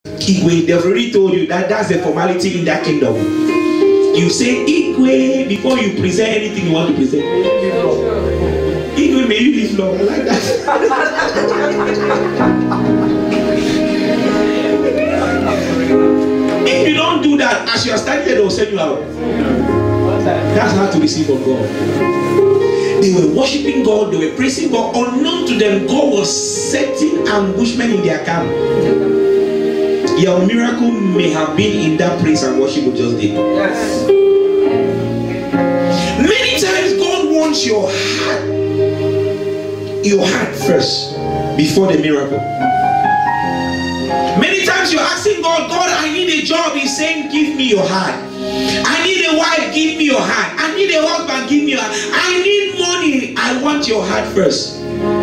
Igwe, they've already told you that that's the formality in that kingdom. You say Igwe before you present anything you want to present. Igwe, may you live long. I like that. If you don't do that, as you are standing there, they will send you out. That's how to receive from God. They were worshiping God, they were praising God. Unknown to them, God was setting ambushmen in their camp. Your miracle may have been in that praise and worship we just did. Yes. Many times God wants your heart first before the miracle. Many times you're asking God, God, I need a job. He's saying, give me your heart. I need a wife, give me your heart. I need a husband, give me your heart. I need money. I want your heart first.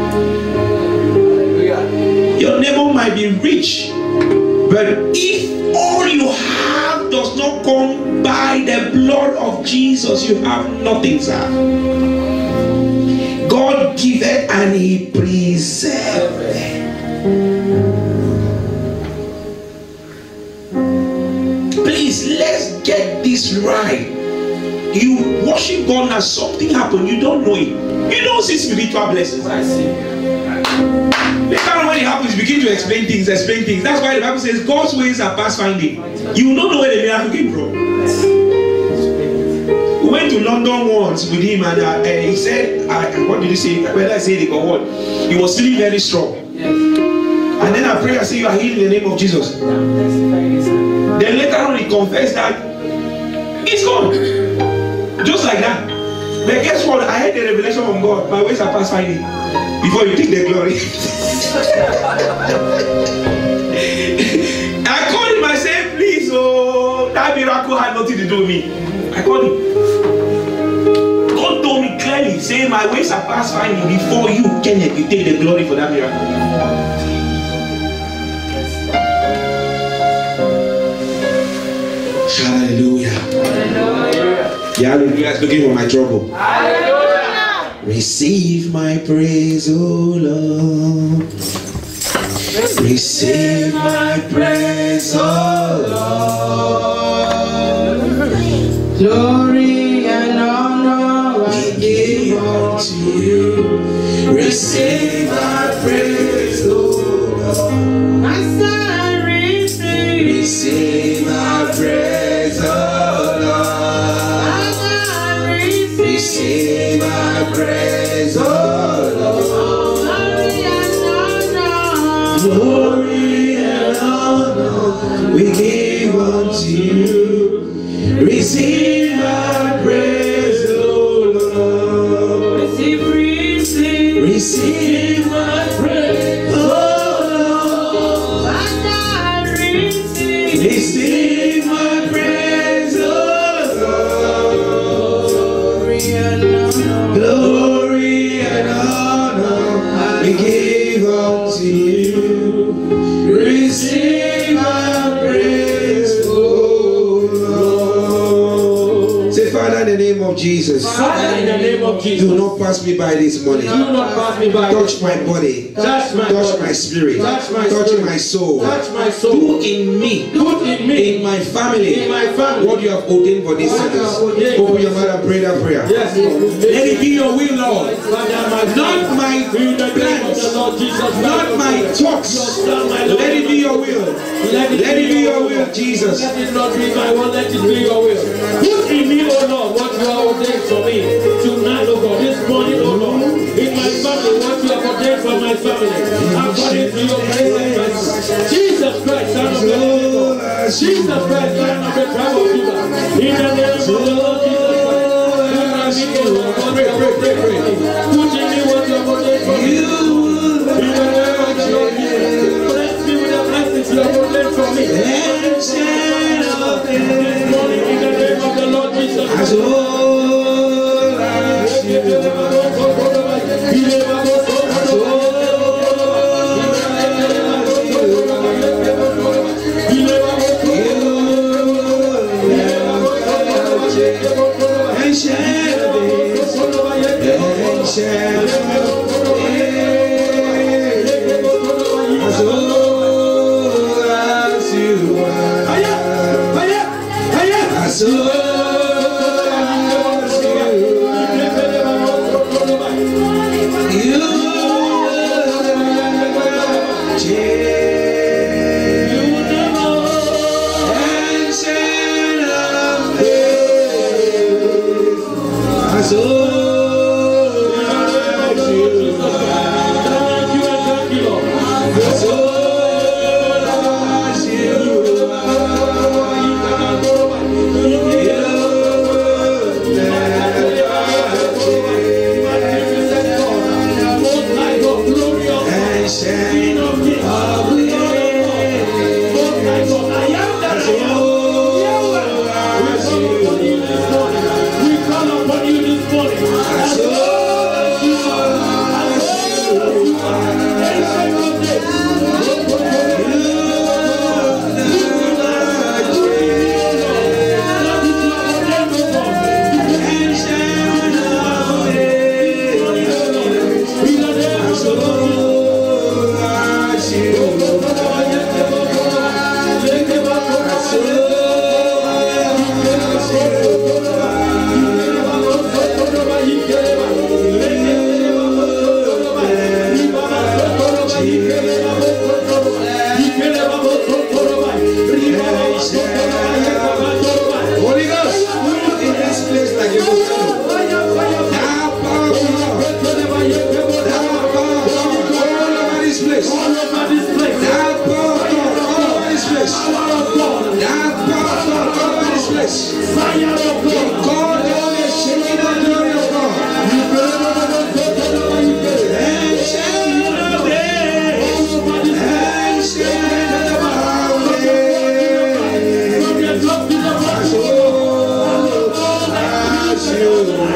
Your neighbor might be rich, but if all you have does not come by the blood of Jesus, you have nothing, sir. God giveth and He preserveth. Please, let's get this right. You worship God and something happened, you don't know it. You don't see spiritual blessings. I see. Later on when it happens, you begin to explain things. That's why the Bible says God's ways are past finding. You don't know where the miracle came from. We went to London once with him and he said, what did he say? Whether I said it or what? He was feeling very strong. And then I pray, I say, you are healed in the name of Jesus. Then later on he confessed that it's gone. Just like that. But guess what? I had the revelation from God. My ways are past finding. Before you take the glory. I called him, I said, please, oh, that miracle had nothing to do with me. I called him. God told me clearly, saying my ways are past finding. Before you, Kenneth, you take the glory for that miracle. Hallelujah. Hallelujah. Yeah, hallelujah is looking for my trouble. Hallelujah. Receive my praise, O Lord. Receive my praise, O Lord. Glory and honor I give unto you. Receive my praise, O Lord. My son, receive my praise, O Lord. Receive my praise, O Lord. Glory and honor we give unto you. Receive my praise, O Lord. Receive my praise, O Lord. Receive my praise, O Lord. Glory and honor we give unto you. Receive my praise, O Lord. Say, Father, in the name of Jesus. Father, in the name of Jesus. Do not pass me by this morning. Do not pass me by. Touch my body. Touch my spirit. Touch my soul. Touch my soul. Do in me. In my family. What you have ordained for this service. Open your mouth and pray that prayer. Yes. Let it be your will, Lord. Not my plans. Not my thoughts. Let it be your will. Let it be your will, Jesus. Let it not be my will. Let it be your will. Put in me, O Lord, what you have ordained for me tonight, O God. This morning, O Lord. In my family, what you have ordained for my family. According to your grace and mercy. Jesus Christ, Son of the living God. Jesus Christ, Son of the tribe of Judah. In the name of the Lord Jesus Christ. Pray. Put in me what you have ordained for me. In the name of the Lord Jesus. Bless me with the blessings you have ordained for me. This morning, in the name of the Lord Jesus Christ. And shall That power of God come over this place. Fire of God. God, the shaking of the glory of God. Ancient of days. Ancient of days. As you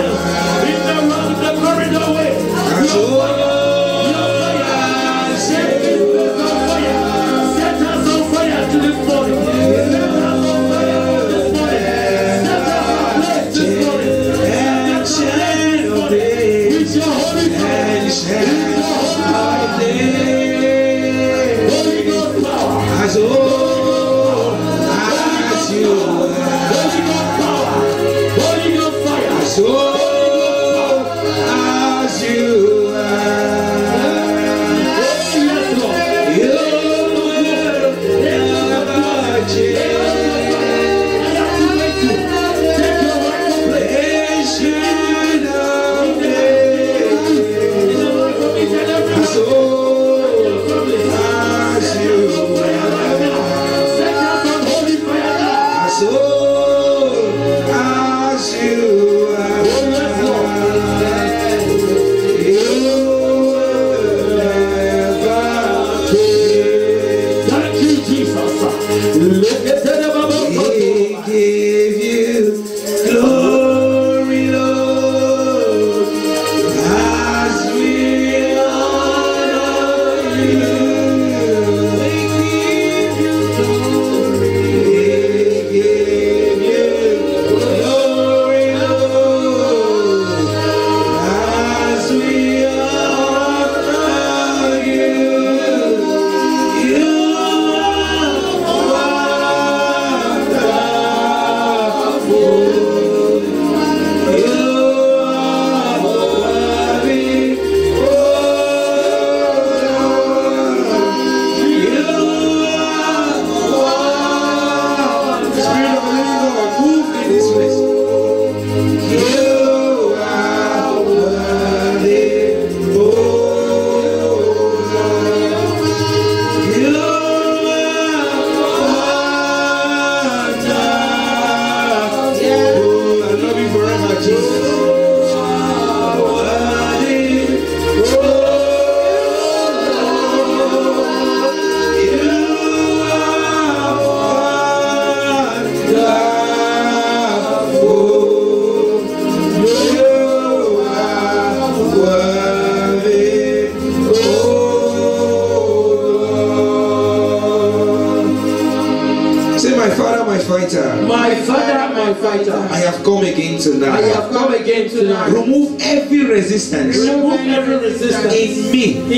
I have come again tonight. I have come again tonight. Remove every resistance. Remove every resistance in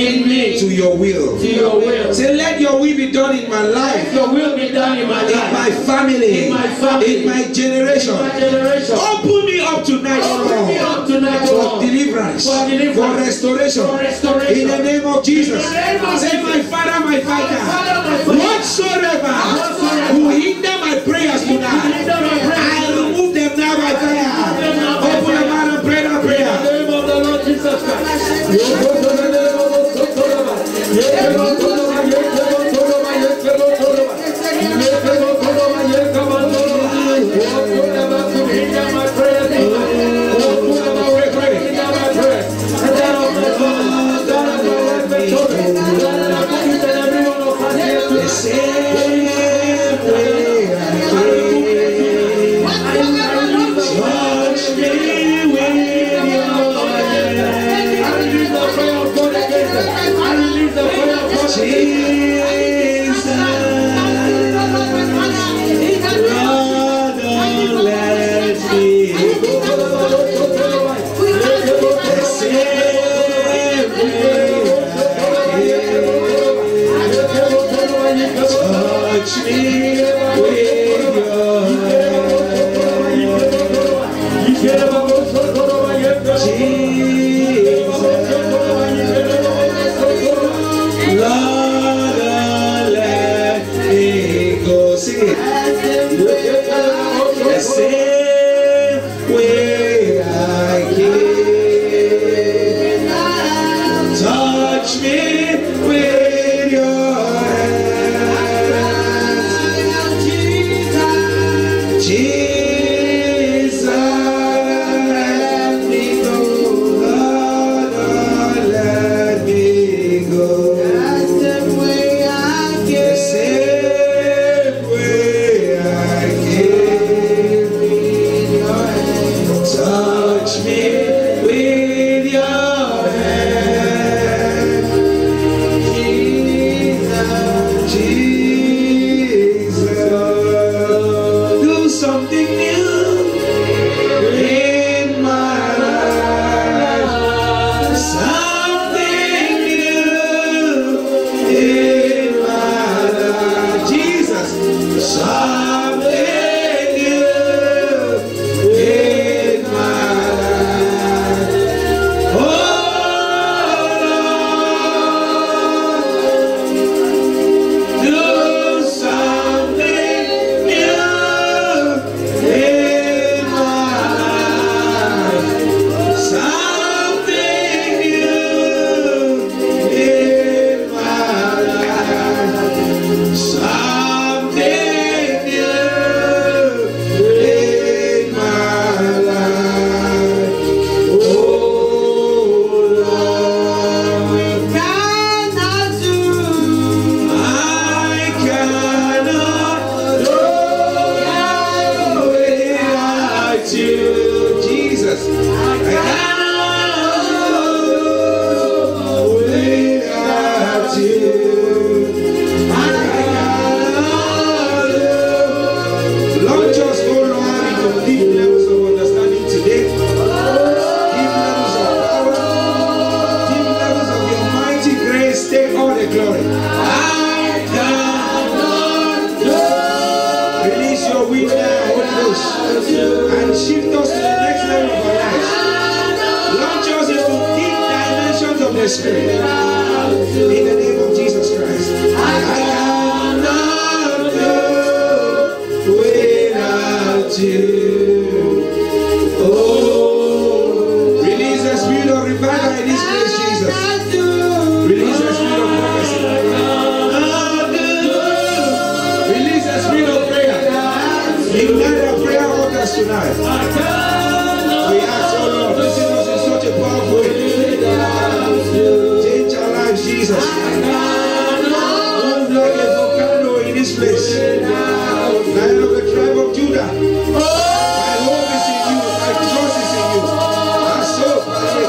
me to your will. To your will. Say, let your will be done in my life. Your will be done in my life. In my family. In my family. In my generation. In my generation. Open me up tonight, Open me up tonight, for deliverance. For deliverance. For restoration. For restoration. In the name of Jesus. In the name of Say, my Father, my Father. Whatsoever who hinder my prayers tonight, I remove them now by fire. Open your mouth and pray that prayer. In the name of the Lord Jesus Christ. Spirit. In the name of Jesus Christ. I cannot do without you. Oh, release the spirit of revival in this place, Jesus. Release the spirit of prophecy. Release the spirit of prayer. Ignite our prayer altars tonight. We ask, oh Lord, visit us in such a powerful way. Change our lives, Jesus. Move like a volcano in this place. Lion of the tribe of Judah. My hope is in you. My trust is in you. My soul,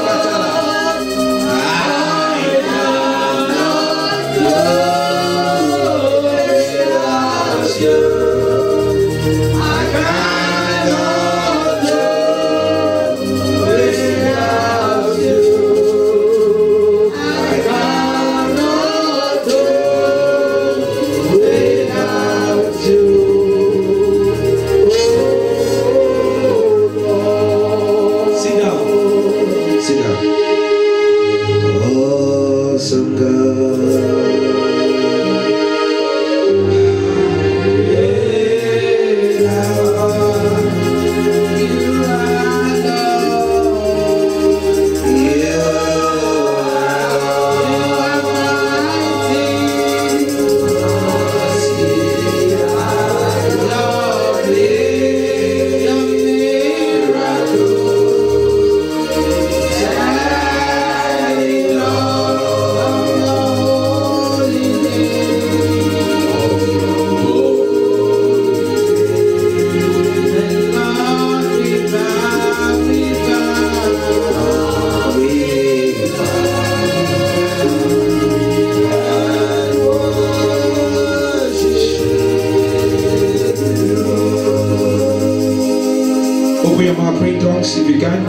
if you can.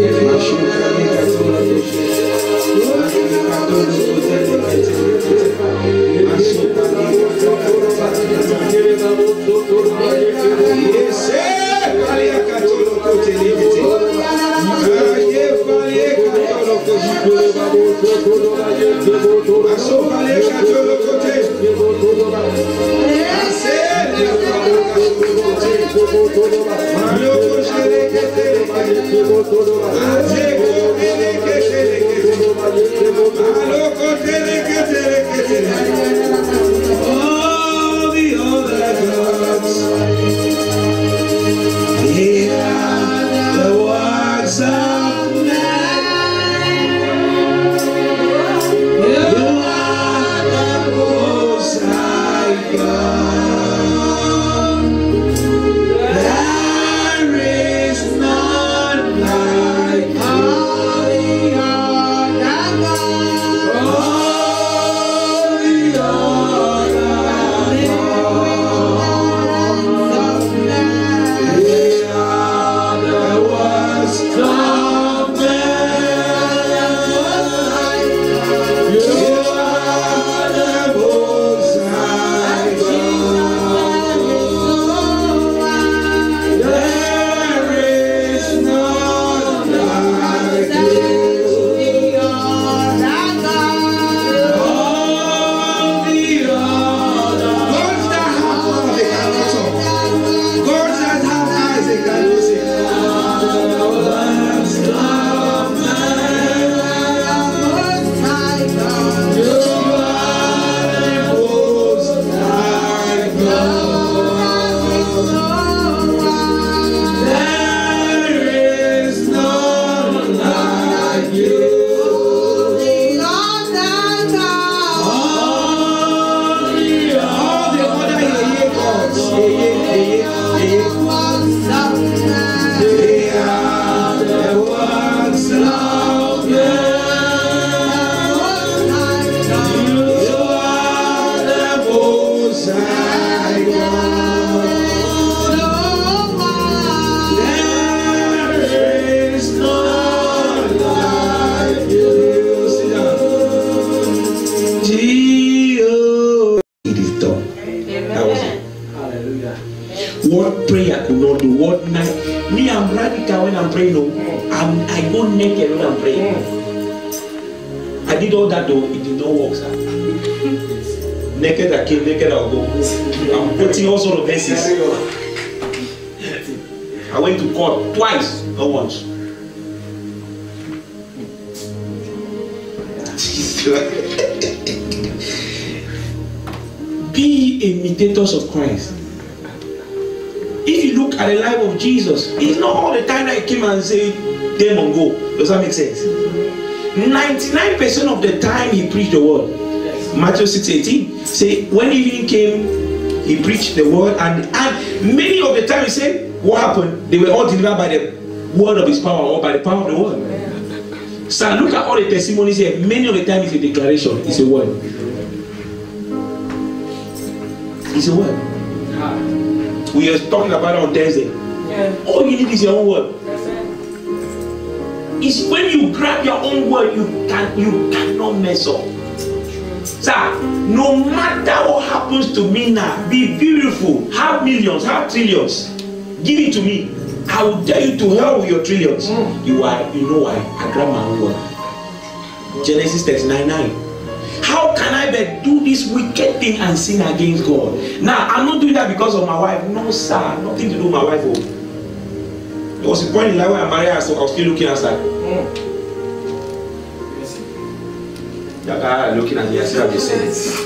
All the other gods, they are the works of man. You are the Most High God. There is none like you. What prayer could not do, what night. Me, I'm radical when I'm praying. No, I go naked when I'm praying. I did all that though, it did not work, sir. Naked I came, naked I'll go. I'm quoting all sort of verses. I went to court twice, not once. Be imitators of Christ. If you look at the life of Jesus, it's not all the time that he came and said, demon go. Does that make sense? 99% of the time he preached the word. Matthew 6:18 say when evening came, he preached the word, and many of the time he said, what happened? They were all delivered by the word of his power or by the power of the word. So look at all the testimonies here. Many of the time it's a declaration, it's a word. It's a word. We are talking about it on Thursday. All you need is your own word. It's when you grab your own word, you cannot mess up. Sir, no matter what happens to me now, be beautiful, have millions, have trillions, give it to me. I will tell you to hell with your trillions. You know why? I grab my own word. Genesis 39:9. How can I do this wicked thing and sin against God? Now, I'm not doing that because of my wife. No, sir, nothing to do with my wife. There was a point in life where I married her, so I was still looking outside. That guy looking at me, I see what they say.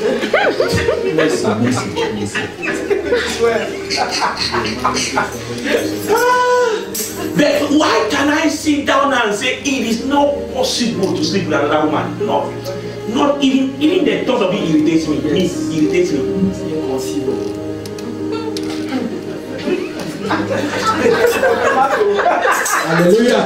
But why can I sit down and say it is not possible to sleep with another woman? No. Not even the thought of it irritates me. It irritates me. Hallelujah.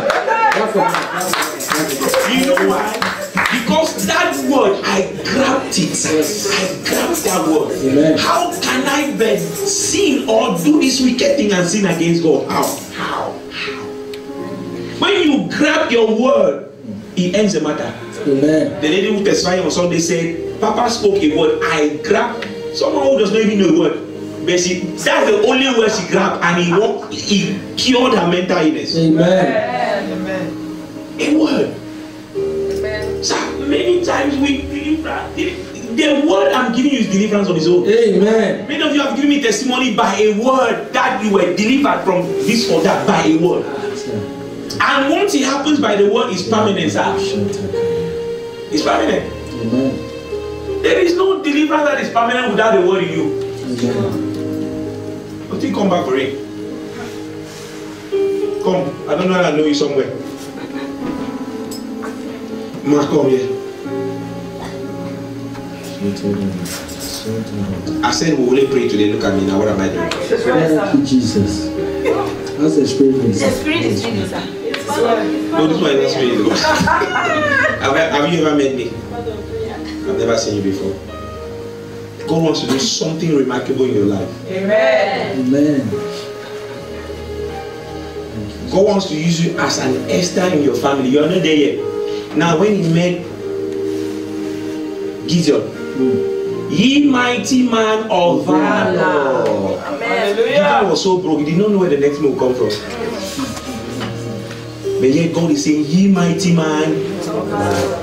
You know why? Because that word, I grabbed it. I grabbed that word. Amen. How can I sin or do this wicked thing and sin against God? How? When you grab your word, it ends the matter. Amen. The lady who testified on Sunday said, Papa spoke a word, I grabbed. Someone who does not even know the word. But that's the only word she grabbed, and he cured her mental illness. Amen. A word. So many times the word I'm giving you is deliverance on its own. Amen. Many of you have given me testimony by a word that you were delivered from this or that by a word. And once it happens by the word, it's permanent, sir. It's permanent. Amen. There is no deliverance that is permanent without the word in you. But you come back for it. Come, I don't know, I know you somewhere. Must come here. I said we will only pray today. Look at me now. What am I doing? Thank you, Jesus. How's the spirit? The spirit is reading, sir. No, this one is not spirit. Have you ever met me? I've never seen you before. God wants to do something remarkable in your life. Amen. Amen. God wants to use you as an Esther in your family. You are not there yet. Now, when he met Gideon, ye mighty man of valor. Amen. Gideon was so broke, he did not know where the next move will come from. But yet God is saying, ye mighty man of valor.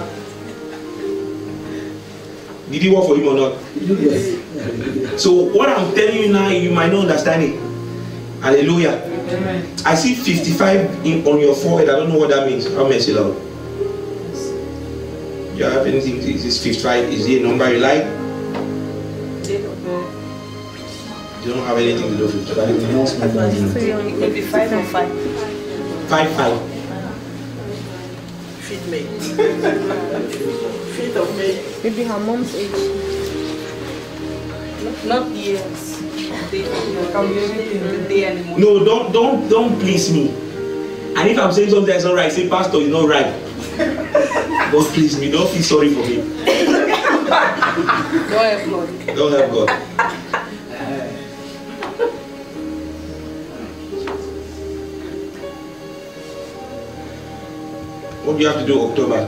Did he work for him or not? Yes. So what I'm telling you now, you might not understand it. Hallelujah. Amen. I see 55 on your forehead. I don't know what that means. How much is Lord? You have anything? Is this 55? Is it a number you like? You don't have anything to do with 55. Maybe 5 or 5. 5. Feed me. Feed of me. Maybe her mom's age. Not years. The day and the month. No, don't please me. And if I'm saying something that's not right, say pastor is not right. Don't please me. Don't feel sorry for me. Don't have God. Don't have God. What do you have to do October?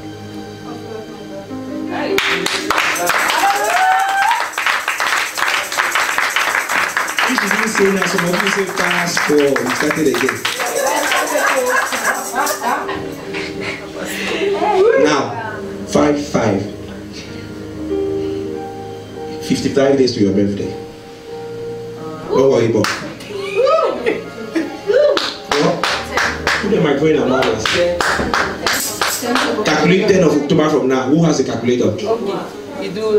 If you didn't say that, some of you say fast forward. We started again. Now, 55 days to your birthday. Don't worry about it. Put the microphone in my mouth. Calculate 10 of October from now. Who has a calculator? You do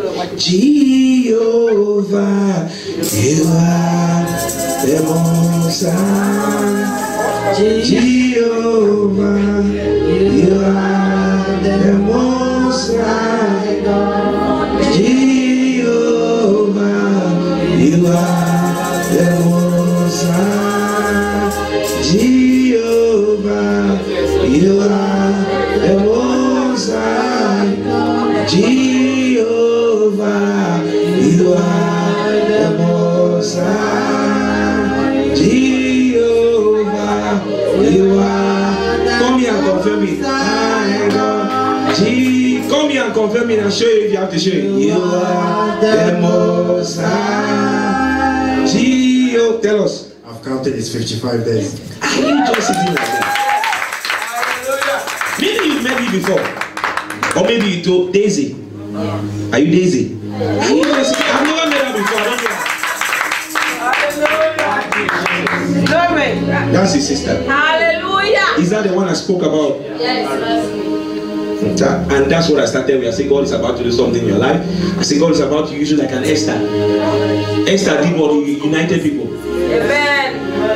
Jehovah, you are the Most High. Jehovah, you are the Most High. Jehovah, you are the Most High. Jehovah, you are the Most High. Jehovah, you are the Most High. Jehovah, you are. Come here and confirm it. Come here and confirm it and show you if you have to show it. You are the Most High. Jehovah, tell us. I've counted it's 55 days. Are you just sitting like that? Maybe you've met me before. Or maybe you told Daisy. Are you Daisy? Are you Daisy? I've never met her before. I don't know. That's his sister. Hallelujah. Is that the one I spoke about? Yes. And that's what I started with. I say God is about to do something in your life. I say God is about to use you like an Esther. Esther did what? He united people. Amen.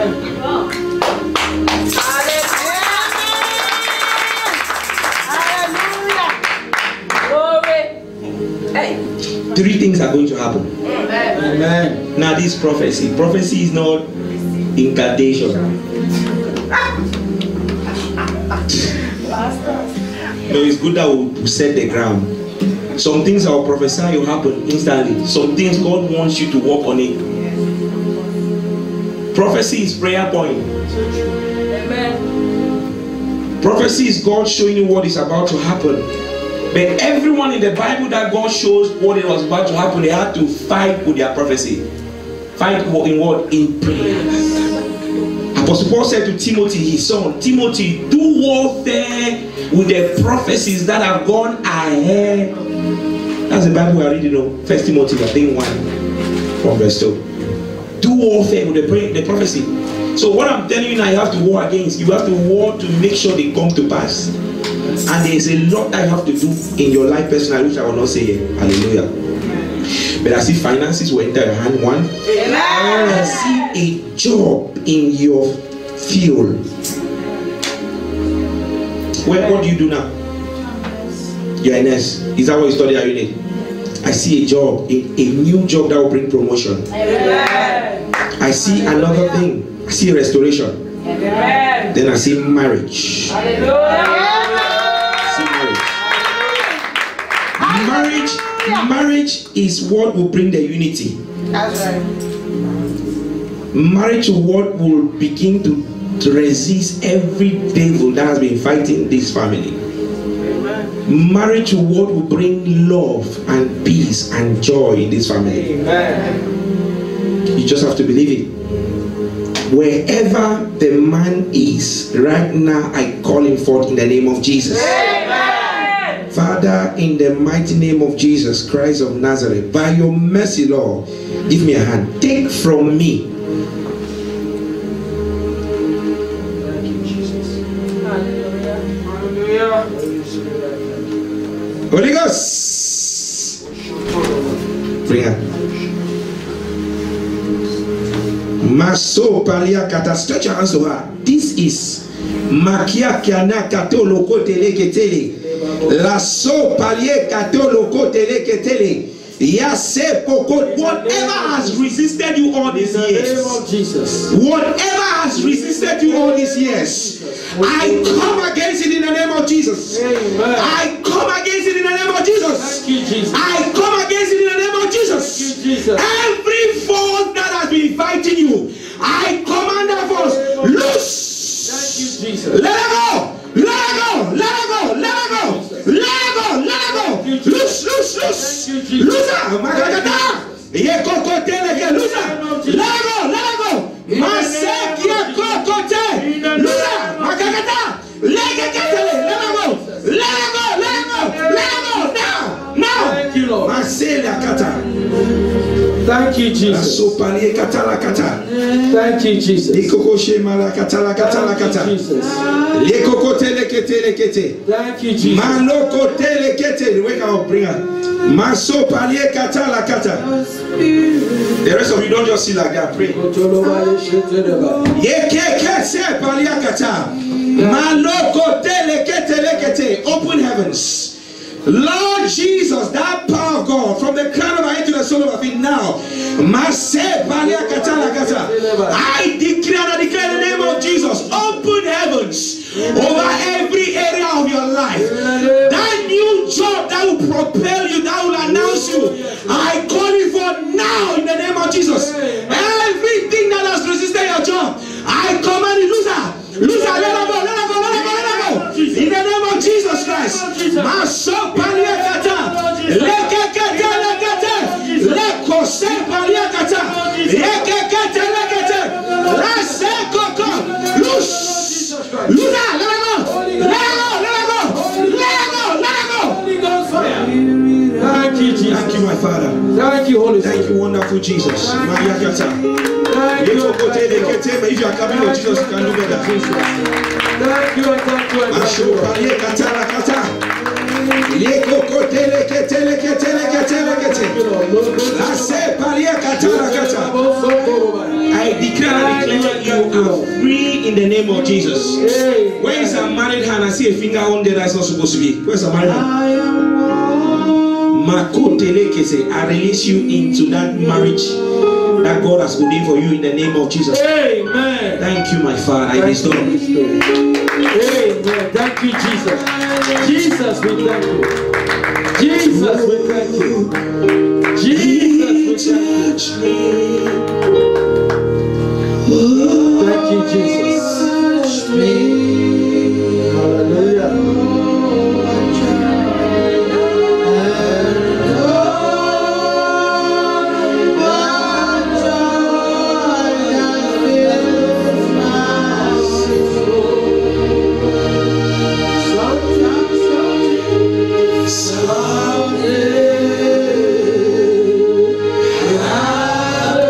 Three things are going to happen. Amen. Now this prophecy. Prophecy is not incantation. No, it's good that we set the ground. Some things I will prophesy will happen instantly. Some things God wants you to work on it. Prophecy is prayer point. Amen. Prophecy is God showing you what is about to happen. But everyone in the Bible that God shows what it was about to happen, they had to fight with their prophecy. Fight in what? In prayer. Apostle Paul said to Timothy, his son, Timothy, do warfare with the prophecies that have gone ahead. That's the Bible we are reading, 1 Timothy, I think 1 from verse 2. Do warfare with the prophecy. So what I'm telling you now, you have to war against. You have to war to make sure they come to pass. And there is a lot that you have to do in your life personally, which I will not say here. Hallelujah. But I see finances will enter your hand. One. Amen. I see a job in your field. What do you do now? You're a nurse. Is that what you study at uni? I see a job, a new job that will bring promotion. Amen. I see another thing. I see restoration. Amen. Then I see marriage. Hallelujah. Marriage is what will bring the unity. That's right. Marriage is what will begin to resist every devil that has been fighting this family. Amen. Marriage is what will bring love and peace and joy in this family. Amen. You just have to believe it. Wherever the man is right now, I call him forth in the name of Jesus. Amen. Father, in the mighty name of Jesus Christ of Nazareth, by your mercy, Lord, give me a hand. Take from me. Hallelujah. Holy Ghost. Bring her. Maso palia kata. Stretch your hands to her. This is Makia Kiana Katolo Kotele Ketele. La so palie katolo kotele ketele. Yase poko. Whatever has resisted you all these years. Whatever has resisted you all these years. I come against it in the name of Jesus. I come against it in the name of Jesus. I come against it in the name of Jesus. Every force that has been fighting you, I command that force loose. Let her go. Let her go. Let her go. Let her go. Let her go. Let her go. Loose. Loose her. Magagata. Yekokotele. Loose her. Let her go. Let her go. Masek yekokote. Loose her. Magagata. Legekatele. Let her go. Let her go. Let her go. Let her go. Thank you, Jesus. Asopalie katala kata. Thank you, Jesus. Likokoshe mala katala katala kata. Thank you, Jesus. Lekokotele ketele kete. Thank you, Jesus. Malokotele kete. Wake up, bring her. Masopalie katala kata. The rest of you don't just sit like that. Pray. Yekekese palia kata. Malokotele ketele kete. Open heavens. Lord Jesus, that power of God, from the crown of our head to the sole of our feet now, I declare and declare in the name of Jesus, open heavens over every area of your life. That new job that will propel you, that will announce you, I call it for now in the name of Jesus. Everything that has resisted your job, I command you, loser, let her go, let her go, let her go, let her go. In the name of Jesus Christ. Maso paliakata. Lekekete lekete. Lekose paliakata. Lekekete lekete. Lase koko. Loose. Luda, let her go. Let her go, let her go. Let her go, let her go. Thank you, Jesus. Thank you, my Father. Thank you, Holy Spirit. Thank you, wonderful Jesus. Mariakata. Thank you, If you are coming with Jesus, you can do better. thank you, thank you, thank you. I declare you are free in the name of Jesus. Where is a married hand? I see a finger on there that's not supposed to be. Where's a married hand? I release you into that marriage that God has ordained for you in the name of Jesus. Amen. Thank you, my Father. It is done. Amen. Thank you, Jesus. Jesus, we thank you. Jesus, we thank you. Jesus, we thank you. Thank you, Jesus. Hallelujah. Someday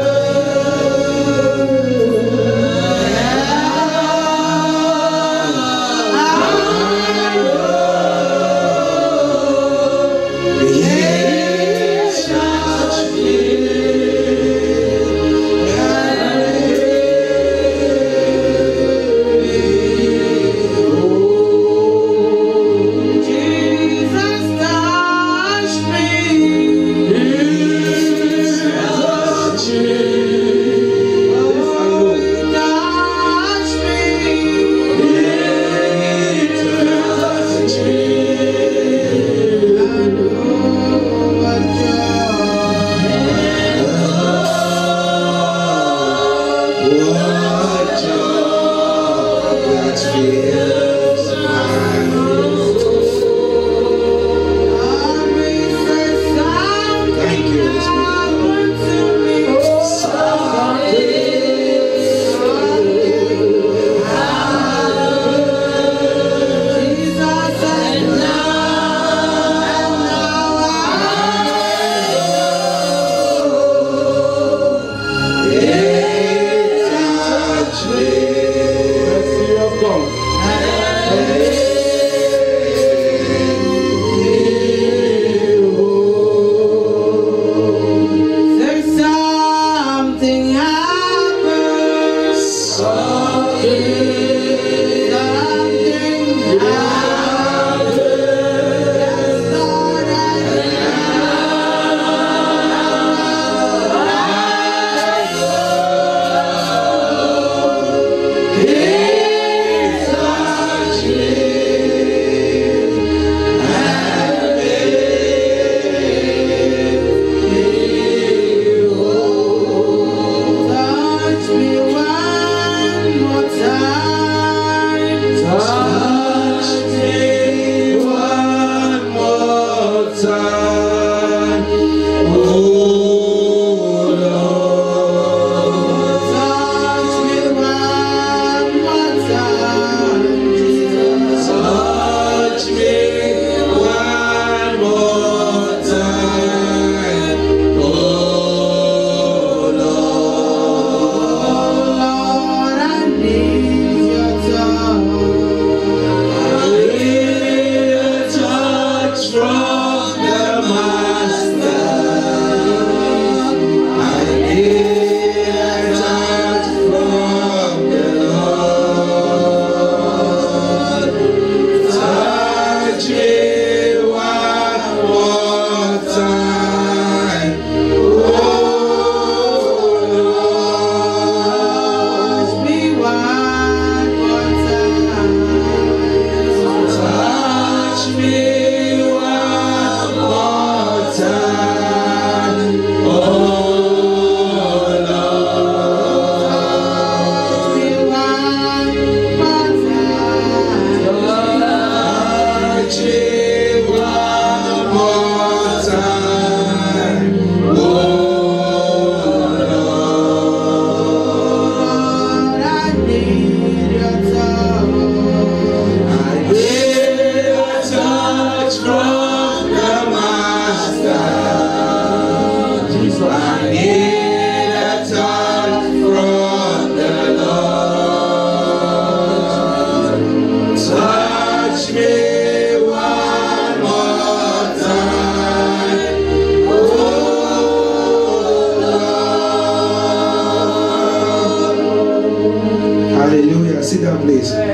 sit down, please. I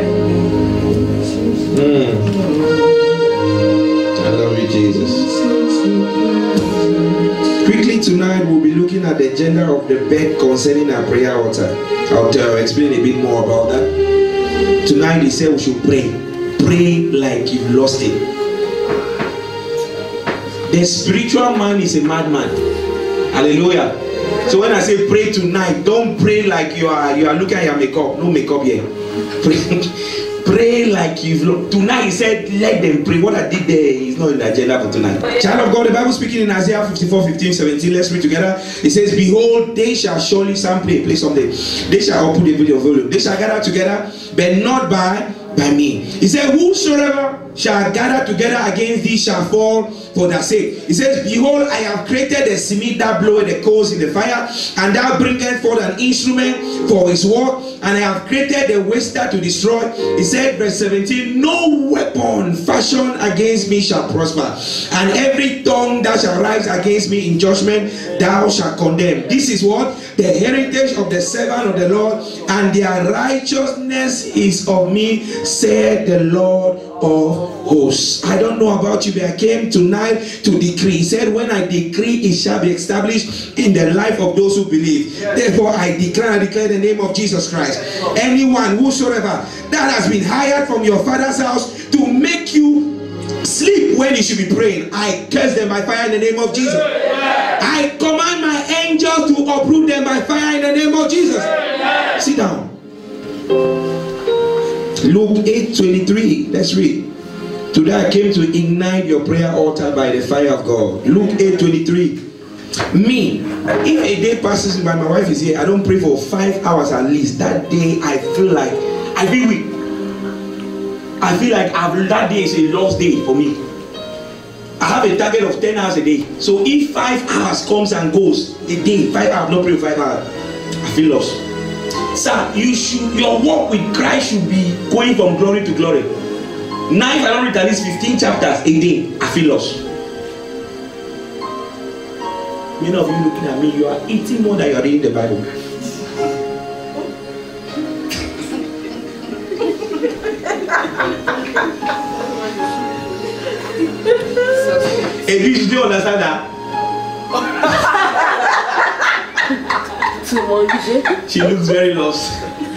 love you, Jesus. Quickly tonight, we'll be looking at the gender of the bed concerning our prayer altar. I'll explain a bit more about that. Tonight, he said we should pray. Pray like you've lost it. The spiritual man is a madman. Hallelujah. So when I say pray tonight, don't pray like you are looking at your makeup. No makeup here. Pray like you've looked. Tonight he said, let them pray. What I did there is not in the agenda for tonight. Child of God, the Bible speaking in Isaiah 54:15-17. Let's read together. It says, behold, they shall surely, some play something. They shall open the video volume. They shall gather together, but not by me. He said, whosoever shall gather together against thee shall fall for their sake. He says, behold, I have created a smith that bloweth the coals in the fire, and thou bringest forth an instrument for his work, and I have created a waster to destroy. He said, verse 17, no weapon fashioned against me shall prosper, and every tongue that shall rise against me in judgment thou shalt condemn. This is what? The heritage of the servant of the Lord, and their righteousness is of me, said the Lord of hosts. I don't know about you, but I came tonight to decree. He said, when I decree, it shall be established in the life of those who believe. Therefore I declare the name of Jesus Christ. Anyone whosoever that has been hired from your father's house to make you sleep when you should be praying, I curse them by fire in the name of Jesus. I command my angels to uproot them by fire in the name of Jesus. Sit down. Luke 8:23. Let's read. Today I came to ignite your prayer altar by the fire of God. Luke 8:23. Me, if a day passes by, my wife is here, I don't pray for 5 hours at least. That day I feel weak. I feel like that day is a lost day for me. I have a target of 10 hours a day. So if 5 hours comes and goes a day, 5 hours, not pray 5 hours, I feel lost. Sir, your walk with Christ should be going from glory to glory. Now if I don't read at least 15 chapters a day, I feel lost. Many of you looking at me, you are eating more than you are reading the Bible. If you don't understand that, she looks very lost.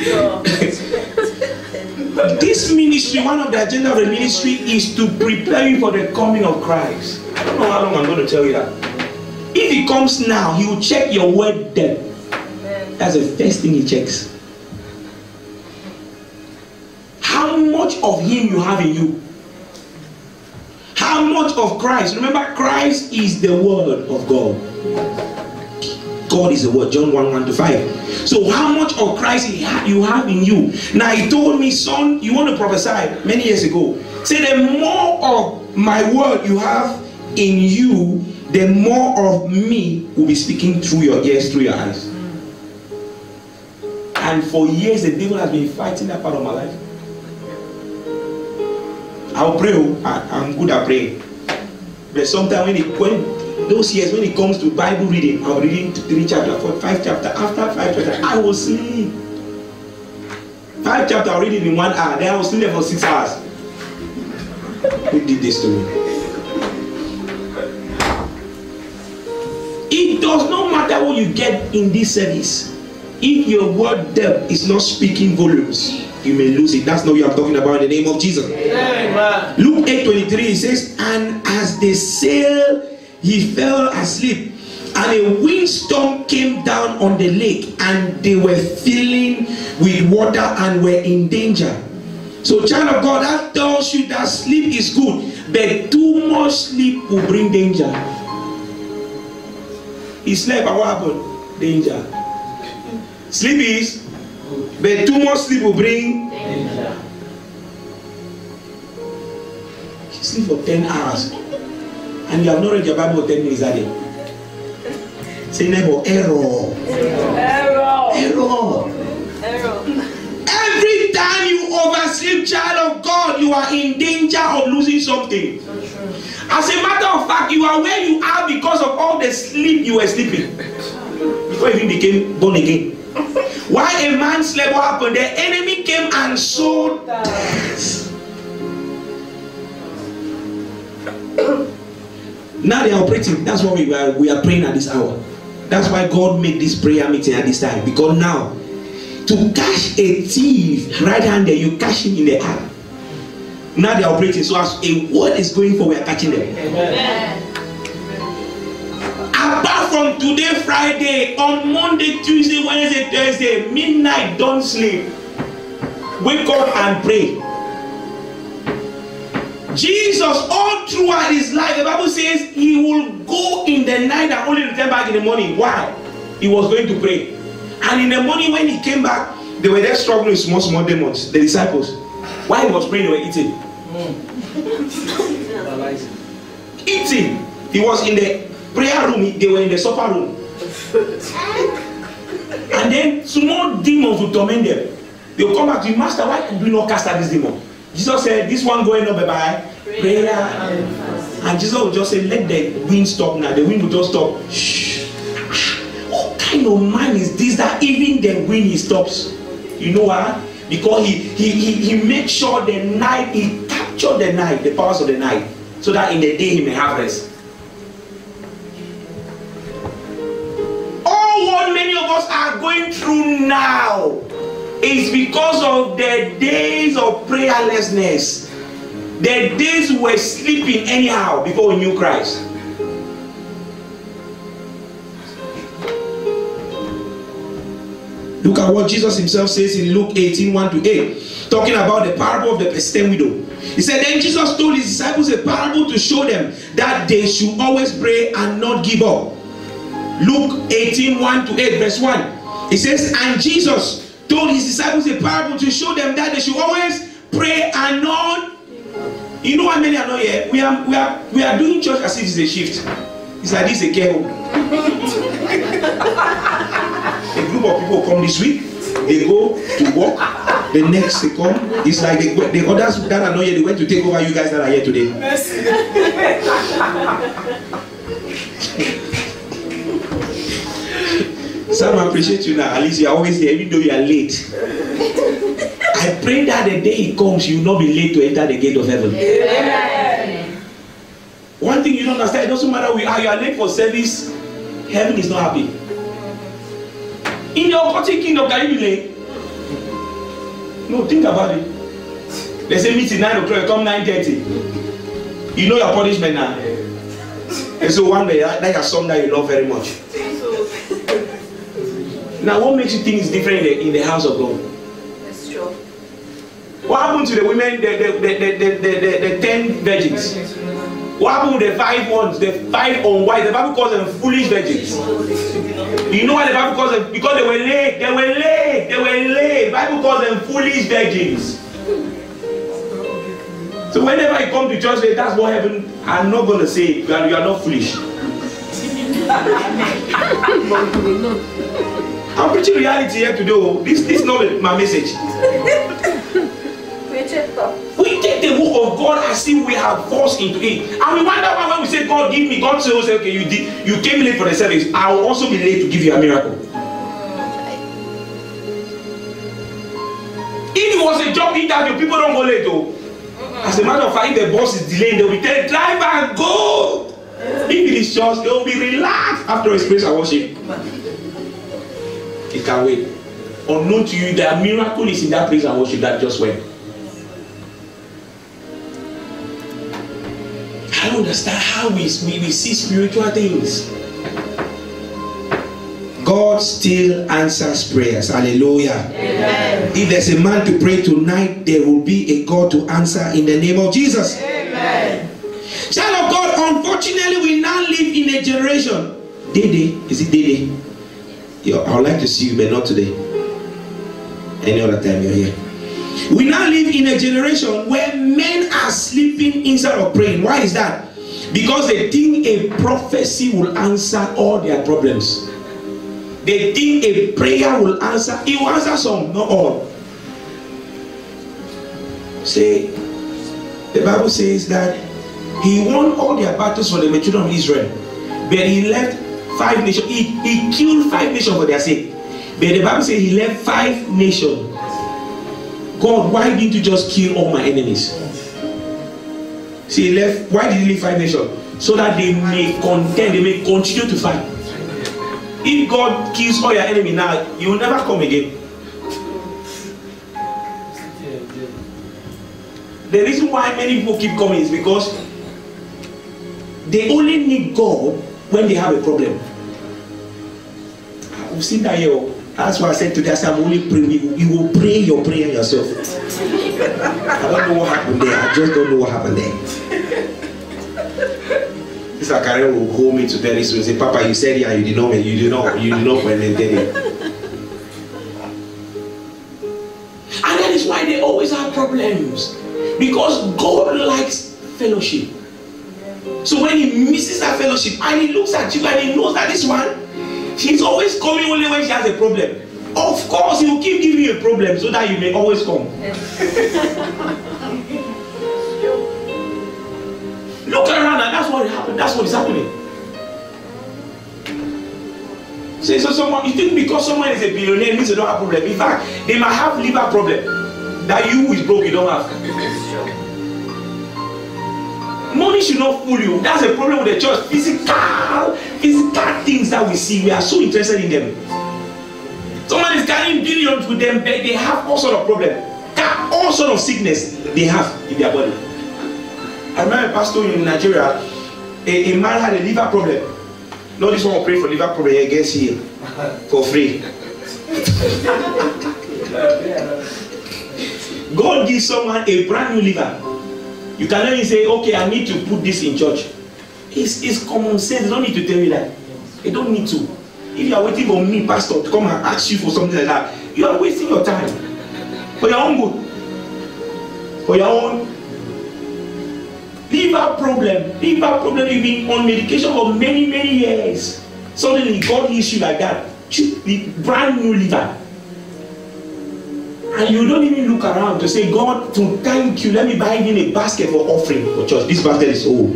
This ministry, one of the agenda of the ministry is to prepare you for the coming of Christ. I don't know how long I'm going to tell you that. If he comes now, he will check your word depth. That's the first thing he checks. How much of him you have in you. How much of Christ. Remember, Christ is the word of God. God is the word. John 1:1-5. So how much of Christ you have in you. Now he told me, son, you want to prophesy many years ago. Say the more of my word you have in you, the more of me will be speaking through your ears, through your eyes. And for years the devil has been fighting that part of my life. I'll pray. I'm good at praying. But sometimes when those years when it comes to Bible reading, I'm reading 3 chapters, 5 chapters. After 5 chapters, I will sleep. 5 chapters, I'll read it in 1 hour. Then I will sleep there for 6 hours. Who did this to me? It does not matter what you get in this service. If your word depth is not speaking volumes, you may lose it. That's not what I'm talking about in the name of Jesus. Amen. Luke 8:23 says, and as they sailed, he fell asleep, and a windstorm came down on the lake, and they were filling with water and were in danger. So, child of God, that tells you that sleep is good, but too much sleep will bring danger. He slept, and what happened? Danger. Sleep is, but too much sleep will bring danger. You sleep for 10 hours. And you have not read your Bible for 10 minutes a day. Say neighbor, error. Error. Every time you oversleep, child of God, you are in danger of losing something. As a matter of fact, you are where you are because of all the sleep you were sleeping before you even became born again. Why a man slept, what happened? The enemy came and sowed tares. Now they are operating. That's why we are praying at this hour. That's why God made this prayer meeting at this time. Because now, to catch a thief right-handed, you catch him in the act. Now they are operating. So as a word is going for, we are catching them. Amen. Apart from today, Friday, on Monday, Tuesday, Wednesday, Thursday, midnight, don't sleep. Wake up and pray. Jesus, all throughout his life, the Bible says he will go in the night and only return back in the morning. Why? He was going to pray. And in the morning when he came back, they were there struggling with small demons, the disciples. While he was praying, they were eating. Eating. He was in the prayer room, they were in the supper room. And then small demons would torment them. They will come back to you, Master, why do you not cast out this demon? Jesus said, this one going up by prayer. And Jesus would just say, let the wind stop now. The wind will just stop. Shh. What kind of man is this that even the wind he stops? You know why? Because he makes sure the night, he captured the night, the powers of the night, so that in the day he may have rest. All what many of us are going through now is because of the days of prayerlessness. The days we were sleeping anyhow before we knew Christ. Look at what Jesus himself says in Luke 18:1-8, talking about the parable of the persistent widow. He said, then Jesus told his disciples a parable to show them that they should always pray and not give up. Luke 18:1-8, verse 1. It says, and Jesus told his disciples a parable to show them that they should always pray and not. You know why many are not here? We are doing church as if it's a shift. It's like this, a care home. A group of people come this week, they go to work, the next they come. It's like the others that are not here, they went to take over you guys that are here today. Some appreciate you now. At least you are always here, even though you are late. I pray that the day it comes, you will not be late to enter the gate of heaven. Amen. One thing you don't understand, it doesn't matter how you are late for service, heaven is not happy. In your occultic kingdom, can you be late? No, think about it. They say meeting 9 o'clock, come 9:30. You know your punishment now. And so one day, that is something that you love very much. Now, what makes you think it's different in the house of God? That's true. What happened to the women, the 10 virgins? What happened with the 5 ones, the 5 unwise? The Bible calls them foolish virgins. You know why the Bible calls them? Because they were late. They were late. They were late. The Bible calls them foolish virgins. So whenever I come to church, that's what heaven. I'm not going to say you are not foolish. I'm preaching reality here today. This is not my message. We take the book of God as if we have forced into it. And we wonder why when we say, God give me, God says, okay, you came late for the service. I will also be late to give you a miracle. If it was a job interview, people don't go late though. As a matter of fact, if the boss is delaying, they will tell driver, go. If it is church, they will be relaxed after his praise and worship. It can wait. Unknown to you, the miracle is in that praise and worship that just went. I don't understand how we see spiritual things. God still answers prayers. Hallelujah. Amen. If there's a man to pray tonight, there will be a God to answer in the name of Jesus. Amen. Child of God, unfortunately, we now live in a generation. Dede, is it Dede? I would like to see you, but not today. Any other time you're here. We now live in a generation where men are sleeping instead of praying. Why is that? Because they think a prophecy will answer all their problems. They think a prayer will answer. It will answer some, not all. Say, the Bible says that he won all their battles for the children of Israel, but he left 5 nations. He killed 5 nations for their sake. But the Bible says he left 5 nations. God, why didn't you just kill all my enemies? See, he left. Why did he leave 5 nations? So that they may contend, they may continue to fight. If God kills all your enemy now, you will never come again. The reason why many people keep coming is because they only need God when they have a problem. We've seen that here. That's why I said today, I said, I'm only praying. You will pray your prayer yourself. I don't know what happened there. I just don't know what happened there. This Karen will hold me to tell this. Will say, Papa, you said it and you did not maintain it. And that is why they always have problems. Because God likes fellowship. So when he misses that fellowship and he looks at you and he knows that this one, she's always coming only when she has a problem. Of course, he will keep giving you a problem so that you may always come. Look around and that's what happened. That's what is happening. So someone, you think because someone is a billionaire means they don't have problem. In fact, they might have liver problem that you who is broke you don't have. Money should not fool you. That's a problem with the church. Physical things that we see, we are so interested in them. Someone is carrying billions with them, but they have all sort of problems. All sort of sickness they have in their body. I remember a pastor in Nigeria, a man had a liver problem. No, this one will pray for liver problem, he gets healed for free. God gives someone a brand new liver. You can only say, okay, I need to put this in church. It's common sense. They don't need to tell you that. They don't need to. If you are waiting for me, pastor, to come and ask you for something like that, you are wasting your time. For your own good. For your own liver problem. Liver problem, you've been on medication for many years. Suddenly God heals you like that. Brand new liver. And you don't even look around to say, God, to thank you, let me buy in a basket for offering for church. This basket is old.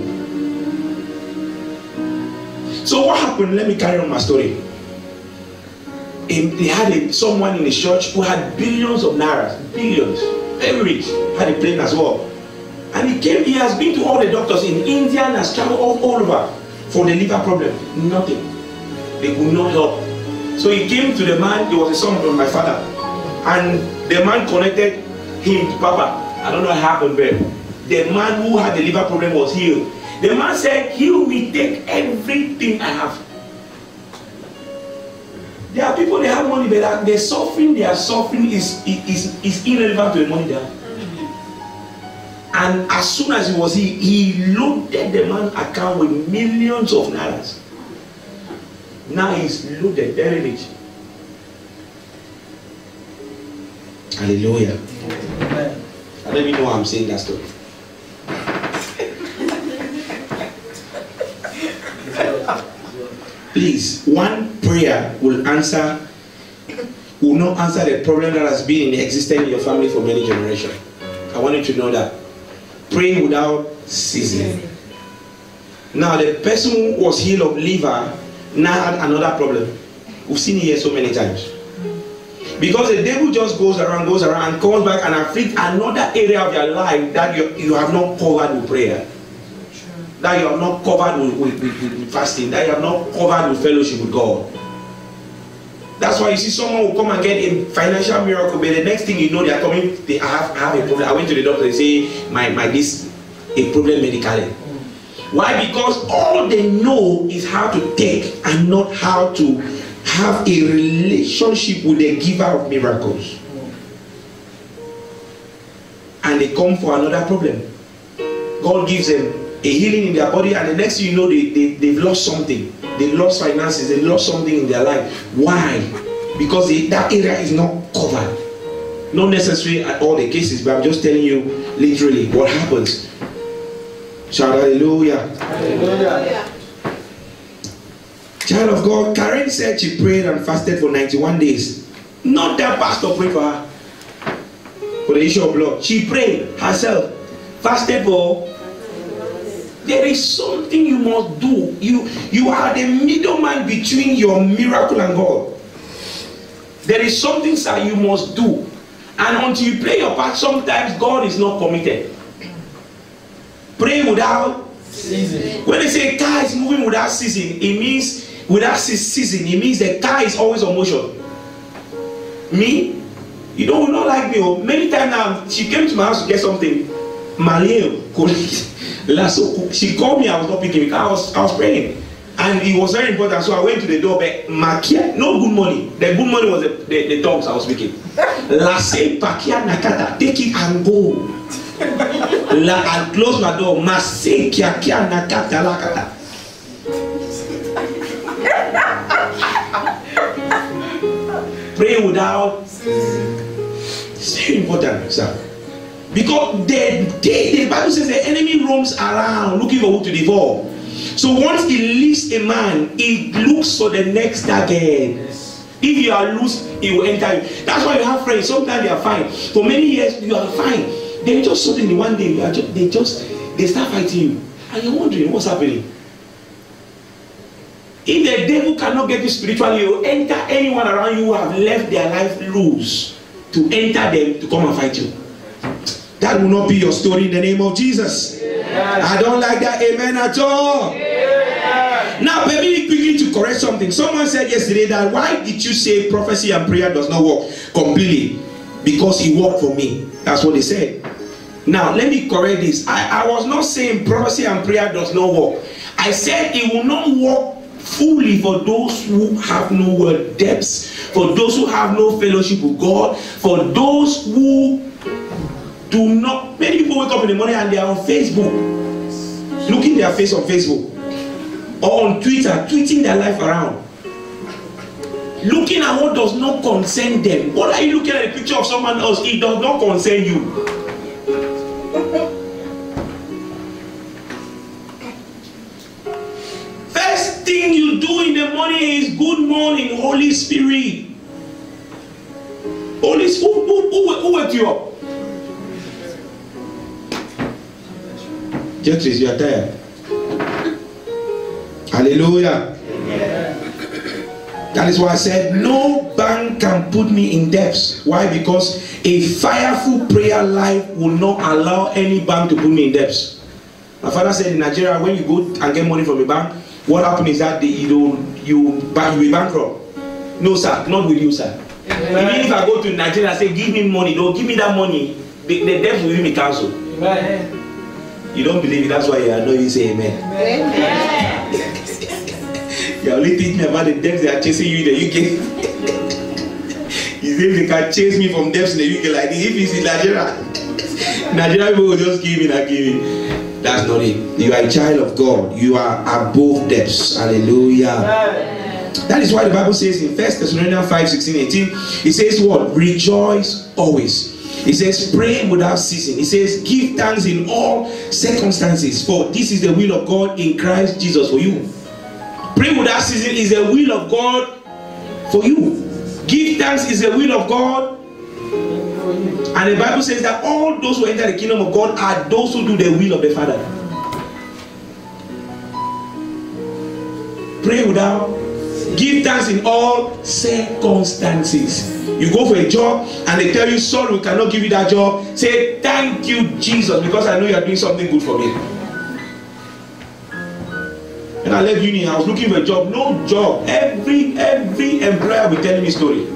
So what happened? Let me carry on my story. They had someone in the church who had billions of naira, billions, very rich, had a plane as well. And he has been to all the doctors in India and has traveled all over for the liver problem. Nothing. They could not help. So he came to the man, he was a son of my father. And the man connected him to Papa. I don't know what happened, but the man who had the liver problem was healed. The man said, he will take everything I have. There are people, they have money, but the suffering they are suffering is irrelevant to the money they have. And as soon as he was healed, he loaded the man's account with millions of naira. Now he's loaded, very rich. Hallelujah. Amen. I don't even know why I'm saying that story. Please, one prayer will not answer the problem that has been existing in your family for many generations. I want you to know that. Pray without ceasing. Now, the person who was healed of liver now had another problem. We've seen it here so many times. Because the devil just goes around and comes back and afflicts another area of your life that you have not covered with prayer. That you have not covered with fasting. That you have not covered with fellowship with God. That's why you see someone will come and get a financial miracle, but the next thing you know, they are coming, I have a problem. I went to the doctor, they say, this a problem medically. Why? Because all they know is how to take and not how to have a relationship with the giver of miracles. And they come for another problem. God gives them a healing in their body, and the next thing you know, they've lost something. They lost finances, they lost something in their life. Why? Because that area is not covered. Not necessarily at all the cases, but I'm just telling you literally what happens. Shout hallelujah. Hallelujah. Child of God, Karen said she prayed and fasted for 91 days. Not that pastor prayed for her for the issue of blood. She prayed herself, fasted for. There is something you must do. You are the middleman between your miracle and God. There is something that you must do. And until you play your part, sometimes God is not committed. Pray without ceasing. When they say car is moving without ceasing, it means without ceasing, it means the car is always on motion. Me, you don't not like me. Many times now, she came to my house to get something. Maleo, she called me, I was not picking because I was praying. And it was very important, so I went to the door, but Makia, no good money. The good money was the dogs I was speaking. Lase Pakia Nakata, take it and go. And close my door. Mase Kia Nakata Lakata. Pray without. It's very important, sir. Because the Bible says the enemy roams around looking for who to devour. So once he leaves a man, he looks for the next target. If you are loose, he will enter you. That's why you have friends. Sometimes they are fine. For many years, you are fine. Then just suddenly one day, they start fighting you. And you're wondering what's happening. If the devil cannot get you spiritually, he will enter anyone around you who have left their life loose to enter them to come and fight you. That will not be your story in the name of Jesus. Yes. I don't like that amen at all. Yes. Now, maybe quickly to correct something. Someone said yesterday that why did you say prophecy and prayer does not work completely? Because it worked for me. That's what they said. Now, let me correct this. I was not saying prophecy and prayer does not work. I said it will not work fully for those who have no word depths, for those who have no fellowship with God, for those who do not. Many people wake up in the morning and they are on Facebook, looking their face on Facebook or on Twitter, tweeting their life around, looking at what does not concern them. What are you looking at? A picture of someone else? It does not concern you. First thing you do in the morning is good morning, Holy Spirit. Holy Spirit, who wakes you up? Jethris, you are tired. Hallelujah. Yeah. That is why I said no bank can put me in debts. Why? Because a fireful prayer life will not allow any bank to put me in debts. My father said in Nigeria, when you go and get money from a bank, what happens is that you'll be bankrupt. No, sir, not with you, sir. Even if I go to Nigeria and say, give me money, don't give me that money, the debt will be cancelled. Amen. You don't believe it, that's why I know you say amen. Amen. You're only thinking about the debts they are chasing you in the UK. You think they can chase me from debts in the UK like this? If it's in Nigeria, Nigerian people will just give me and give me. That's not it. You are a child of God. You are above debts. Hallelujah. Amen. That is why the Bible says in 1 Thessalonians 5:16-18, it says what? Rejoice always. It says pray without ceasing. It says give thanks in all circumstances, for this is the will of God in Christ Jesus for you. Pray without ceasing is the will of God for you. Give thanks is the will of God. And the Bible says that all those who enter the kingdom of God are those who do the will of the Father. Pray without. Give thanks in all circumstances. You go for a job and they tell you, sorry, we cannot give you that job. Say, thank you, Jesus, because I know you are doing something good for me. When I left uni, I was looking for a job. No job. Every employer will tell me a story.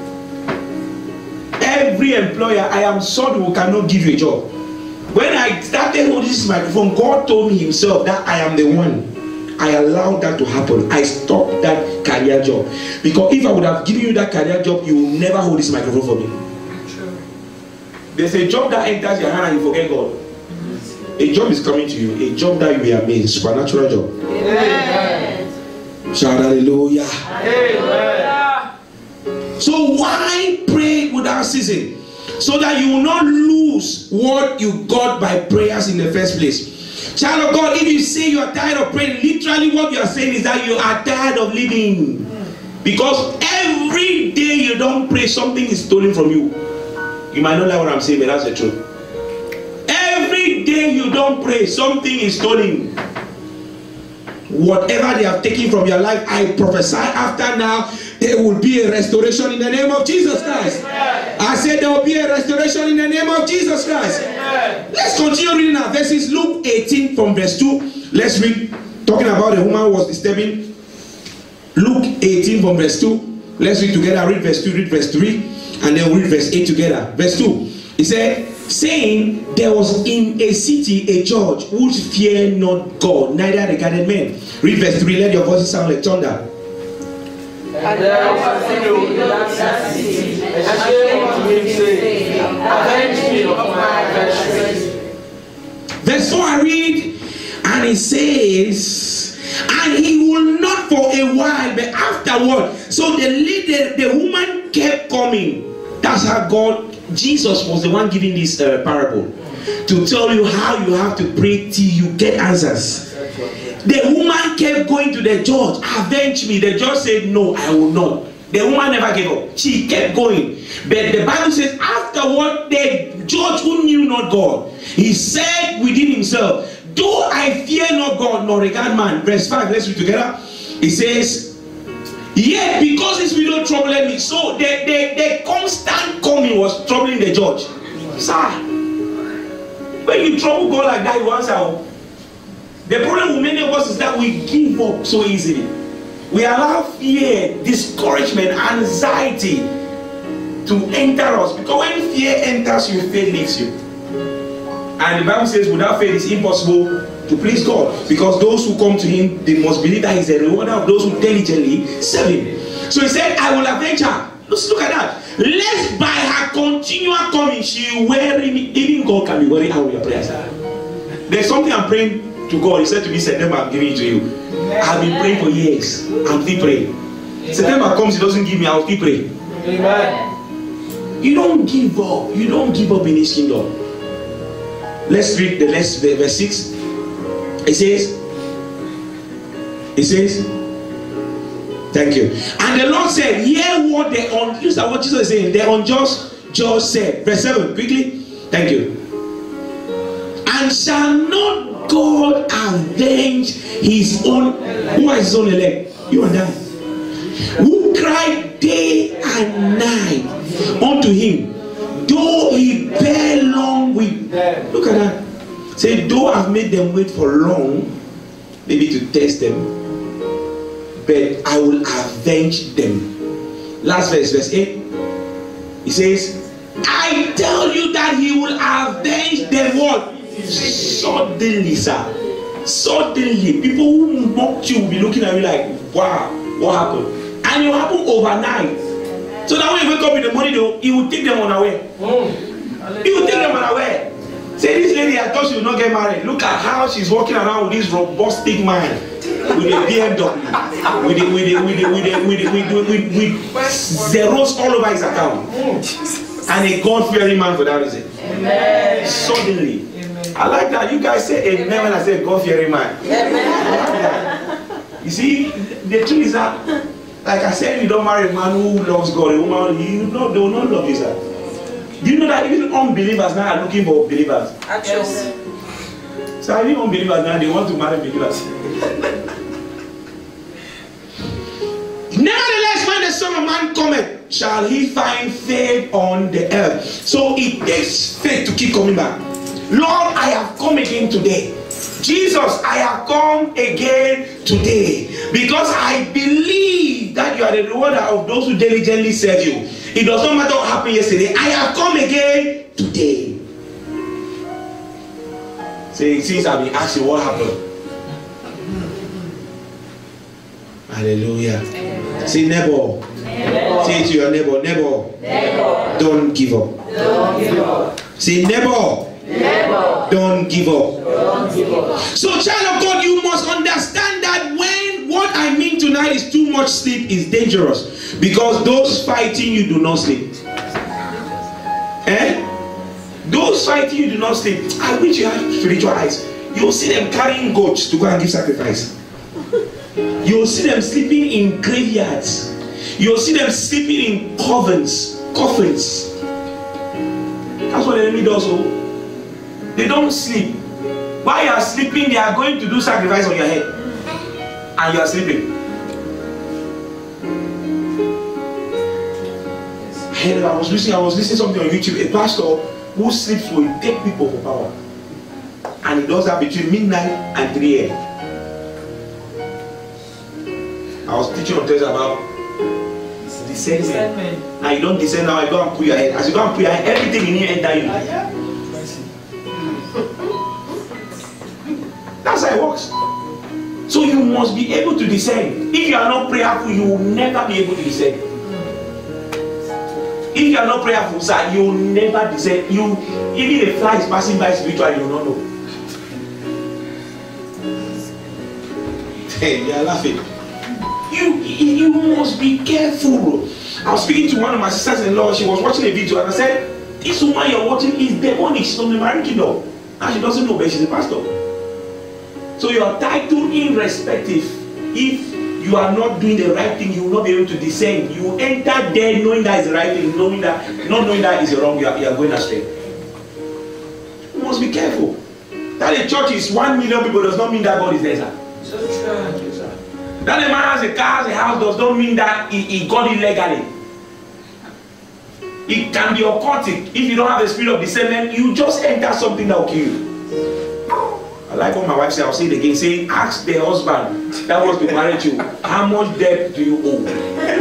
Every employer, I am sorry, we cannot give you a job. When I started holding this microphone, God told me himself that I am the one. I allowed that to happen. I stopped that career job. Because if I would have given you that career job, you will never hold this microphone for me. There's a job that enters your hand and you forget God. A job is coming to you. A job that you will be amazed. Supernatural job. Amen. Shout hallelujah. Amen. So why pray without ceasing? So that you will not lose what you got by prayers in the first place. Child of God, if you say you are tired of praying, literally what you are saying is that you are tired of living. Because every day you don't pray, something is stolen from you. You might not like what I'm saying, but that's the truth. Every day you don't pray, something is stolen. Whatever they have taken from your life, I prophesy after now, there will be a restoration in the name of Jesus Christ. I said there will be a restoration in the name of Jesus Christ. Let's continue reading our verses. Luke 18 from verse 2. Let's read. Talking about the woman who was disturbing. Luke 18 from verse 2. Let's read together. Read verse 2, read verse 3, and then read verse 8 together. Verse 2. He said, saying, there was in a city a judge who feared not God, neither regarded men. Read verse 3. Let your voices sound like thunder. And there was a widow in that city, and she came to him, saying, avenge me of my adversary. Verse 4 I read, and it says, and he will not for a while, but afterward. So the woman kept coming. That's how God, Jesus was the one giving this parable, to tell you how you have to pray till you get answers. The woman kept going to the judge, avenge me. The judge said, no, I will not. The woman never gave up. She kept going. But the Bible says, afterward, the judge who knew not God, he said within himself, though I fear not God nor regard man. Verse 5, let's read together. It says, yet because this widow troubled me. So the constant coming was troubling the judge. Sir, when you trouble God like that, you answer. The problem with many of us is that we give up so easily. We allow fear, discouragement, anxiety to enter us. Because when fear enters you, faith leaves you. And the Bible says without faith it's impossible to please God. Because those who come to him, they must believe that he's a rewarder of those who diligently serve him. So he said, I will avenge her. Let's look at that. Lest by her continual coming, she weary me. Even God can be weary out of your prayers. There's something I'm praying to God. He said to me, September, I'm giving it to you. I've been praying for years. I'm still praying. September comes, he doesn't give me, I'll still pray. Amen. You don't give up. You don't give up in his kingdom. Let's read the next verse 6. It says, thank you. And the Lord said, hear what what Jesus is saying. The unjust judge said. Verse 7, quickly. Thank you. And shall not God avenge his own? Who are his own elect? You and I. Who cried day and night unto him, though he bear long with. Look at that. Say, though I've made them wait for long, maybe to test them, but I will avenge them. Last verse, verse 8. He says, I tell you that he will avenge them what? Suddenly, sir. Suddenly. People who mocked you will be looking at you like, wow, what happened? And it will happen overnight. So that when you wake up in the morning, he will take them unaware. He will take them unaware. Say, this lady, I thought she would not get married. Look at how she's walking around with this robust man, with a BMW, with zeros all over his account, and a God-fearing man for that reason. Amen. Suddenly. Amen. I like that. You guys say amen when I say God-fearing man. Amen. You see, the truth is that, like I said, you don't marry a man who loves God, a woman, they will not love you, sir. Do you know that even unbelievers now are looking for believers? Actually. So even unbelievers now, they want to marry believers. Nevertheless, when the Son of Man cometh, shall he find faith on the earth? So it takes faith to keep coming back. Lord, I have come again today. Jesus, I have come again today because I believe that you are the rewarder of those who diligently serve you. It does not matter what happened yesterday. I have come again today. Say, since I've been asking what happened. Hallelujah. Amen. Say, neighbor. Say to your neighbor, neighbor. Don't give up. Don't give up. Say, neighbor. Don't give up. Don't give up. So, child of God, you must understand that when what I mean tonight is too much sleep is dangerous, because those fighting you do not sleep. Those fighting you do not sleep. I wish you had spiritual eyes. You'll see them carrying goats to go and give sacrifice. You'll see them sleeping in graveyards. You'll see them sleeping in coffins. That's what the enemy does. They don't sleep. While you are sleeping, they are going to do sacrifice on your head. And you are sleeping. heard, I was listening something on YouTube. A pastor who sleeps will take people for power, and he does that between midnight and 3 a.m. I was teaching on Thursday about discernment. Now you don't discern now. You go and put your head. As you go and put your head, everything in here enter you. That's how it works. So you must be able to discern. If you are not prayerful, you will never be able to discern. If you are not prayerful, sir, you will never discern. Even a fly is passing by spiritually, you will not know. Hey, you are laughing. You must be careful. I was speaking to one of my sisters-in-law. She was watching a video, and I said, "This woman you're watching is demonic. She's from the married kingdom, and she doesn't know, but she's a pastor." So your title, irrespective, if you are not doing the right thing, you will not be able to discern. You enter there knowing that is the right thing, not knowing that is wrong. You are going astray. You must be careful. That a church is 1 million people does not mean that God is there, sir. That a man has a car, has a house, does not mean that he got it legally. It can be occultic. If you don't have the spirit of discernment, you just enter something that will kill you. I like what my wife said. I'll say it again. Saying, ask the husband that was to marry you, how much debt do you owe?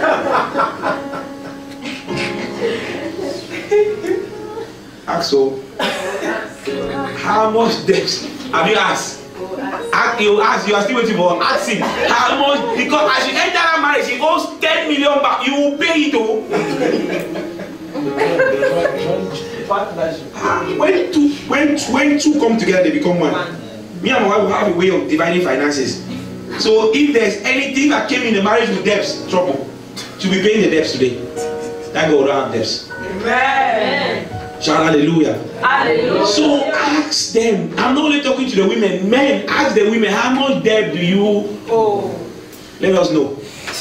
Ask so. How much debt have you asked? You ask, you are still waiting for asking how much, because as you enter that marriage, he owes 10 million back, you will pay it all. When two come together, they become one. Me and my wife will have a way of dividing finances. So if there's anything that came in the marriage with debts, trouble, to be paying the debts today. Thank God we don't have debts. Amen. Shout hallelujah. Hallelujah. So ask them. I'm not only talking to the women. Men, ask the women, how much debt do you owe? Let us know.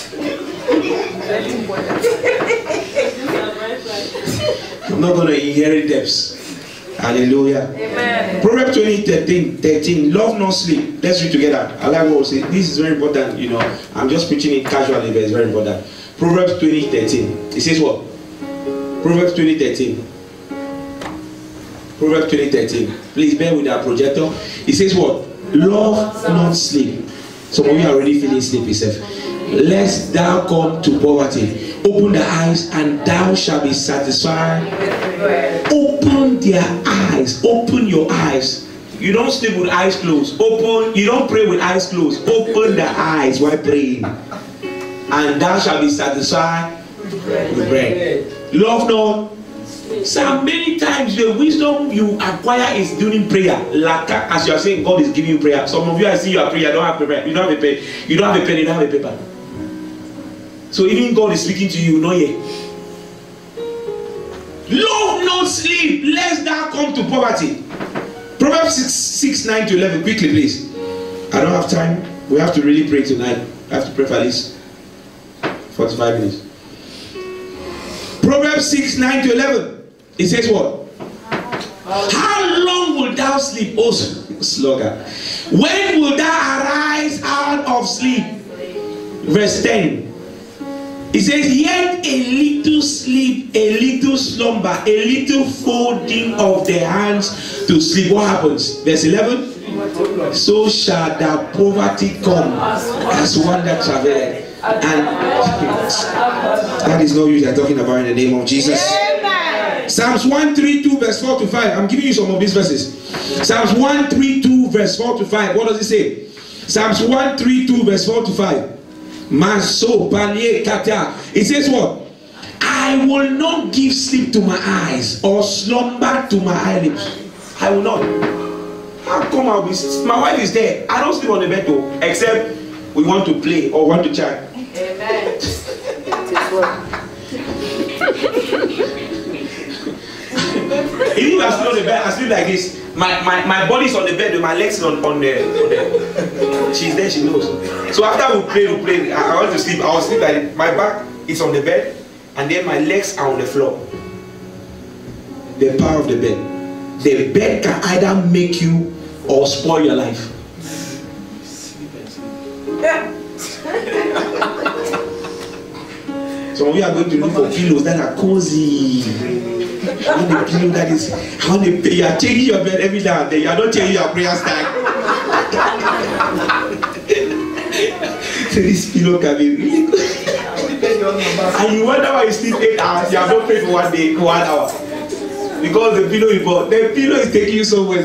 I'm not going to inherit debts. Hallelujah. Amen. Proverbs 20:13. Love not sleep. Let's read together. I like what we say. This is very important. You know, I'm just preaching it casually, but it's very important. Proverbs 20:13. It says what? Proverbs 20:13. Proverbs 20:13. Please bear with our projector. It says what? Love not sleep. Some of you are already feeling sleepy, self. Lest thou come to poverty. Open the eyes and thou shalt be satisfied. Open their eyes. Open your eyes. You don't sleep with eyes closed. You don't pray with eyes closed. Open the eyes while praying. And thou shalt be satisfied with bread. Love not. So many times the wisdom you acquire is during prayer. Like as you are saying, God is giving you prayer. Some of you, I see you are praying, you don't have paper. You don't have a pen. You don't have a pen. You don't have a paper. So even God is speaking to you, not yet. Love not sleep, lest thou come to poverty. Proverbs 6:9-11. Quickly, please. I don't have time. We have to really pray tonight. I have to pray for at least 45 minutes. Proverbs 6:9-11. It says what? How long will thou sleep, O sluggard? When will thou arise out of sleep? Verse 10. It says, yet a little sleep, a little slumber, a little folding of the hands to sleep. What happens? Verse 11. So shall the poverty come as one that travaileth. And that is not you they are talking about in the name of Jesus. Psalms 132 verse 4-5. I'm giving you some of these verses. Psalms 132 verse 4-5. What does it say? Psalms 132 verse 4-5. It says what? I will not give sleep to my eyes or slumber to my eyelids. I will not. How come I'll be? My wife is there. I don't sleep on the bed though, except we want to play or want to chat. Amen. Even if I sleep on the bed, I sleep like this. My body's on the bed with my legs on the. She's there, she knows. So after we play, I want to sleep. I will sleep like my back is on the bed and then my legs are on the floor. The power of the bed. The bed can either make you or spoil your life. Some of you are going to look for pillows that are cozy. I want a pillow that is. You are changing your bed every now and then. You are not changing your prayer style. So this pillow can be really good. And you wonder why you sleep 8 hours. You have not prayed for 1 day, 1 hour. Because the pillow you bought, the pillow is taking you somewhere.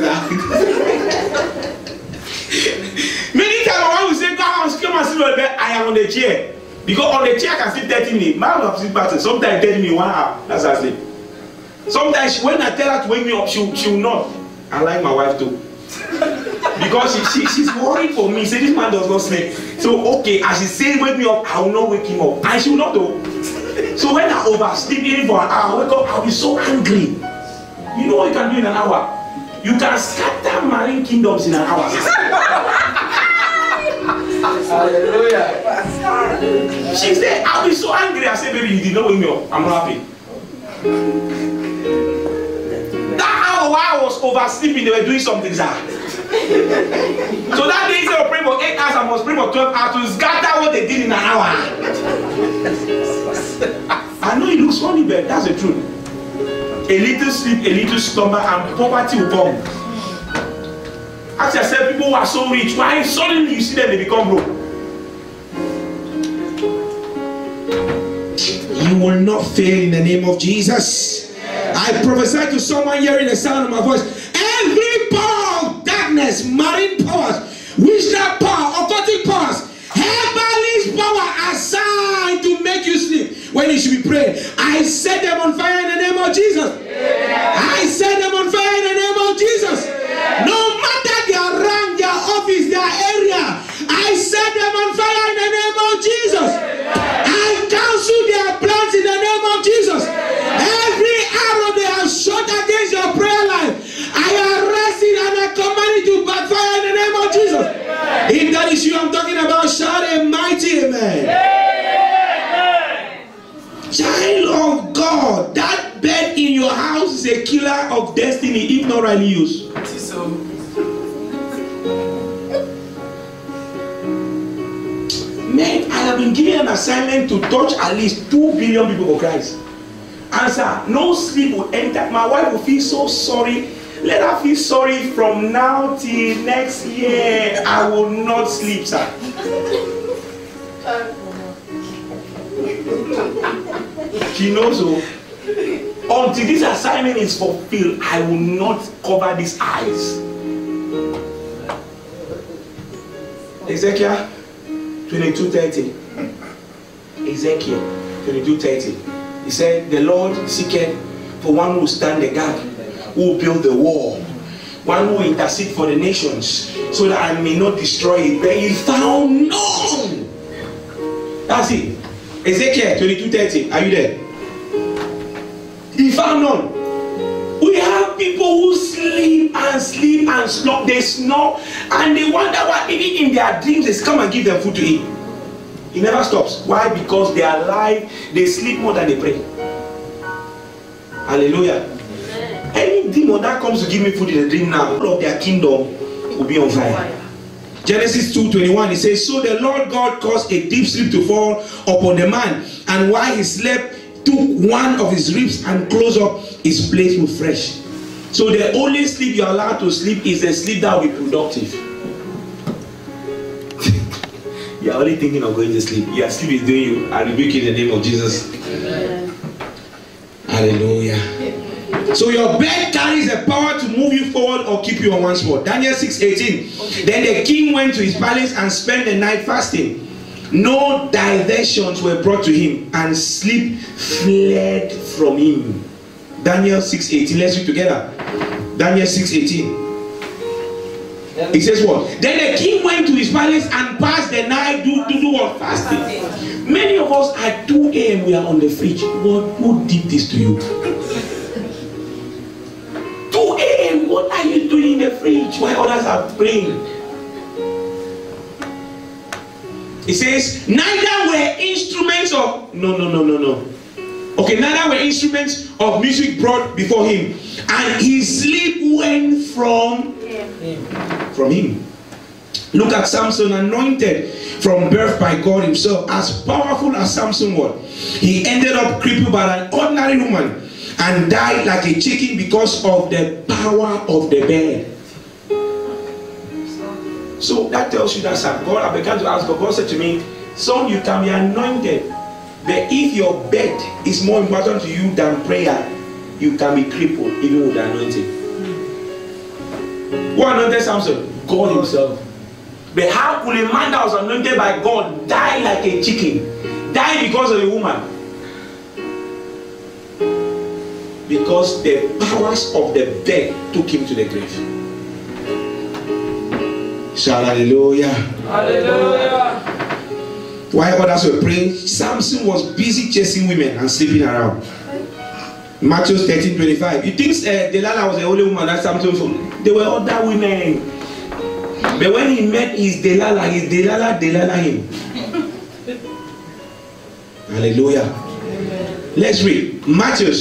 Many times when we say, come and sleep on the bed, I am on the chair. Because on the chair I can sleep 30 minutes. My wife sleep better. Sometimes 30 minutes, 1 hour. That's how I sleep. Sometimes when I tell her to wake me up, she will not. I like my wife too. Because she's worried for me. Say this man does not sleep. So okay, as she says wake me up, I will not wake him up. And she will not do. So when I oversleep even for an hour, I wake up, I'll be so angry. You know what you can do in an hour? You can scatter marine kingdoms in an hour. Hallelujah. She said, I'll be so angry. I said, baby, you did not wake me up. I'm not happy. That hour while I was oversleeping, they were doing something, sir. So that day instead of praying for 8 hours, I must pray for 12 hours to scatter what they did in an hour. I know it looks funny, but that's the truth. A little sleep, a little slumber, and poverty will come. As I said, people who are so rich, why suddenly you see them, they become broke? You will not fail in the name of Jesus. I prophesy to someone hearing the sound of my voice. Every power of darkness, marine powers, witchcraft power, occultic powers, herbalist power assigned to make you sleep when you should be praying, I set them on fire in the name of Jesus. I set them on fire in the name of Jesus. No matter their rank, their office, their area, I set them on fire in the name of Jesus. I cancel their plans in the name of Jesus. Every arrow they have shot against your prayer life, I arrest it and I command it to backfire in the name of Jesus. If that is you I'm talking about, shout a mighty amen. Child of God, that bed in your house is a killer of destiny if not rightly used. Man, I have been given an assignment to touch at least 2 billion people for Christ. Answer, no sleep will enter. My wife will feel so sorry. Let her feel sorry from now till next year. I will not sleep, sir. She knows so. Until this assignment is fulfilled, I will not cover these eyes. Ezekiel 22:30. Ezekiel 22:30. He said, the Lord seeketh for one who will stand the gap, who will build the wall, one who will intercede for the nations, so that I may not destroy it. But he found none. That's it. Ezekiel 22:30. Are you there? He found none. We have people who sleep and snore. They snore and they wonder why even in their dreams they come and give them food to eat. It never stops. Why? Because they are alive. They sleep more than they pray. Hallelujah. Any demon that comes to give me food in a dream now, all of their kingdom will be on fire. Genesis 2:21, it says, so the Lord God caused a deep sleep to fall upon the man, and while he slept, took one of his ribs and closed up his place with flesh. So the only sleep you are allowed to sleep is a sleep that will be productive. You are only thinking of going to sleep. Your sleep is doing you. I rebuke you in the name of Jesus. Amen. Hallelujah. So your bed carries the power to move you forward or keep you on one spot. Daniel 6:18. Then the king went to his palace and spent the night fasting. No diversions were brought to him, and sleep fled from him. Daniel 6:18. Let's read together. Daniel 6:18. It says what? Then the king went to his palace and passed the night to do what? Fasting. Many of us at 2 a.m. we are on the fridge. Who did this to you? 2 a.m. What are you doing in the fridge while others are praying? It says, neither were instruments of no. Okay, neither were instruments of music brought before him, and his sleep went from him. Look at Samson, anointed from birth by God himself. As powerful as Samson was, he ended up crippled by an ordinary woman and died like a chicken because of the power of the bed. So that tells you that God, I began to ask God. God said to me, son, you can be anointed, but if your bed is more important to you than prayer, you can be crippled even with the anointing. Who anointed Samson? God himself. But how could a man that was anointed by God die like a chicken? Die because of a woman? Because the powers of the bed took him to the grave. Shout hallelujah. Hallelujah. While others were praying, Samson was busy chasing women and sleeping around. Matthew 13:25. You think Delilah was the only woman that Samson found? There were other women. But when he met his Delilah him. Hallelujah. Amen. Let's read Matthew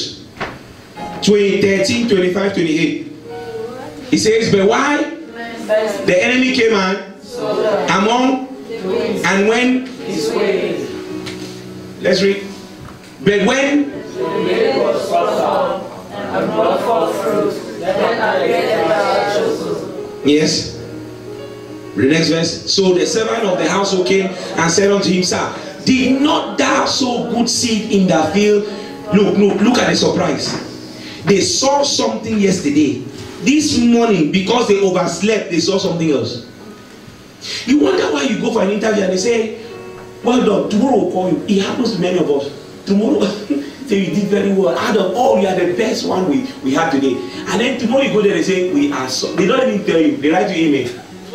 13:25-28. He says, but why the enemy came among and when his way. Let's read. But when the way was brought and brought forth fruit, then again yes. The next verse. So the servant of the household came and said unto him, sir, did not thou sow good seed in the field? Look at the surprise. They saw something yesterday. This morning, because they overslept, they saw something else. You wonder why you go for an interview and they say, well done, tomorrow we'll call you. It happens to many of us. Tomorrow, say you did very well. Out of all, you are the best one we had today. And then tomorrow you go there and say, we are so. They don't even tell you. They write you email.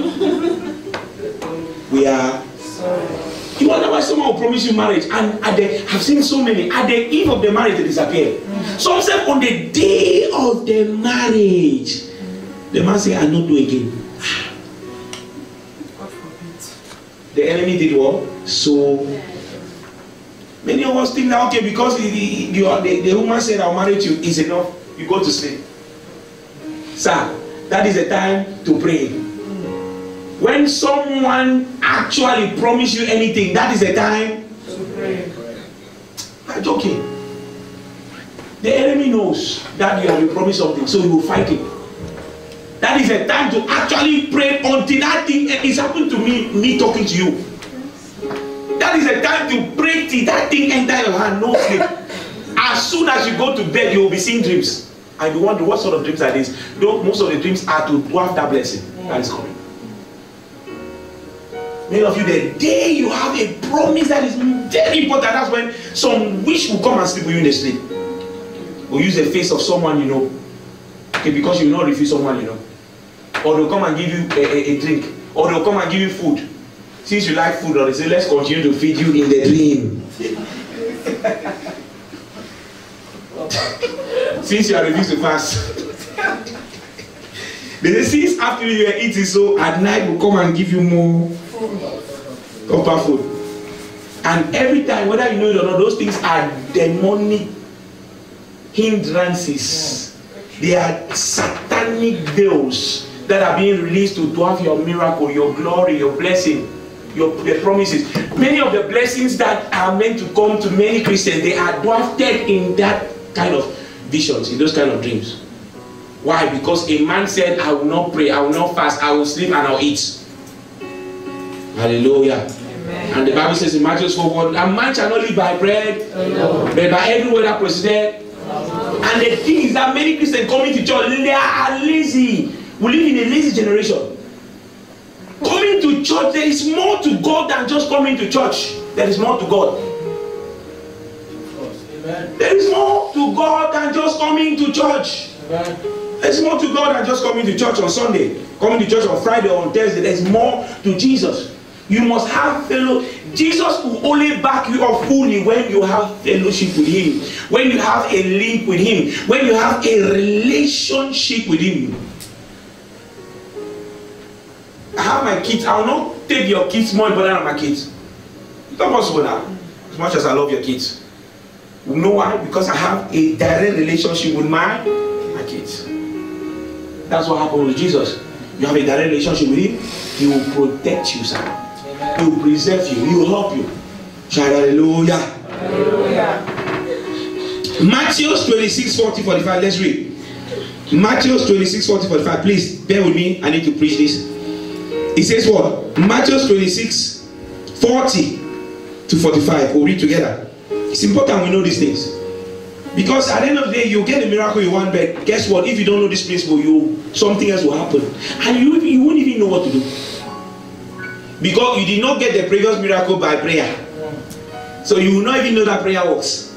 We are sorry. You wonder why someone will promise you marriage and I've seen so many at the eve of the marriage they disappear. Some say on the day of the marriage, the man say, I not do again. The enemy did what? So many of us think that okay, because the woman said I'll marry you is enough, you go to sleep. Sir, that is the time to pray. When someone actually promise you anything, that is the time to pray. I'm joking. The enemy knows that you have been promised something, so he will fight it. That is the time to actually pray until that thing is happened to me talking to you. That is the time to pray till that thing enter your hand, no sleep. As soon as you go to bed, you will be seeing dreams. And you wonder what sort of dreams are these? Most of the dreams are to dwarf that blessing that is coming. Many of you, the day you have a promise that is very important, that's when some wish will come and sleep with you in the sleep. Or use the face of someone you know. Okay, because you will not refuse someone you know. Or they'll come and give you a drink. Or they'll come and give you food. Since you like food, or they say, let's continue to feed you in the dream. Since you are refused to fast. They say, since after you are eating, so at night we'll come and give you more upper food. And every time, whether you know it or not, those things are demonic hindrances. They are satanic veils that are being released to dwarf your miracle, your glory, your blessing, your promises. Many of the blessings that are meant to come to many Christians, they are dwarfed in that kind of visions, in those kind of dreams. Why? Because a man said, I will not pray, I will not fast, I will sleep and I'll eat. Hallelujah. Amen. And the Bible says in Matthew 4:1, a man shall not live by bread, but by every word that proceeded. And the thing is that many Christians coming to church, they are lazy. We live in a lazy generation. Coming to church, there is more to God than just coming to church. There is more to God. Amen. There is more to God than just coming to church. Amen. There is more to God than just coming to church on Sunday, coming to church on Friday or on Thursday. There is more to Jesus. You must have fellowship. Jesus will only back you up fully when you have fellowship with Him, when you have a link with Him, when you have a relationship with Him. I have my kids. I will not take your kids more important than my kids. It's not possible now. As much as I love your kids. You know why? Because I have a direct relationship with my kids. That's what happened with Jesus. you have a direct relationship with Him, He will protect you, sir. He will preserve you. He will help you. Shout hallelujah. Hallelujah. Matthew 26, 40, 45. Let's read. Matthew 26, 40, 45. Please bear with me. I need to preach this. It says what? Matthew 26, 40 to 45. We'll read together. It's important we know these things. Because at the end of the day, you get a miracle you want, but guess what? If you don't know this principle, something else will happen. And you won't even know what to do. Because you did not get the previous miracle by prayer. So you will not even know that prayer works.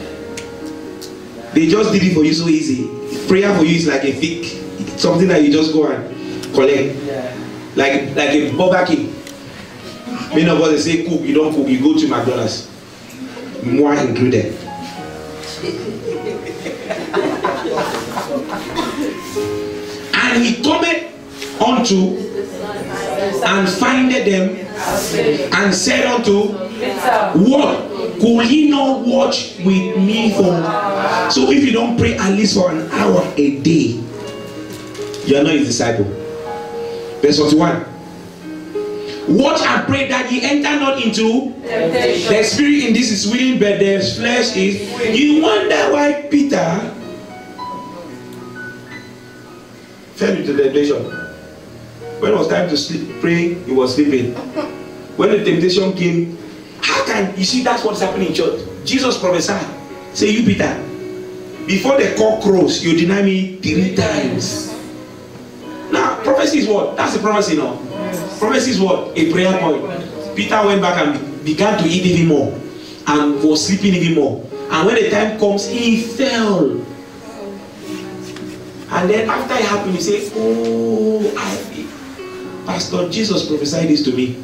They just did it for you so easy. Prayer for you is like a fake. Something that you just go and collect. Like a Burger King. Many of us say cook, you don't cook, you go to McDonald's. Moi included. And he cometh unto and findeth them and said unto, what? Could he not watch with me for? So if you don't pray at least for an hour a day, you are not his disciple. Verse 41. Watch and pray that ye enter not into temptation. The spirit in this is willing, but the flesh is. You wonder why Peter fell into temptation. When it was time to sleep, pray, he was sleeping. When the temptation came, how can you see that's what's happening in church? Jesus prophesied. Say, you Peter, before the cock crows, you deny me 3 times. Now, prophecy is what? That's the prophecy now. Prophecy is what? A prayer point. Peter went back and began to eat even more and was sleeping even more. And when the time comes, he fell. And then after it happened, he said, oh, Pastor Jesus prophesied this to me.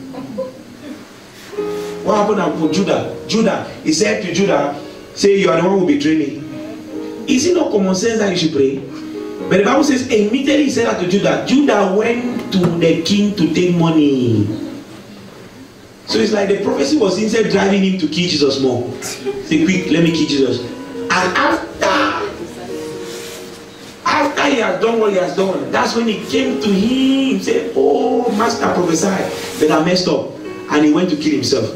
What happened to Judah? Judah, he said to Judah, say, you are the one who will betray me. Is it not common sense that you should pray? But the Bible says, immediately he said that to Judah. Judah went to the king to take money. So it's like the prophecy was instead driving him to kill Jesus more. Say, quick, let me kill Jesus. And after he has done what he has done, that's when he came to him and said, oh, master prophesied, but I messed up. And he went to kill himself.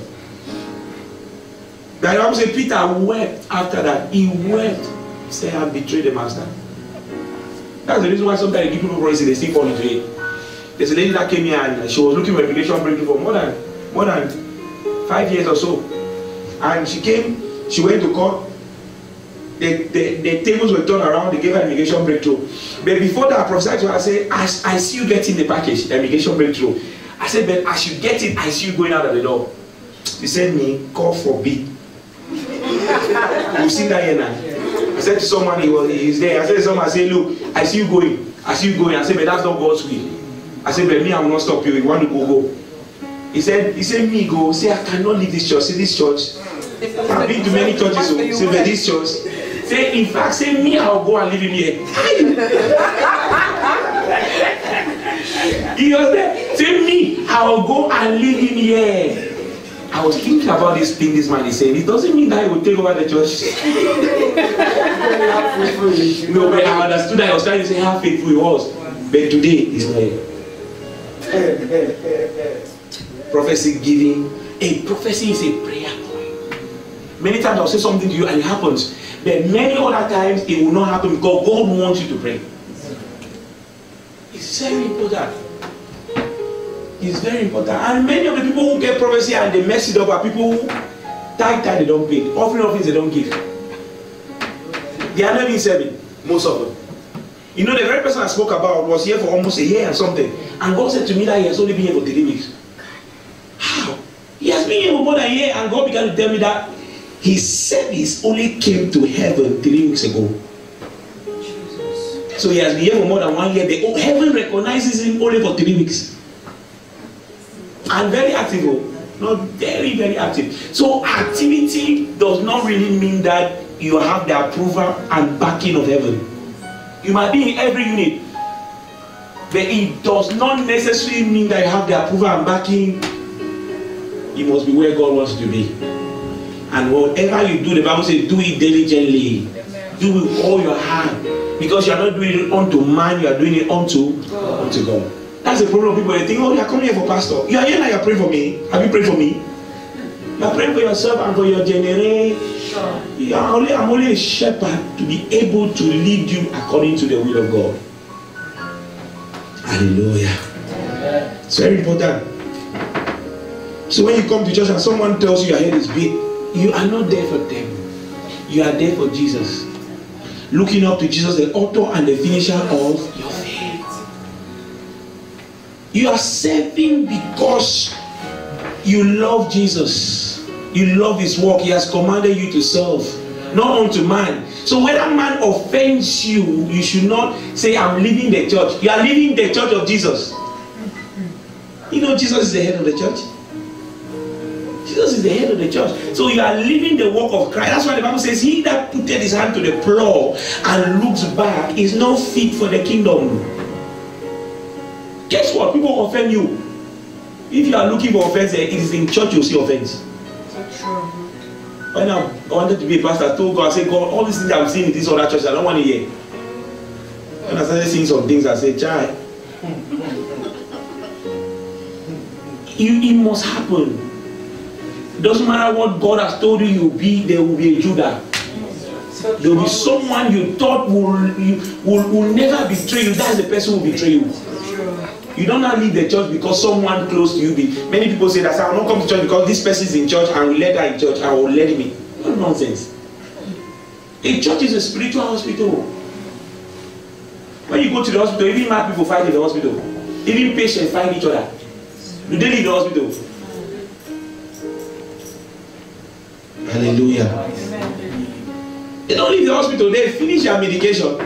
The Bible says Peter wept after that. He wept. He said, I betrayed the master. That's the reason why sometimes people prophecy, they still fall into it. There's a lady that came here and she was looking for immigration breakthrough for more than 5 years or so. And she came, she went to court. The tables were turned around, they gave her immigration breakthrough. But before that, I prophesied to her, I said, I see you getting the package, the immigration breakthrough. I said, but as you get it, I see you going out of the door. She said, me, God forbid. You've seen that here now. I said to someone, he's there. I said to someone, I said, look, I see you going. I see you going. I said, but that's not God's will. I said, but me, I will not stop you. If you want to go. He said, me, go. Say, I cannot leave this church. Say, this church. I've been to many churches. So, say, but this church. Say, in fact, say, me, I'll go and leave him here. He was there. Say, me, I'll go and leave him here. I was thinking about this thing this man is saying. It doesn't mean that he will take over the church. No, but I understood that I was trying to say how faithful he was. But today, he's not here. Prophecy giving. A prophecy is a prayer point. Many times I'll say something to you and it happens. But many other times it will not happen because God wants you to pray. It's very important. It's very important. And many of the people who get prophecy and they mess it up are people who tithe they don't pay. Offerings they don't give. They are not even serving, most of them. You know, the very person I spoke about was here for almost a year or something. And God said to me that he has only been here for 3 weeks. How? He has been here for more than a year, and God began to tell me that his service only came to heaven 3 weeks ago. So he has been here for more than 1 year. The heaven recognizes him only for 3 weeks. And very active, not very, very active. So activity does not really mean that you have the approval and backing of heaven. You might be in every unit, but it does not necessarily mean that you have the approval and backing. You must be where God wants you to be. And whatever you do, the Bible says, do it diligently. Do it with all your heart. Because you are not doing it unto man, you are doing it unto God. That's the problem of people. They think, oh, you are coming here for pastor. You are here now, you are praying for me. Have you prayed for me? You are praying for yourself and for your generation. I'm only a shepherd to be able to lead you according to the will of God. Hallelujah. It's very important. So when you come to church and someone tells you your head is big, you are not there for them. You are there for Jesus. Looking up to Jesus, the author and the finisher of your faith. You are serving because you love Jesus. You love his work. He has commanded you to serve, not unto man. So when a man offends you, you should not say, I'm leaving the church. You are leaving the church of Jesus. You know Jesus is the head of the church. Jesus is the head of the church. So you are living the work of Christ. That's why the Bible says, he that putteth his hand to the plow and looks back is not fit for the kingdom. Guess what? People offend you. If you are looking for offense, it is in church you'll see offense. When I wanted to be a pastor, I told God, I said, God, all these things I'm seeing in this other church, I don't want to hear. When I started seeing some things, I said, child, it must happen. Doesn't matter what God has told you you'll be, there will be a Judah. There will be someone you thought will never betray you. That's the person who will betray you. You don't now leave the church because someone close to you. Many people say that I will not come to church because this person is in church and will let her in church and will let him in. No nonsense. A church is a spiritual hospital. When you go to the hospital, even mad people fight in the hospital. Even patients fight each other. Do they leave the hospital? Hallelujah. They don't leave the hospital, they finish their medication.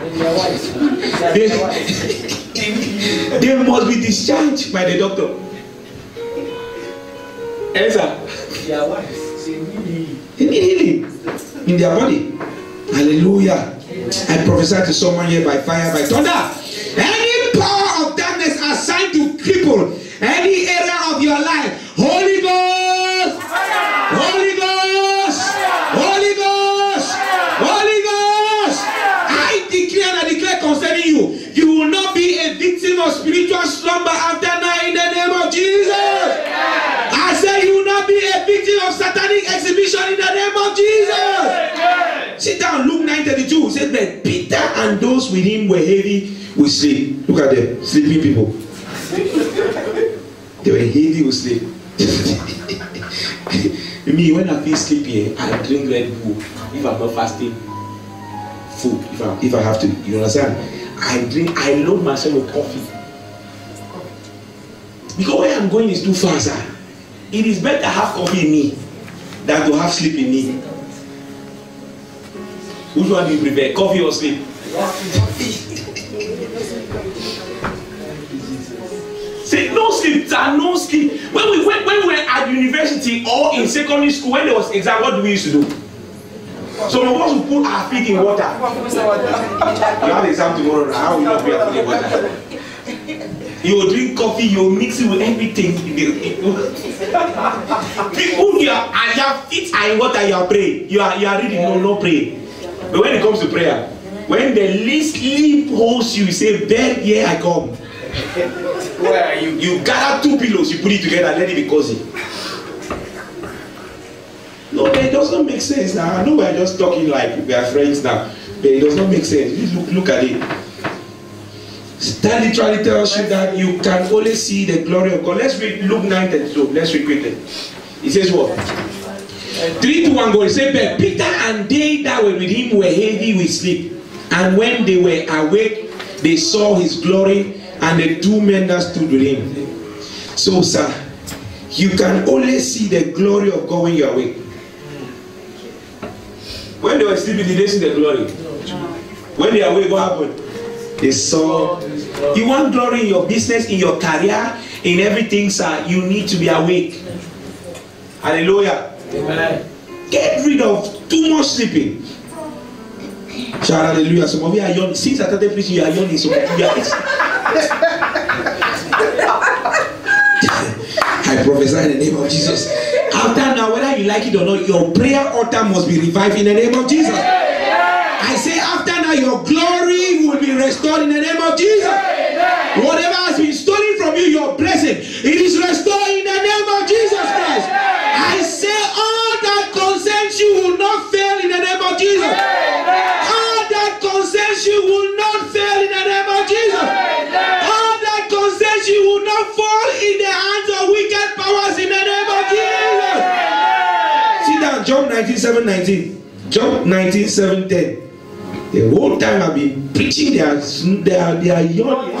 They must be discharged by the doctor. Answer. They need healing in their body. Hallelujah. I prophesy to someone here by fire, by thunder. Any power of darkness assigned to cripple any area of your life, Holy Ghost, Holy Ghost, Holy Ghost, Holy Ghost, I declare and I declare concerning you, you will not be a victim of spiritual slumber after night in the name of Jesus. I say you will not be a victim of satanic exhibition in the name of Jesus. Sit down, Luke 9:32 says that Peter and those with him were heavy with sleep. Look at them, sleeping people. They were heavy with sleep. Me, when I feel sleepy, I drink Red Bull. If I'm not fasting, food. If I have to, you understand? I load myself with coffee. Because where I'm going is too far, sir. It is better to have coffee in me than to have sleep in me. Which one do you prefer, coffee or sleep? Say no sleep, sir, no sleep. When we were at university or in secondary school, when there was exam, what do we used to do? Some of us would put our feet in water. You have exam tomorrow, how will you not be able to get water? You will drink coffee, you will mix it with everything. People, your feet are in water, you are praying. You are reading, no pray. But when it comes to prayer, when the least sleep holds you, you say, bed, here I come. Where are you? You gather two pillows, you put it together, let it be cozy. No, it doesn't make sense now. I know we're just talking like we are friends now, but it does not make sense. Look at it. That literally tells you that you can only see the glory of God. Let's read Luke 9:32. Let's read quickly. It says what? 3 to 1 go. It says, but Peter and they that were with him were heavy with sleep. And when they were awake, they saw his glory and the two men that stood with him. So, sir, you can only see the glory of God when you are awake. When they were sleeping, did they see the glory? When they are awake, what happened? They saw. You want glory in your business, in your career, in everything, sir. You need to be awake. Hallelujah. Amen. Get rid of too much sleeping. Shout hallelujah. Some of you are yawning. Since I started preaching, you are yawning. So I prophesy in the name of Jesus. After now, whether you like it or not, your prayer altar must be revived in the name of Jesus. I say after now, your glory will be restored in the name of Jesus. Whatever has been stolen from your blessing. It is restored in the name of Jesus Christ. I say all that concerns you will not fail in the name of Jesus. All that concerns you will not fail in the name of Jesus. All that concerns you will not fall in the hands of wicked powers in the name of Jesus. See that Job 19:7-19. Job 19:7-10. The whole time I've been preaching, they are yawning.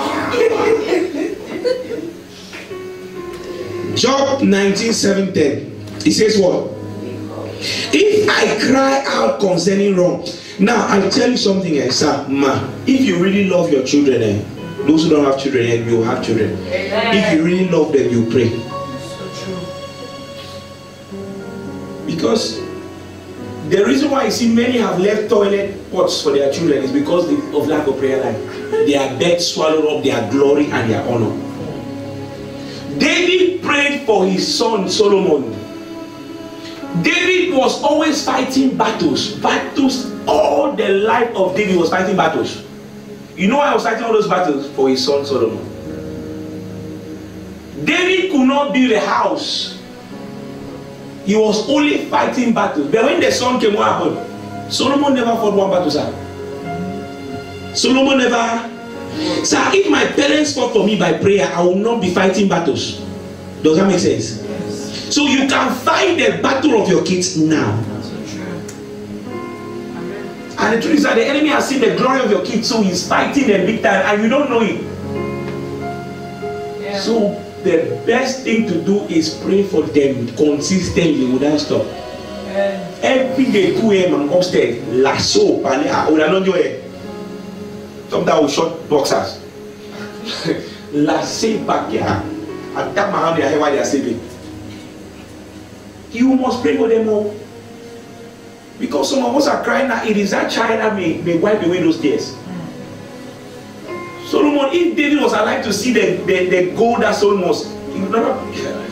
Job 19:7-10. It says what? If I cry out concerning wrong. Now I'll tell you something, sir, ma. If you really love your children, those who don't have children yet, you will have children. If you really love them, you pray. So true. Because the reason why you see many have left toilet pots for their children is because of lack of prayer life. Their bed swallowed up their glory and their honor. David prayed for his son Solomon. David was always fighting battles. All the life of David was fighting battles. You know why I was fighting all those battles? For his son Solomon. David could not build a house. He was only fighting battles. But when the son came, what happened? Solomon never fought one battle, sir. Solomon never. Sir, if my parents fought for me by prayer, I will not be fighting battles. Does that make sense? Yes. So you can fight the battle of your kids now. And the truth is that the enemy has seen the glory of your kids, so he's fighting them big time, and you don't know it. Yeah. So the best thing to do is pray for them consistently without stop. Every day 2 a.m. I'm upstairs. Lasso, sometimes I will shot boxers. Lasso back here. I tap my hand in their head while they are sleeping. You must pray for them all. Because some of us are crying that it is that child that may wipe away those tears. Solomon, if David was alive to see the gold that Solomon was, he would never.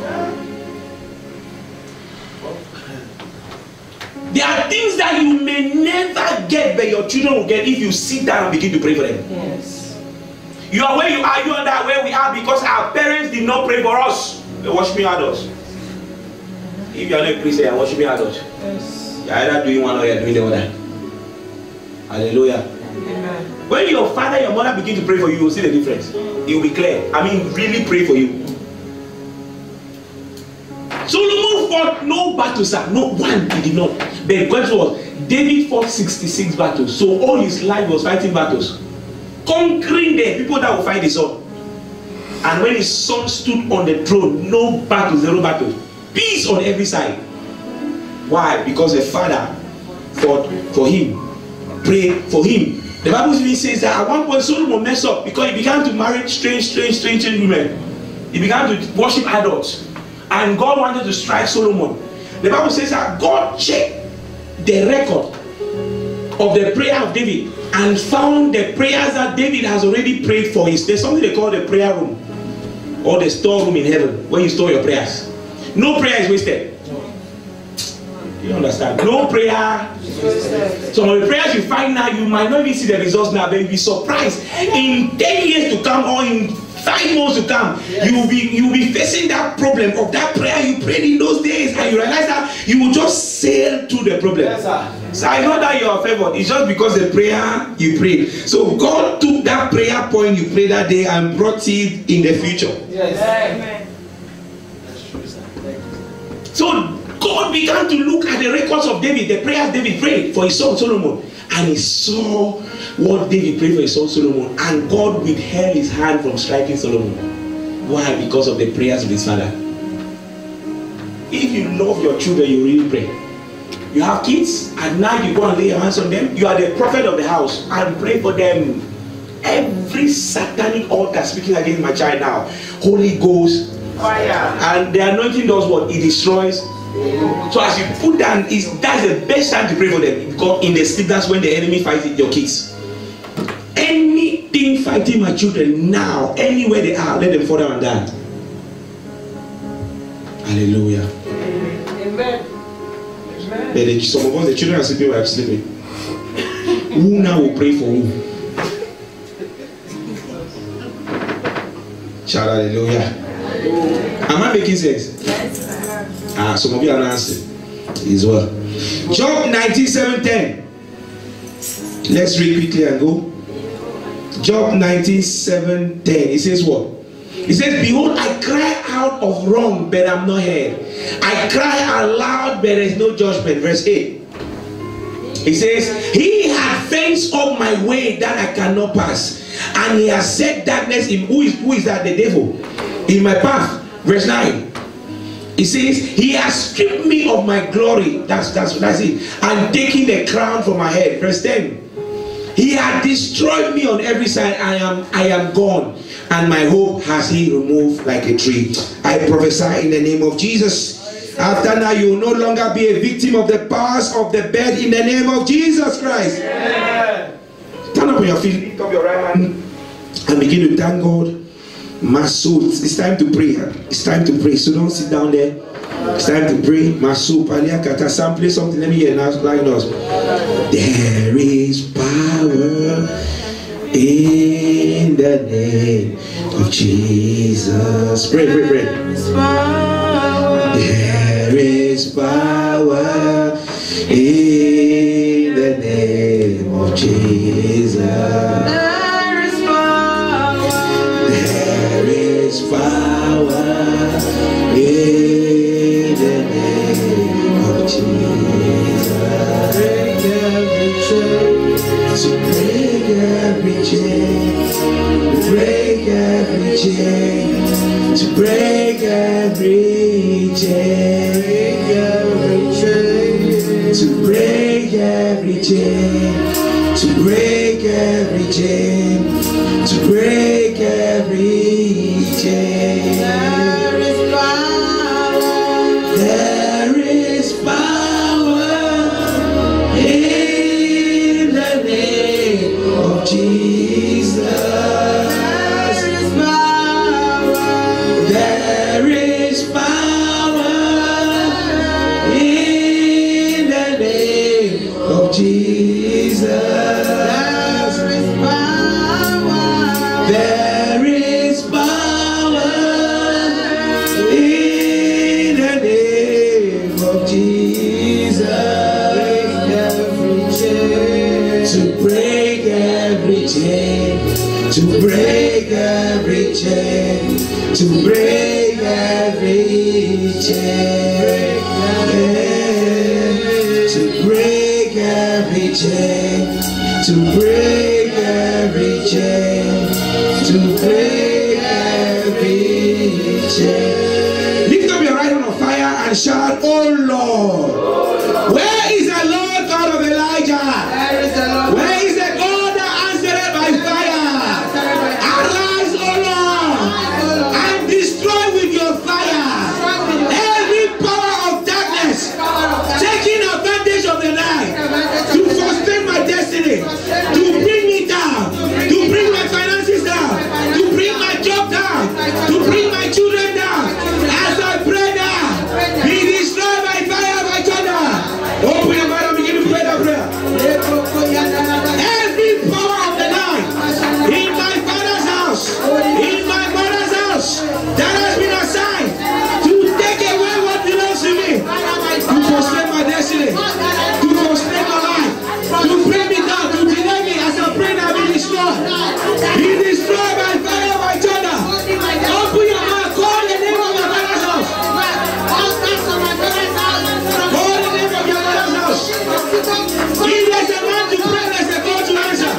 There are things that you may never get, but your children will get if you sit down and begin to pray for them. Yes. You are where you are, you are that where we are because our parents did not pray for us. They worship adults. If you are not a Christian, you are worshiping adults. Yes. You are either doing one or you are doing the other. Hallelujah. Amen. When your father, your mother begin to pray for you, you will see the difference. It will be clear. I mean, really pray for you. Solomon fought no battles, sir. No one, he did not. But the question was, David fought 66 battles. So all his life was fighting battles. Conquering the people that will fight his son. And when his son stood on the throne, no battles, zero battles. Peace on every side. Why? Because the father fought for him. Prayed for him. The Bible even says that at one point Solomon messed up because he began to marry strange women. He began to worship idols. And God wanted to strike Solomon. The Bible says that God checked the record of the prayer of David and found the prayers that David has already prayed for. There's something they call the prayer room or the storeroom in heaven where you store your prayers. No prayer is wasted. You understand? No prayer. Some of the prayers you find now, you might not even see the results now, but you'll be surprised. In 10 years to come or in 5 months to come, yes, you will be facing that problem of that prayer you prayed in those days, and you realize that you will just sail through the problem. Yes, sir. So I know that you are favored. It's just because the prayer you prayed. So God took that prayer point you prayed that day and brought it in the future. Yes. Amen. So God began to look at the records of David, the prayers David prayed for his son Solomon, and he saw what David prayed for his son Solomon, and God withheld his hand from striking Solomon. Why? Because of the prayers of his father. If you love your children, you really pray. You have kids, at night you go and lay your hands on them. You are the prophet of the house and pray for them. Every satanic altar speaking against my child now, Holy Ghost fire. And the anointing does what? It destroys. So as you put down, that's the best time to pray for them, because in the sleep that's when the enemy fights your kids. Anything fighting my children now, anywhere they are, let them fall down and die. Hallelujah. Amen. But some of us, the children are sleeping while I'm sleeping. Who now will pray for who? Shout hallelujah. Am I making sense? Yes. Some of you are answering as well. Job 19:7-10. Let's read quickly and go. Job 19:7-10. It says what? It says, behold, I cry out of wrong, but I'm not heard. I cry aloud, but there is no judgment. Verse 8. It says, he had fenced up my way that I cannot pass, and he has set darkness in. Who is that? The devil. In my path. Verse 9. It says, he has stripped me of my glory. That's it. And taking the crown from my head. Verse 10. He had destroyed me on every side. I am gone, and my hope has he removed like a tree. I prophesy in the name of Jesus. After now, you will no longer be a victim of the powers of the bed in the name of Jesus Christ. Yeah. Stand up on your feet, lift up your right hand, and begin to thank God. My soul, it's time to pray. It's time to pray. So don't sit down there. It's time to pray. My soul, Paliakata, Sam, play something. Let me hear now. Like us. There is power in the name of Jesus. Pray, pray, pray. There is power in the name of Jesus. There is power. There is power in the name of Jesus. Break every chain, to break every chain, break every chain, to break every chain, to break every chain, to break every chain, to break every chain. There is power. There is power in the name of Jesus. There is power. There is power in the name of Jesus. There is power. There is power in the name of Jesus. To break every chain, to break every chain, to break every chain, to break every chain, to break every chain, to break every chain. Lift up your right hand on fire and shout, oh Lord, where is the Lord God of Elijah? There is the Lord. Where is the God that answered by fire? Arise, O Lord, and destroy with your fire every power of darkness, taking advantage of the night to frustrate my destiny, to bring me down, to bring my finances down, to bring my job down, to bring my children down. As I pray now, be destroyed by fire, by thunder. Open your mouth and begin to pray that prayer. Every power of the night in my father's house, in my mother's house, that has been assigned to take away what belongs to me, to frustrate my destiny, to frustrate my life, to bring me down, to delay me. As I pray now, be destroyed. Be destroyed by fire, by thunder. Open your mouth, call the name of your father's house. Call the name of your father's house. If there's a man to pray, there's a God to answer.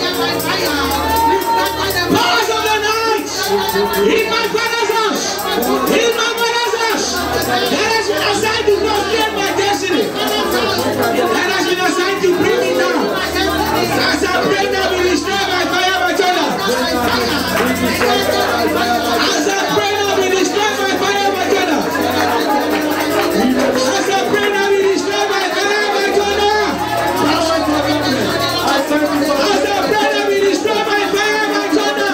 Powers of the night, in my father's house, in my mother's house, that has been assigned to frustrate my destiny, that has been assigned to bring me down. As I pray now, be destroyed by fire, by thunder. As I pray now, be destroyed by fire, by thunder. As I pray now, be destroyed by fire, by thunder. As I pray now, be destroyed by fire, by thunder.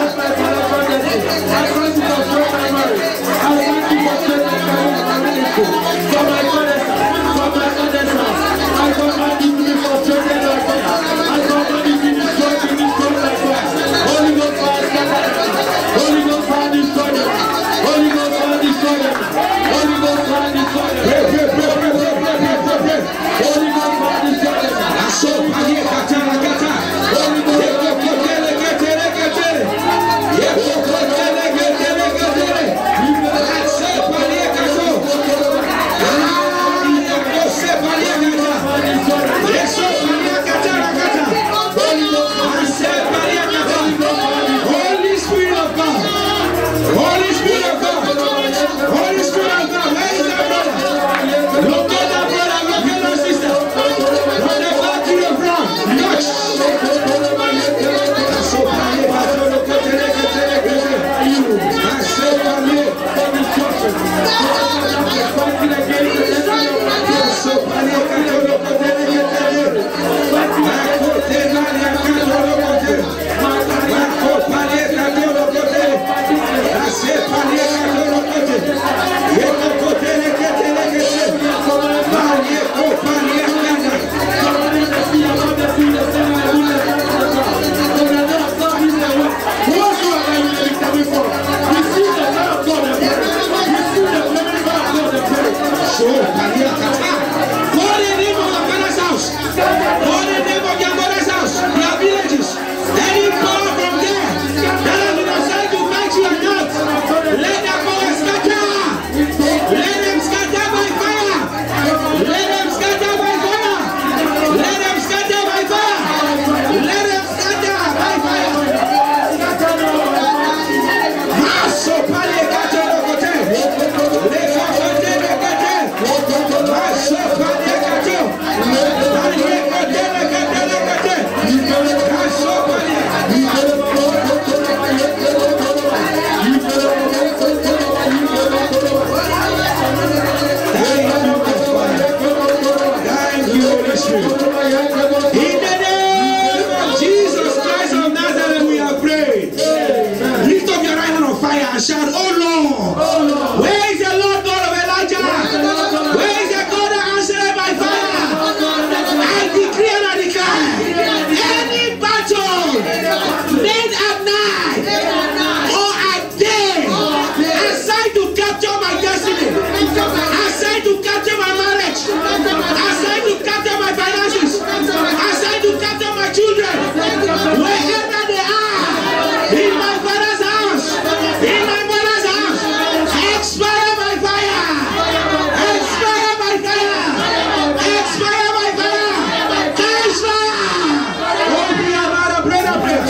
and shout, oh Lord, where is the Lord God of Elijah? Where is the God that answered by fire? I decree and I declare, any battle late at night or at day assigned to capture my destiny, assigned to capture my marriage, assigned to capture my finances, assigned to capture my children, wherever they are, in my father's house, in my mother's house, expire by fire, expire by fire, expire by fire, catch fire. Open your mouth and pray that prayer.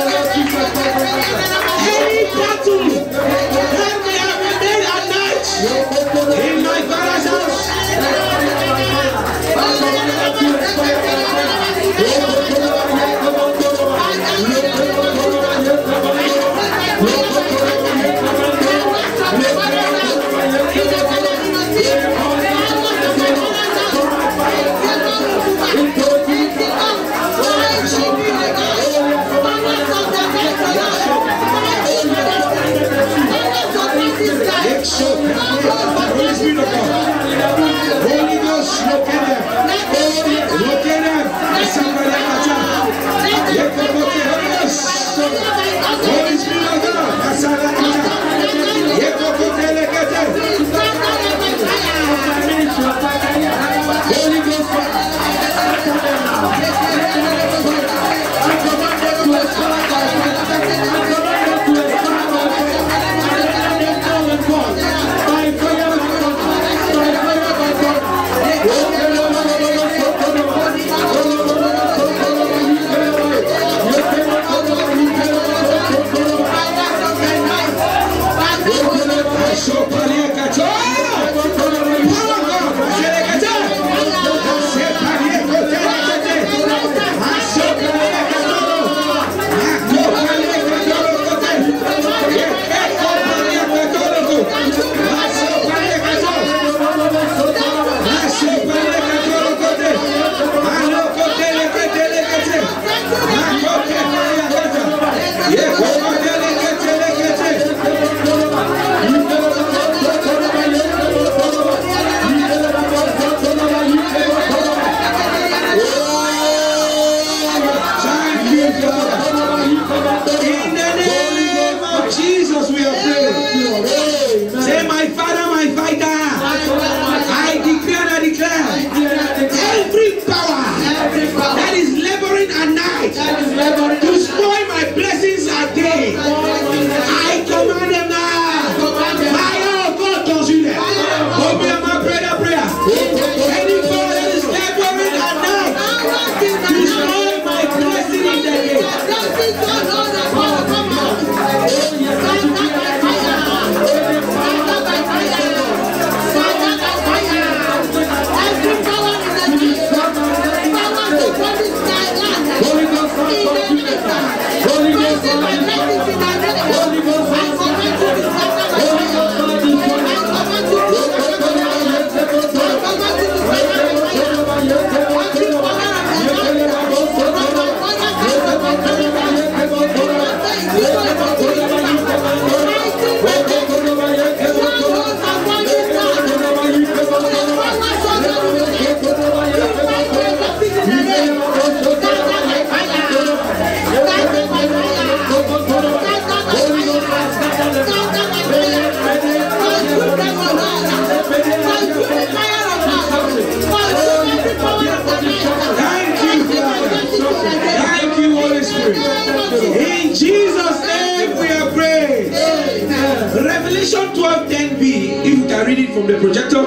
Any battle that may have been made at night in my father's house, Holy Ghost, locate them. Locate them. Holy Spirit of God. Holy Revelation 12:10b, if you can read it from the projector.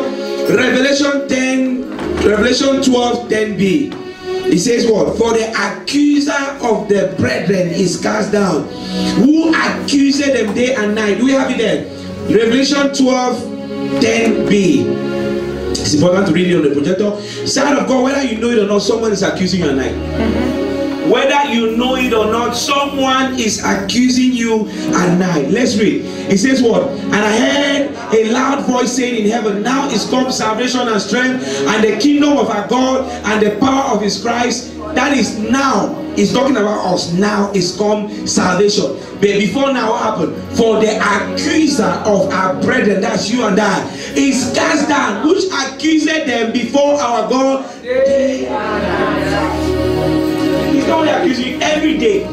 Revelation 12:10b. It says what? For the accuser of the brethren is cast down, who accused them day and night. Do we have it there? Revelation 12:10b. It's important to read it on the projector. Child of God, whether you know it or not, someone is accusing you at night. Whether you know it or not, someone is accusing you at night. Let's read. It says what? And I heard a loud voice saying in heaven, now is come salvation and strength and the kingdom of our God and the power of his Christ. That is now It's talking about us. Now it's come salvation. But before now, what happened? For the accuser of our brethren, that's you and I, is cast down, which accused them before our God. He's not only accusing every day.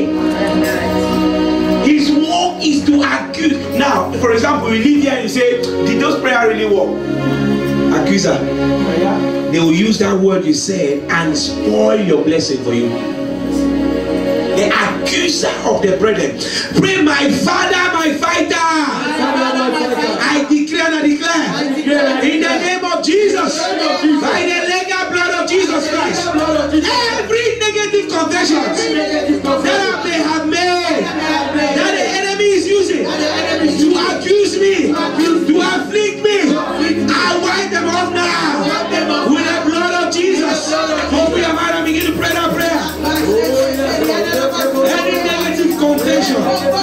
His work is to accuse. Now, for example, we live here and you say, did those prayers really work? Accuser. They will use that word you said and spoil your blessing for you. The accuser of the brethren. Pray, my Father, my fighter. I declare and I declare in the name of Jesus, by the legal blood of Jesus Christ, every negative confession that I may have made, that the enemy is using to accuse me, to afflict me, I wipe them off now with the blood of Jesus. Open your mouth and begin to pray that prayer. Any negative confession,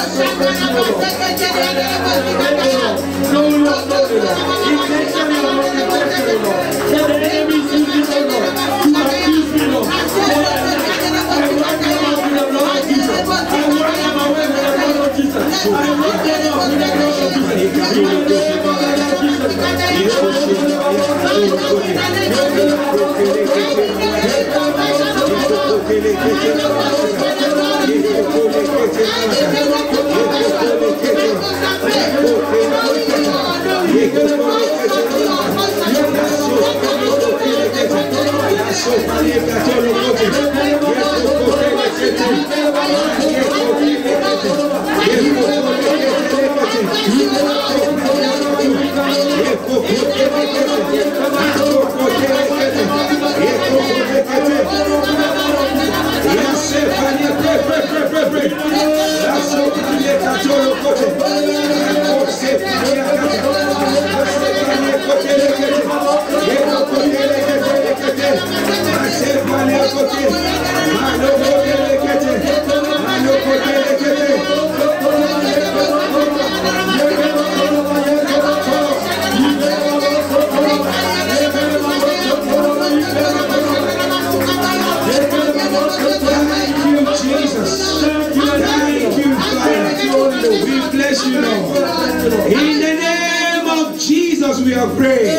in the name of Jesus we are praying.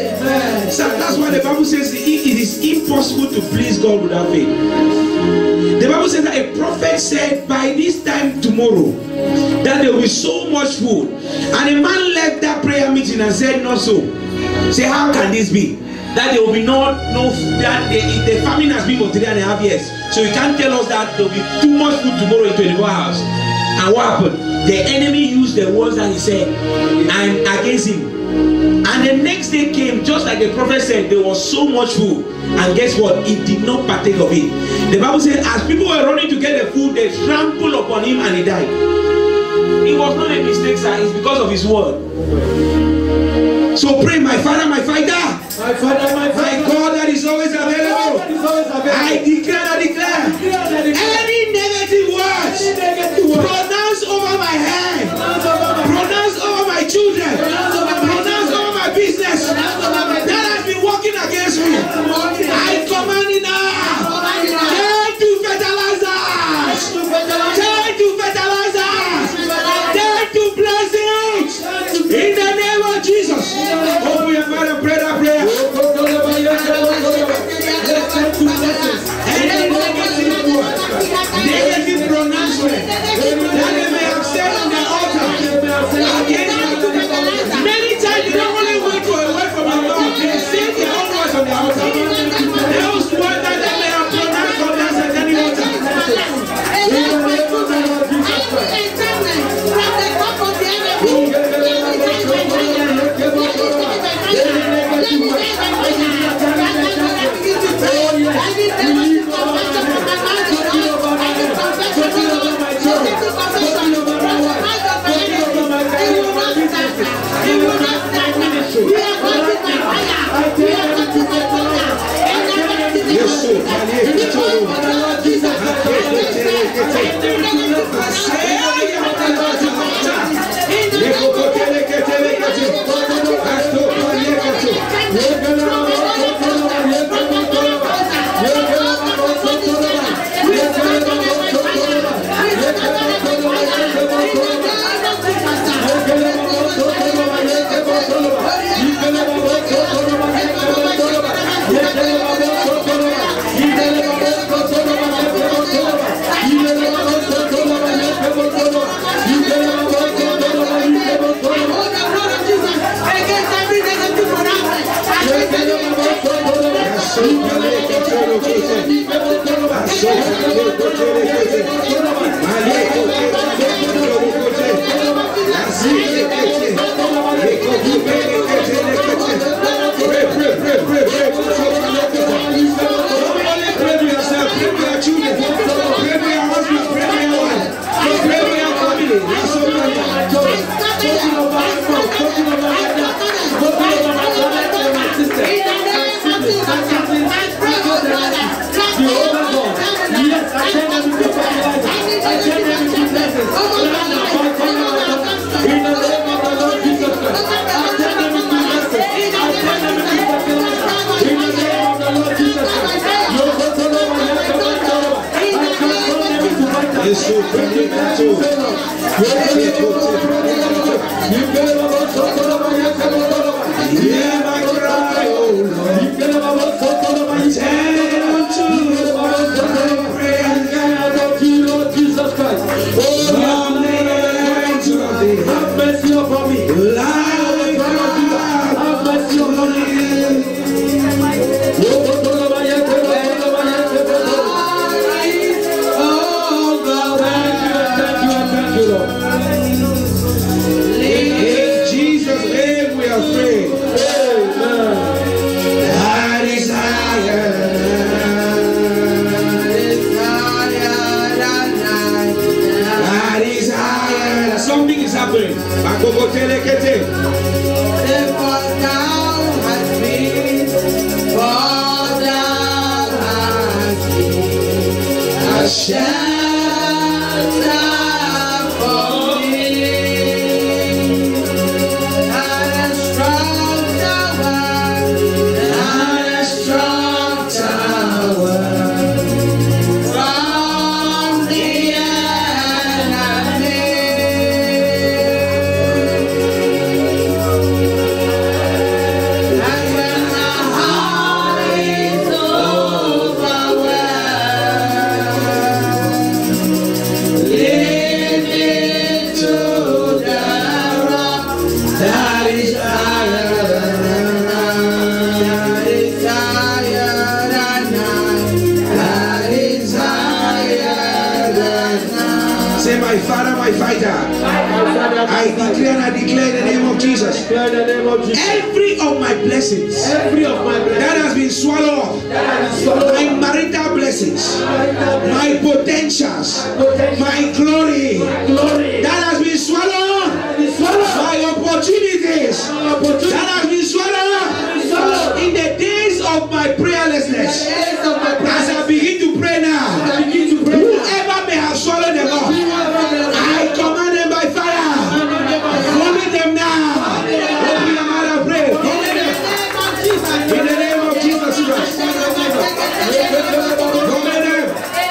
So that's why the Bible says it is impossible to please God without faith. The Bible says that a prophet said by this time tomorrow that there will be so much food, and a man left that prayer meeting and said not so. Say, how can this be? That there will be no that the famine has been for 3.5 years. So you can't tell us that there will be too much food tomorrow in 24 hours. And what happened? The enemy used the words that he said and against him. And the next day came, just like the prophet said, there was so much food. And guess what? He did not partake of it. The Bible said, as people were running to get the food, they trampled upon him and he died. It was not a mistake, sir. It's because of his word. So pray, my Father, my fighter. My Father, my God that is always available. I declare, any negative words pronounced over my head, pronounced over my children, pronounced over my business that has been working against me, I command it now. Turn to fertilizers, turn to fertilizers, turn to blessings in the name of Jesus. Oh, we have got to pray that prayer. Any negative word, negative pronouncement that they may have said on the altar against you. Many times they don't only wait for a word from the Lord, they say their own words on the altar. Those words that they may have pronounced from that satanic altar. Hear my cry, oh Lord. Attend unto my prayer. Jesus Christ. Oh, have mercy upon me. Have mercy upon me. Thank you, Lord. In Jesus' name we are praying. I desire. Something is happening. Say, my Father, my fighter. I declare in the name of Jesus. Every of my blessings that has been swallowed up, my marital blessings, my potentials, my glory that has been swallowed up, my opportunities that has been swallowed up in the days of my prayerlessness. As I begin to pray now, whoever may have swallowed them up, I command them by fire. Vomit them now. Open your mouth and pray. Vomit them. In the name of Jesus Christ. Vomit them.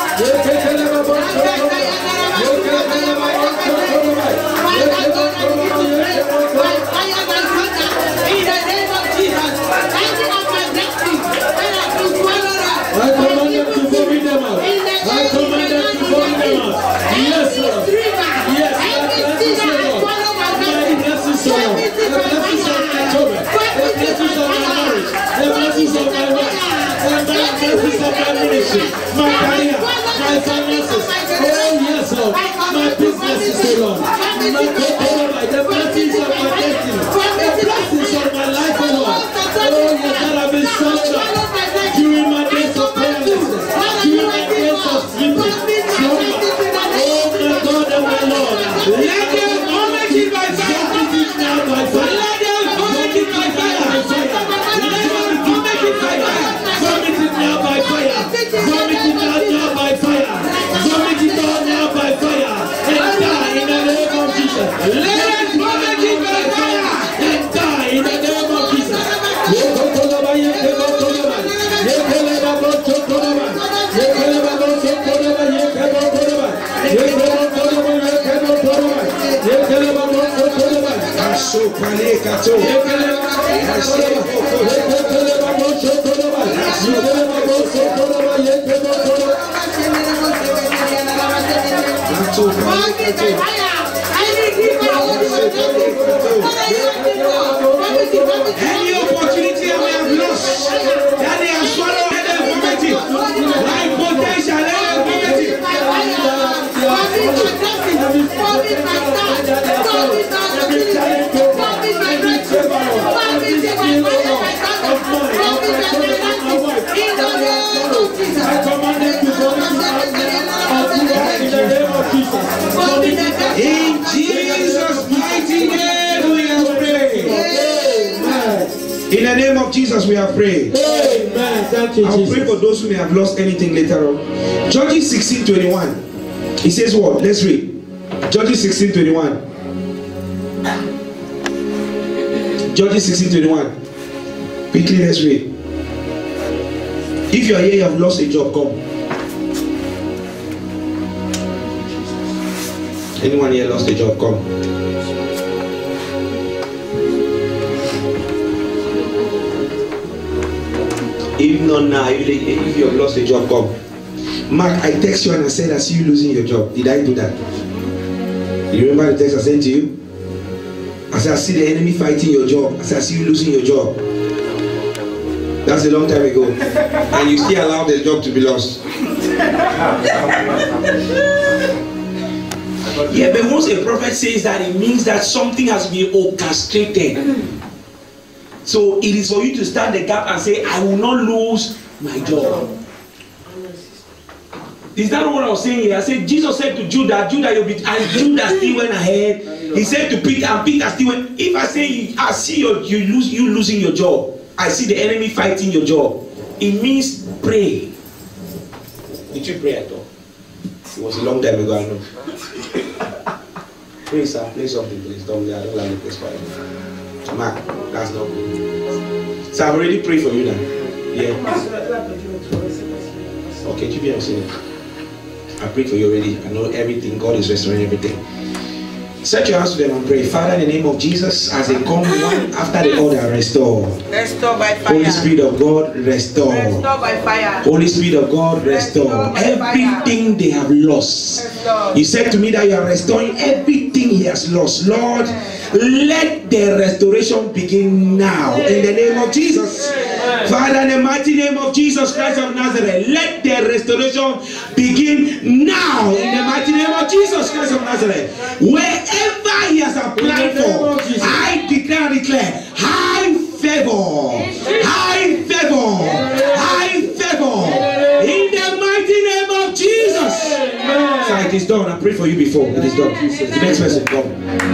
My career, my finances, oh yes, Lord, my business, Lord, the blessings of my destiny, the blessings of my life, Lord, oh yes, that have been swallowed up during my days of prayerlessness, during my days of sleeping, slumber, oh my God and my Lord, let them vomit it by fire, vomit it now by fire, let them vomit it by fire, let them vomit it by fire, vomit it now by fire. Vomit it out now by fire. Vomit it out now by fire. And die in the name of Jesus. Let it vomit it by fire. And die in the name of Jesus. Any opportunity I may have lost, that they have swallowed, let them vomit it. My potential, let them vomit it. I command them to in the name of Jesus. In Jesus' mighty name we have prayed. In the name of Jesus we have prayed. Amen. Thank you, I'll Jesus. pray for those who may have lost anything later on. Judges 16:21. He says what? Let's read. Judges 16:21. Judges 16:21. Quickly, let's read. If you are here, you have lost a job, come. Anyone here lost a job? Come. If not now, if you have lost a job, come. Mark, I text you and I said I see you losing your job. Did I do that? You remember the text I sent to you? I said I see the enemy fighting your job. I said I see you losing your job. That's a long time ago. And you still allow the job to be lost. Yeah, but once a prophet says that, it means that something has been orchestrated. So it is for you to stand the gap and say, I will not lose my job. Is that what I was saying here? I said, Jesus said to Judah, you'll be, and Judah still went ahead. He said to Peter, and Peter still went. If I say, I see you losing your job, I see the enemy fighting your job, it means pray. Did you pray at all? It was a long time ago, I know. Pray, sir. Play something, please. Don't I don't like the place quiet. Mark, that's not good. So I've already prayed for you now. Yeah. Okay, keep your saying. I prayed for you already. I know everything. God is restoring everything. Set your hands to them and pray. Father, in the name of Jesus, as they come one after the other, restore. Restore by fire. Holy Spirit of God, restore. Restore by fire. Holy Spirit of God, restore. Everything they have lost. Restore. You said to me that you are restoring everything he has lost. Lord, let the restoration begin now. In the name of Jesus. Father, in the mighty name of Jesus Christ of Nazareth, let the restoration begin now. In the mighty name of Jesus Christ of Nazareth. Wherever he has applied for, I declare and declare high favor. High favor. High favor. In the mighty name of Jesus. So it is done. I prayed for you before. It is done. The next person, come.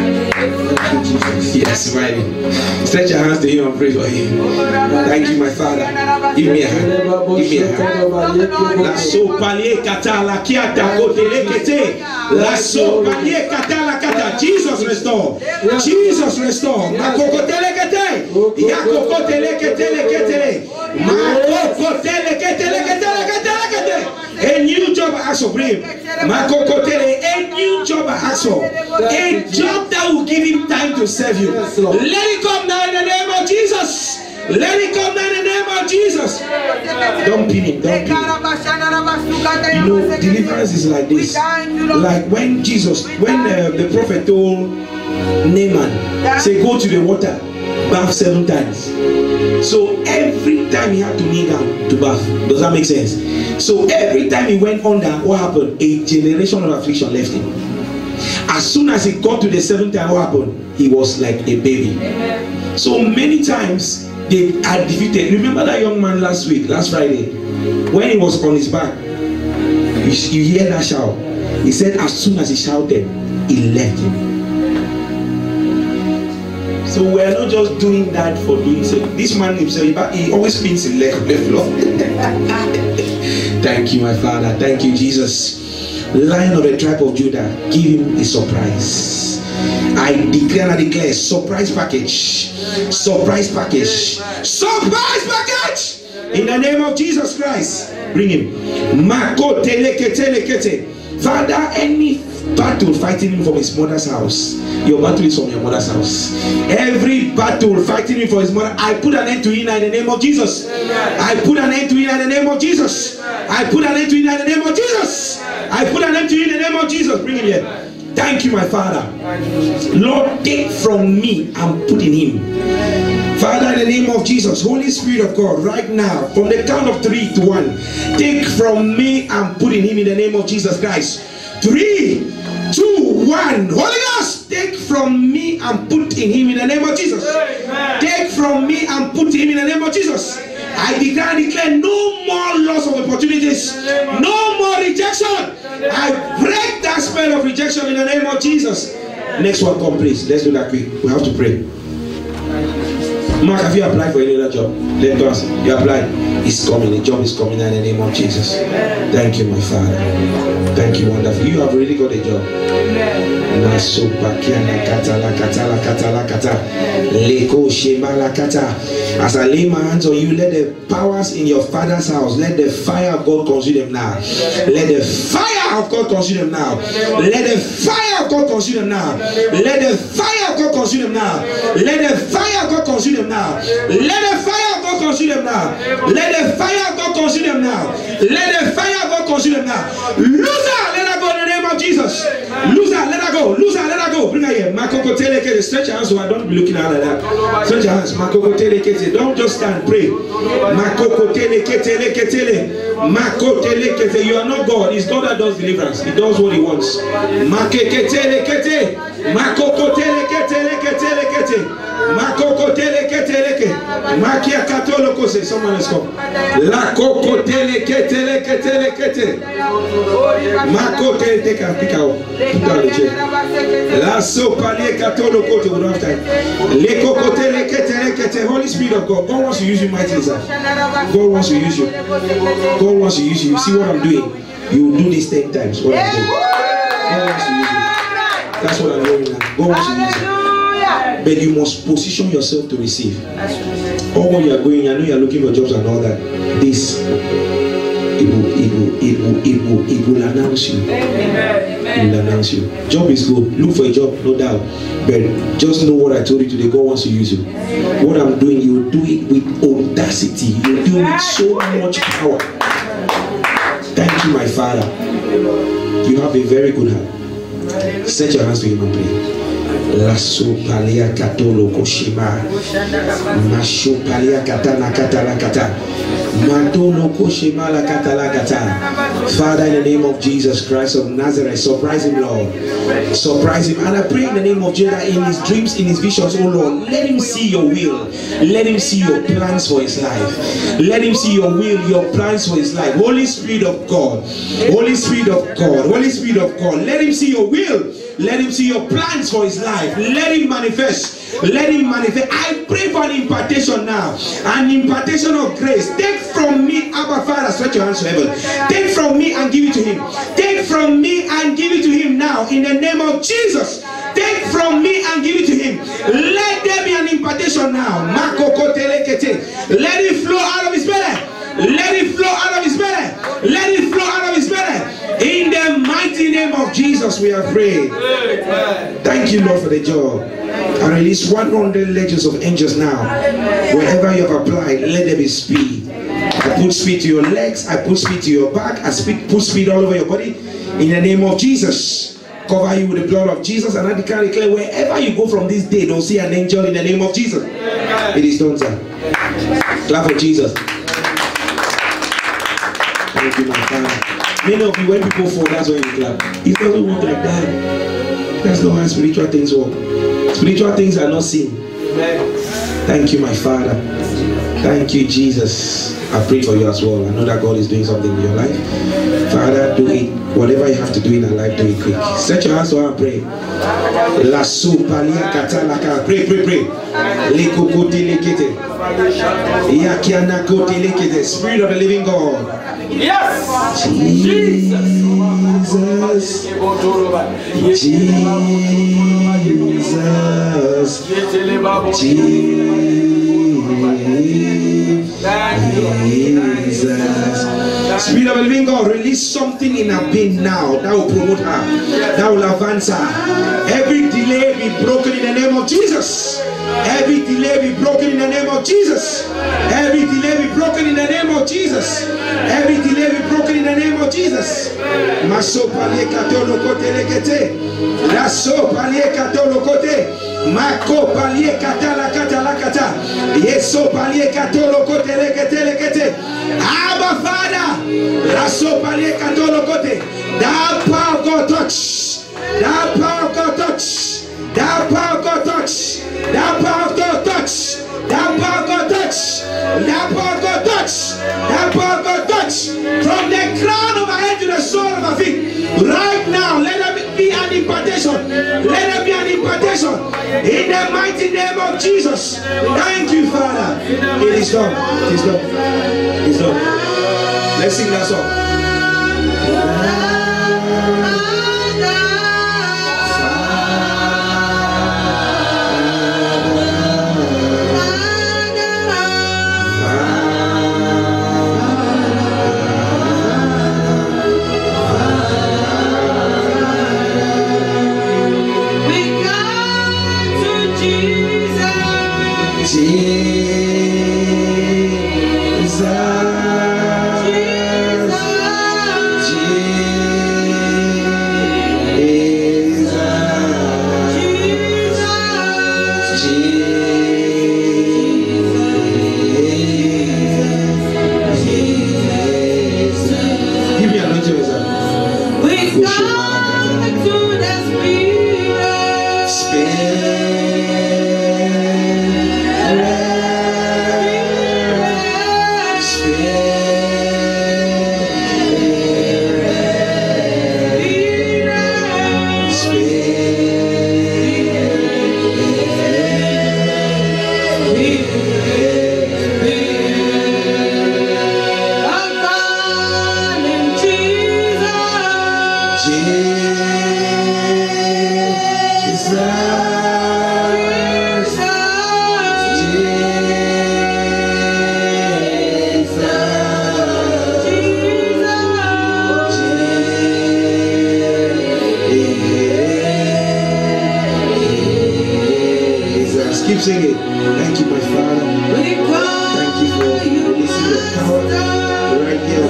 Yes, smiling. Stretch your hands to him and pray for him. Thank you, my Father. Give me a hand. Give me a hand. La sopalie kata la kiata kotele kete. La sopalie kata la kata. Jesus restore. Jesus restore. Makokotele kete. Yakokotele ketele ketele. Makokotele ketele ketele ketele kete. A new job ask for him. Makokotele. A new job ask for. A job that will give him time to serve you. Let it come now in the name of Jesus. Let it come now in the name of Jesus. Don't pin him. Don't pin him. You know, deliverance is like this. Like when Jesus, when the prophet told Naaman, say go to the water, bath 7 times. So every time he had to kneel down to bath. Does that make sense? So every time he went under, what happened? A generation of affliction left him. As soon as he got to the 7th time, what happened? He was like a baby. Amen. So many times they are defeated. Remember that young man last Friday, when he was on his back, you hear that shout. He said as soon as he shouted, he left him. So we are not just doing that for doing so. This man himself, he always spins his leg on the floor. Thank you, my Father. Thank you, Jesus. Lion of the tribe of Judah, give him a surprise. I declare and declare surprise package. Surprise package. Surprise package. In the name of Jesus Christ. Bring him. Father, any battle fighting him from his mother's house, your battle is from your mother's house. Every battle fighting him for his mother, I put an end to it in the name of Jesus. I put an end to it in the name of Jesus. I put an end to it in the name of Jesus. I put an end to it in the name of Jesus. Bring him here. Thank you, my Father. Lord, take from me and put in him. Father, in the name of Jesus, Holy Spirit of God, right now, from the count of 3 to 1, take from me and put in him in the name of Jesus Christ. 3, 2, 1. Holy Ghost, take from me and put in him in the name of Jesus. Take from me and put him in the name of Jesus. I declare no more loss of opportunities, no more rejection. I break that spell of rejection in the name of Jesus. Next one, come please. Let's do that quick. We have to pray. Mark, have you applied for any other job? Let us. You applied. It's coming. The job is coming in the name of Jesus. Thank you, my Father. Thank you, wonderful. You have already got a job. As I lay my hands on you, let the powers in your father's house, let the fire of God consume them now. Let the fire of God consume them now. Let the fire of God consume them now. Let the fire of God consume them now. Let the fire of God consume them now. Let the fire of God consume them now. Let the fire of God consume them now. Let the fire of God consume them now. Lose her, let her go in the name of Jesus. Lose her, let her go. Lose her, let her go. Bring her here. Makoko telekete. Stretch your hands so I don't be looking at her like that. Stretch your hands. Makoko telekete. Don't just stand, pray. Makoko telekete lekete. Mako telekete. You are not God. It's God that does deliverance. He does what he wants. Makeke telekete. Makoko telekete lekete lekete. Makoko telekete lekete. Makia katoloko say someone else come. La koko telekete lekete lekete. Mako telekete pick out. Put out the chair. La sopa le katoloko we don't have time. Le koko telekete lekete. Holy Spirit of God. God wants to use you mightily, sir. God wants to use you. God wants to use you. You see what I'm doing? You do this 10 times. What I'm doing. God wants to use you. That's what I'm doing now. God wants to use you. But you must position yourself to receive. All when you are going, I know you are looking for jobs and all that. This, it will announce you. It will announce you. Job is good. Look for a job, no doubt. But just know what I told you today. God wants to use you. What I'm doing, you do it with audacity. You do it with so much power. Thank you, my Father. You have a very good heart. Set your hands to him and pray. La sopalia katolo koshima. Masho palia katana katala kata. Matolo koshima la katala kata. Father, in the name of Jesus Christ of Nazareth, surprise him, Lord. Surprise him. And I pray in the name of Jesus, in his dreams, in his visions, oh Lord, let him see your will. Let him see your plans for his life. Let him see your will, your plans for his life. Holy Spirit of God. Holy Spirit of God. Holy Spirit of God. Let him see your will. Let him see your plans for his life. Let him manifest. Let him manifest. I pray for an impartation now. An impartation of grace. Take from me, Abba Father, stretch your hands to heaven. Take from me and give it to him. Take from me and give it to him now. In the name of Jesus. Take from me and give it to him. Let there be an impartation now. Let it flow out of his belly. Let it flow out of his belly. Let it flow out of his belly. In the mighty name of Jesus we have prayed. Thank you, Lord, for the job. I release 100 legions of angels now. Wherever you have applied, let there be speed. I put speed to your legs. I put speed to your back. I put speed all over your body. In the name of Jesus. Cover you with the blood of Jesus. And I declare wherever you go from this day, don't see an angel in the name of Jesus. It is done, sir. Clap for Jesus. Thank you, my Father. Many of you, when people fall, that's when you clap. It doesn't work like that. That's not how spiritual things work. Spiritual things are not seen. Thank you, my Father. Thank you, Jesus. I pray for you as well. I know that God is doing something in your life. Father, do it. Whatever you have to do in our life, do it quick. Set your hands to her and pray. La sopalia katalaka. Pray, pray, pray. Spirit of the living God. Yes. Jesus. Spirit of the living God, release something in her being now that will promote her, that will advance her. Every delay be broken in the name of Jesus. Every delay be broken in the name of Jesus. Every delay be broken in the name of Jesus. Every delay be broken in the name of Jesus. Maso palie katolo kote lekete. Laso palie katolo kote. Mako palie katala katala kata. Yeso palie katolo kote lekete lekete. Abba Father. Laso palie katolo kote. That power of God touch. That power of God touch. That power of God touch. That power of God touch. That power of God touch. That power of God touch. That power of God touch. From the crown of our head to the sole of our feet. Right now, let there be an impartation. Let there be an impartation. In the mighty name of Jesus. Thank you, Father. It is done. It is done. It is done. Let's sing that song. Keep singing. Thank you, my Father. Thank you for releasing your power right here.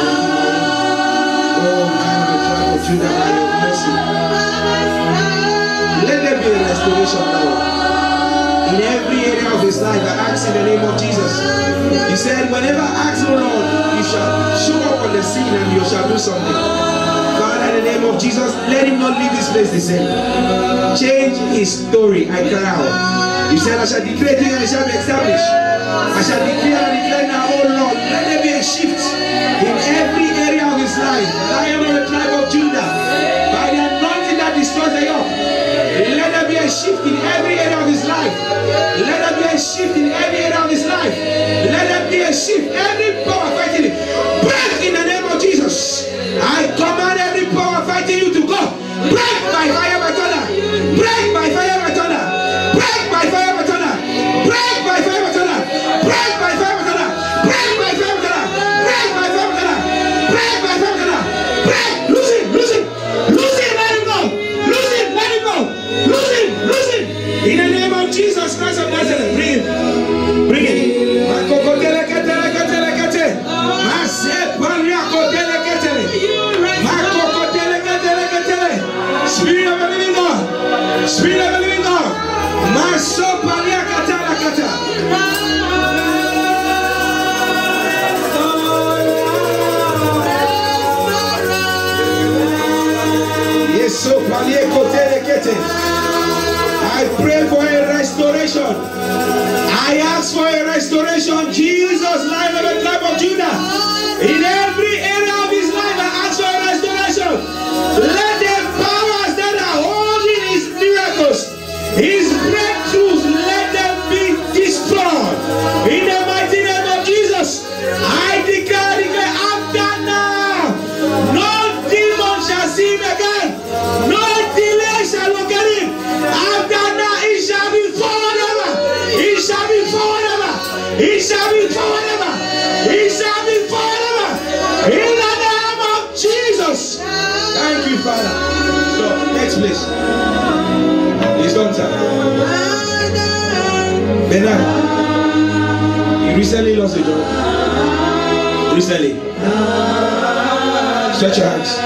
Oh, kind of the tribe of Judah, by your mercy. Let there be a restoration now. In every area of his life, I ask in the name of Jesus. He said, whenever I ask, O Lord, you shall show up on the scene and you shall do something. Father, in the name of Jesus, let him not leave this place the same. Change his story, I cry out. You said, I shall declare things and it shall be established. I shall declare and declare now, oh Lord, let there be a shift in every area of his life. Lion of the tribe of Judah, by the anointing that destroys the yoke. Let there be a shift in every area of his life. Let there be a shift in every area of his life. Let there be a shift. Every power fighting it, break in the name of Jesus. I command every power fighting you to go. Break by fire, by thunder. Break by fire, by thunder. Break by fire, by thunder. Break by fire, by thunder. Break by fire, by thunder. Break by fire, by thunder. Break by fire, by thunder. Break by fire, by thunder. Break. Lose him, lose him. Lose him, let him go. Lose him, let him go. Lose him, lose him. In the name of Jesus Christ of Nazareth, bring him. Bring him. Spirit of the living God. Spirit of the living God. I pray for a restoration. I ask for a restoration. Jesus, Lion of the tribe of Judah. In every area of his life, I ask for a restoration. Let the powers that are holding his miracles, his breakthroughs, let them be destroyed. In the mighty name of Jesus, I declare after now, no demon shall see him again. No delay shall look at him. After now, it shall be forever. It shall be forever. It shall be forever. It shall be forever. In the name of Jesus. Thank you, Father. So, next place. It's on time. Bernard, you recently lost a job. Recently. Stretch your hands.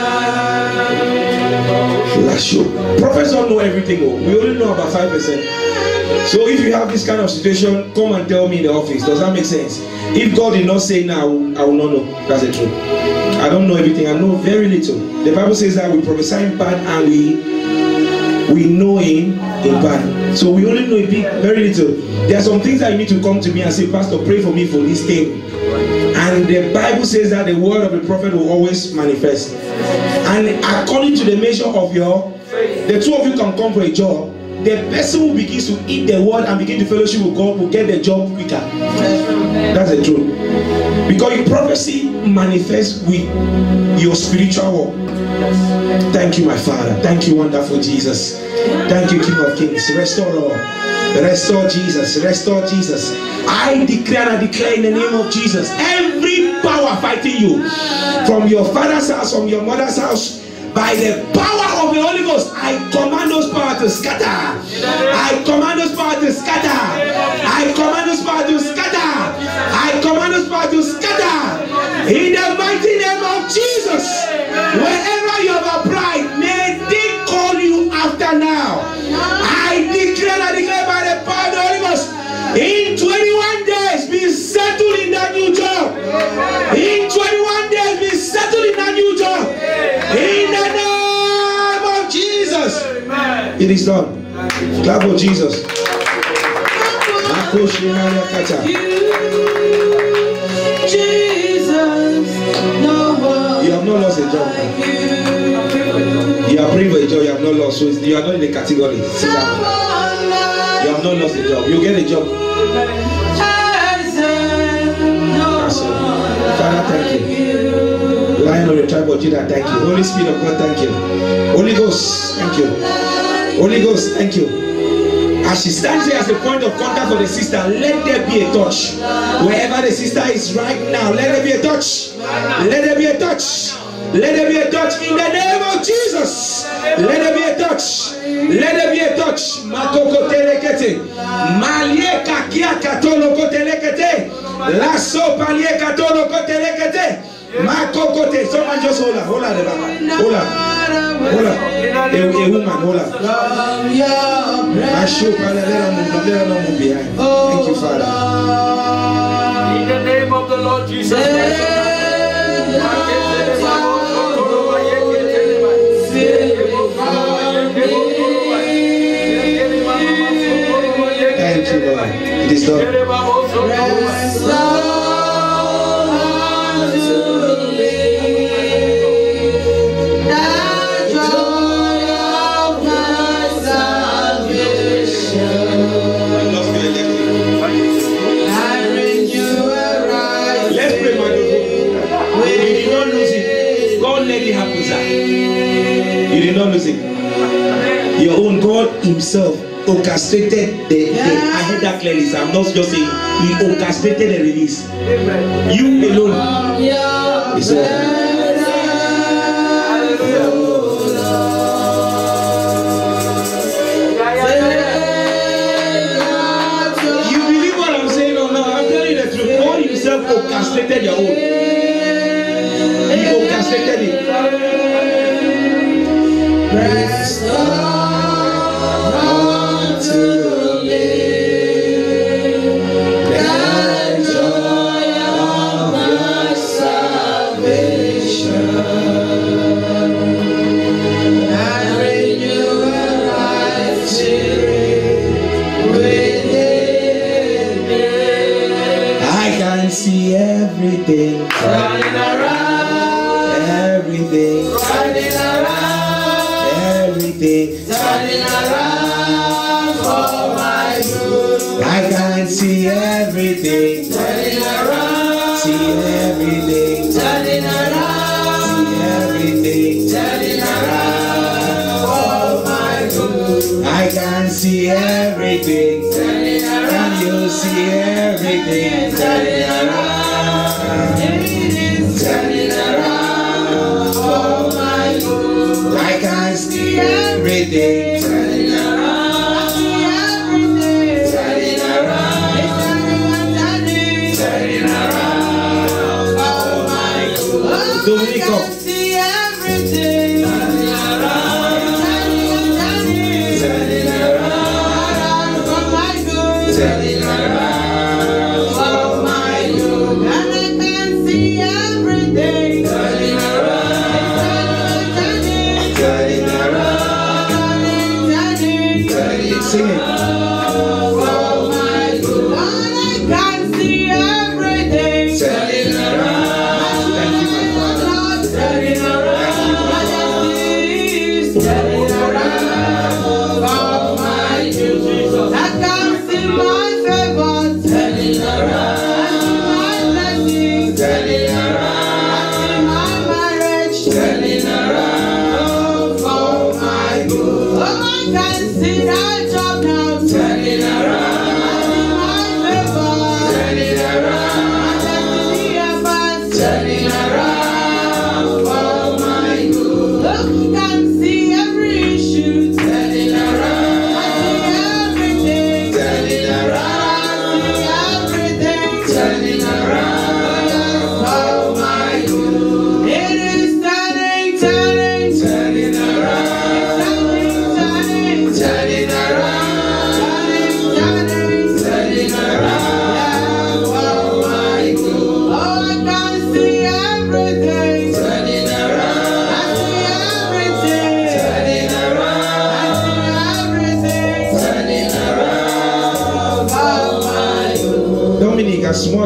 Flash you. Prophets don't know everything. We only know about 5%. So if you have this kind of situation, come and tell me in the office. Does that make sense? If God did not say now, I will not know. That's the truth. I don't know everything. I know very little. The Bible says that we prophesy in part and we know him in part. So we only know a bit, very little. There are some things that you need to come to me and say, Pastor, pray for me for this thing. And the Bible says that the word of the prophet will always manifest. And according to the measure of the two of you can come for a job. The person who begins to eat the word and begin to fellowship with God will get the job quicker. That's the truth. Because your prophecy manifests with your spiritual walk. Thank you, my Father. Thank you, wonderful Jesus. Thank you, King of Kings. Restore, Lord. Restore Jesus. Restore Jesus. I declare and I declare in the name of Jesus, every power fighting you from your father's house, from your mother's house, by the power of the Holy Ghost, I command those powers to scatter. I command those powers to scatter. I command those powers to scatter. I command those powers to scatter. In the mighty name of Jesus, wherever you have applied, may they call you after now. I declare and declare by the power of the Holy Ghost, in 21 days, be settled in that new job. In 21 days, be settled in that new job. In the name of Jesus. It is done. Clap for Jesus. You have not lost a job. You are praying for a job, you have not lost. So you are not in the category. You have not lost a job. You get a job. Father, thank you. Lion of the tribe of Judah, thank you. Holy Spirit of God, thank you. Holy Ghost, thank you. Holy Ghost, thank you. As she stands here as a point of contact for the sister, let there be a touch. Wherever the sister is right now, let there be a touch. Let there be a touch. Let there be a touch in the name of Jesus. Let there be a touch. Let there be a touch. Makoko telekete. Malie kakia katolo kotelekete. Lasso palie katolo kotelekete. Makokote. Someone just hold her. Hold her. Hold her. Hold her. A woman. Hold her. Thank you, Father. In the name of the Lord Jesus Christ. Thank you, Lord. It is done. You did not lose it. Your own God himself orchestrated I heard that clearly, sir. I'm not just saying he orchestrated the release. You alone. It's all. You believe what I'm saying or not? I'm telling you the truth. God himself orchestrated your own. He orchestrated it. Press on to me, the joy of my salvation. I renew a right spirit within me. I can see everything running around, everything running around. Turning around for my good. I can see everything turning around. See everything turning around. See everything turning around for my good. I can see everything turning around. Can you see everything turning around? Turning around for my good. I can see everything turning around, turning around for my good. Dominico. I can see everything turning around, turning around for my good, turning around for my good. And I can see everything turning around, turning around. Sing it. For my good. I can see everything turning around. Thank you, my Father. Turning around. Turning around. For my good. I can see myself.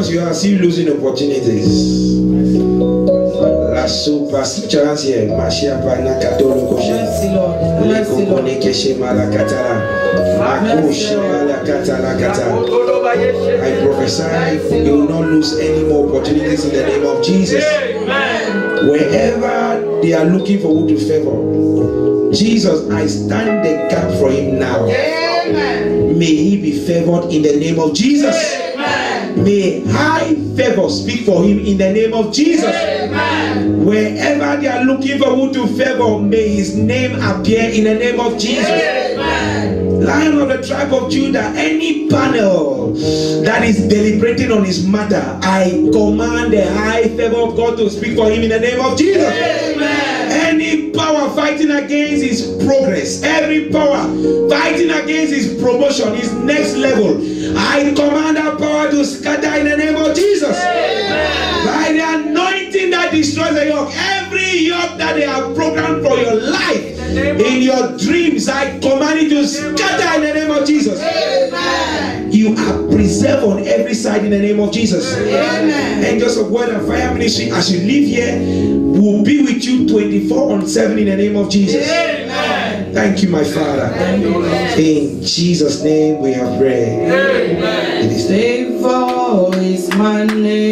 because you are still losing opportunities. La superstructure here, Mashia Bana Katolo Koshe, Leko Konekeshe Malakatara, Makushe Malakatala Katara. I prophesy you will not lose any more opportunities in the name of Jesus. Wherever they are looking for who to favor, Jesus, I stand the gap for him now. May he be favored in the name of Jesus. May high favor speak for him in the name of Jesus. Wherever they are looking for who to favor, may his name appear in the name of Jesus. Lion of the tribe of Judah, any panel that is deliberating on his matter, I command the high favor of God to speak for him in the name of Jesus. Any power fighting against his progress, every power fighting against his promotion, his next level, I command that power to scatter in the name of Jesus. By the anointing that destroys the yoke, every yoke that they have programmed for your life, in your dreams, I command it to scatter in the name of Jesus. You are preserved on every side in the name of Jesus. Angels of Word and Fire Ministry, as you live here, will be with you 24/7 in the name of Jesus. Thank you, my Father. In Jesus' name we have prayed. It is Favor is my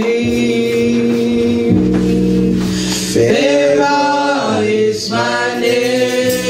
name. Favor is my name.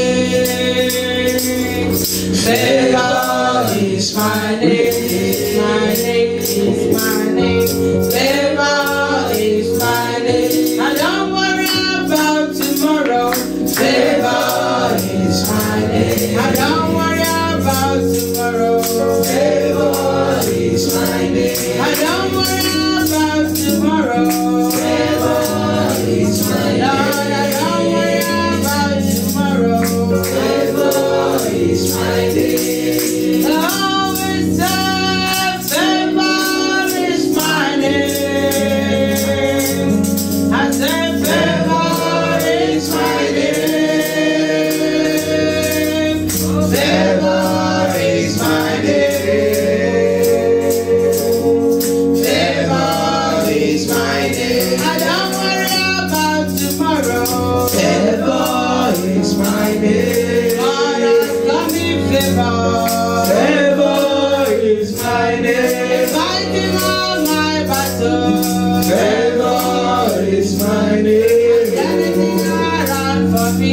Favor is my name. My name is my name. Favor is my name. I don't worry about tomorrow. Favor is my name. I don't worry about tomorrow. Favor is my name. I don't worry about tomorrow. Favor is my name. Lord, I don't worry about tomorrow. Favor is my name. Always say favor is my name. I say favor is my name. Favor is my name. Favor is my name. I don't worry about tomorrow. Favor is my name. God has got me favor. Favor is my name. Fighting all my battles. Favor is my name. Everything around for me.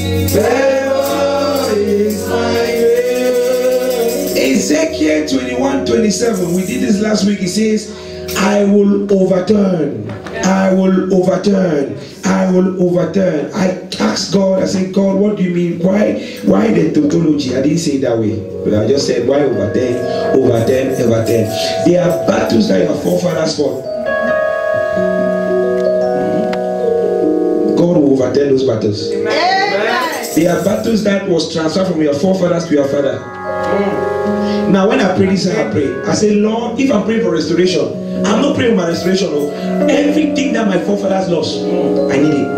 Favor is my name. Ezekiel 21:27. We did this last week. It says, I will overturn. I will overturn. I will overturn. I asked God, I said, God, what do you mean? Why the tautology? I didn't say it that way. But I just said, why overturn? Overturn, overturn. There are battles that your forefathers fought. God will overturn those battles. There are battles that was transferred from your forefathers to your father. Now when I pray this, I pray. I say, Lord, if I'm praying for restoration, I'm not praying for my restoration. No. Everything that my forefathers lost, I need it.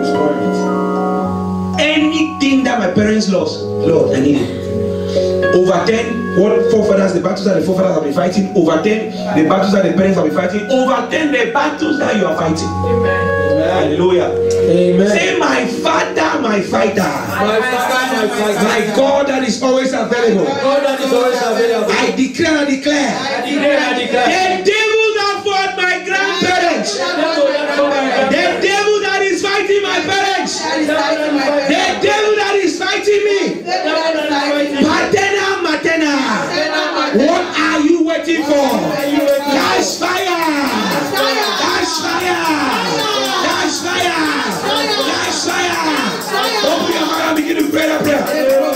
Anything that my parents lost, Lord, I need it. Overturn what forefathers, the battles that the forefathers have been fighting. Overturn the battles that the parents have been fighting. Overturn the battles that you are fighting. Amen. Hallelujah. Amen. Say, my Father, my fighter. My Father, my fighter. My God that is always available. God that is always available. I declare and declare. The devil that fought my grandparents. The devil that is fighting my parents. The devil that is fighting me. Paternal, maternal. What are you waiting for? Catch fire. Catch fire. Catch fire. Catch fire. Open your mouth and begin to pray that prayer.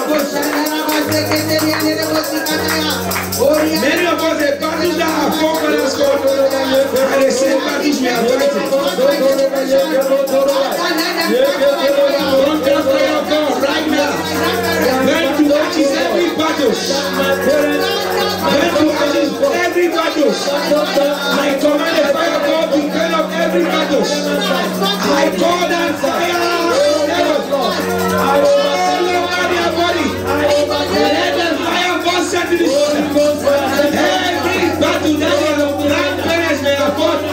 Many of us, the battles that our forefathers fought are the same battles we are fighting. Conquer fire of God right now. Learn to watches every battle. Learn to watches every battle. I command the fire of God to burn up every battle. I call that fire. All over their body. Let the fire burst into the sun. Every battle that your grandparents may have fought,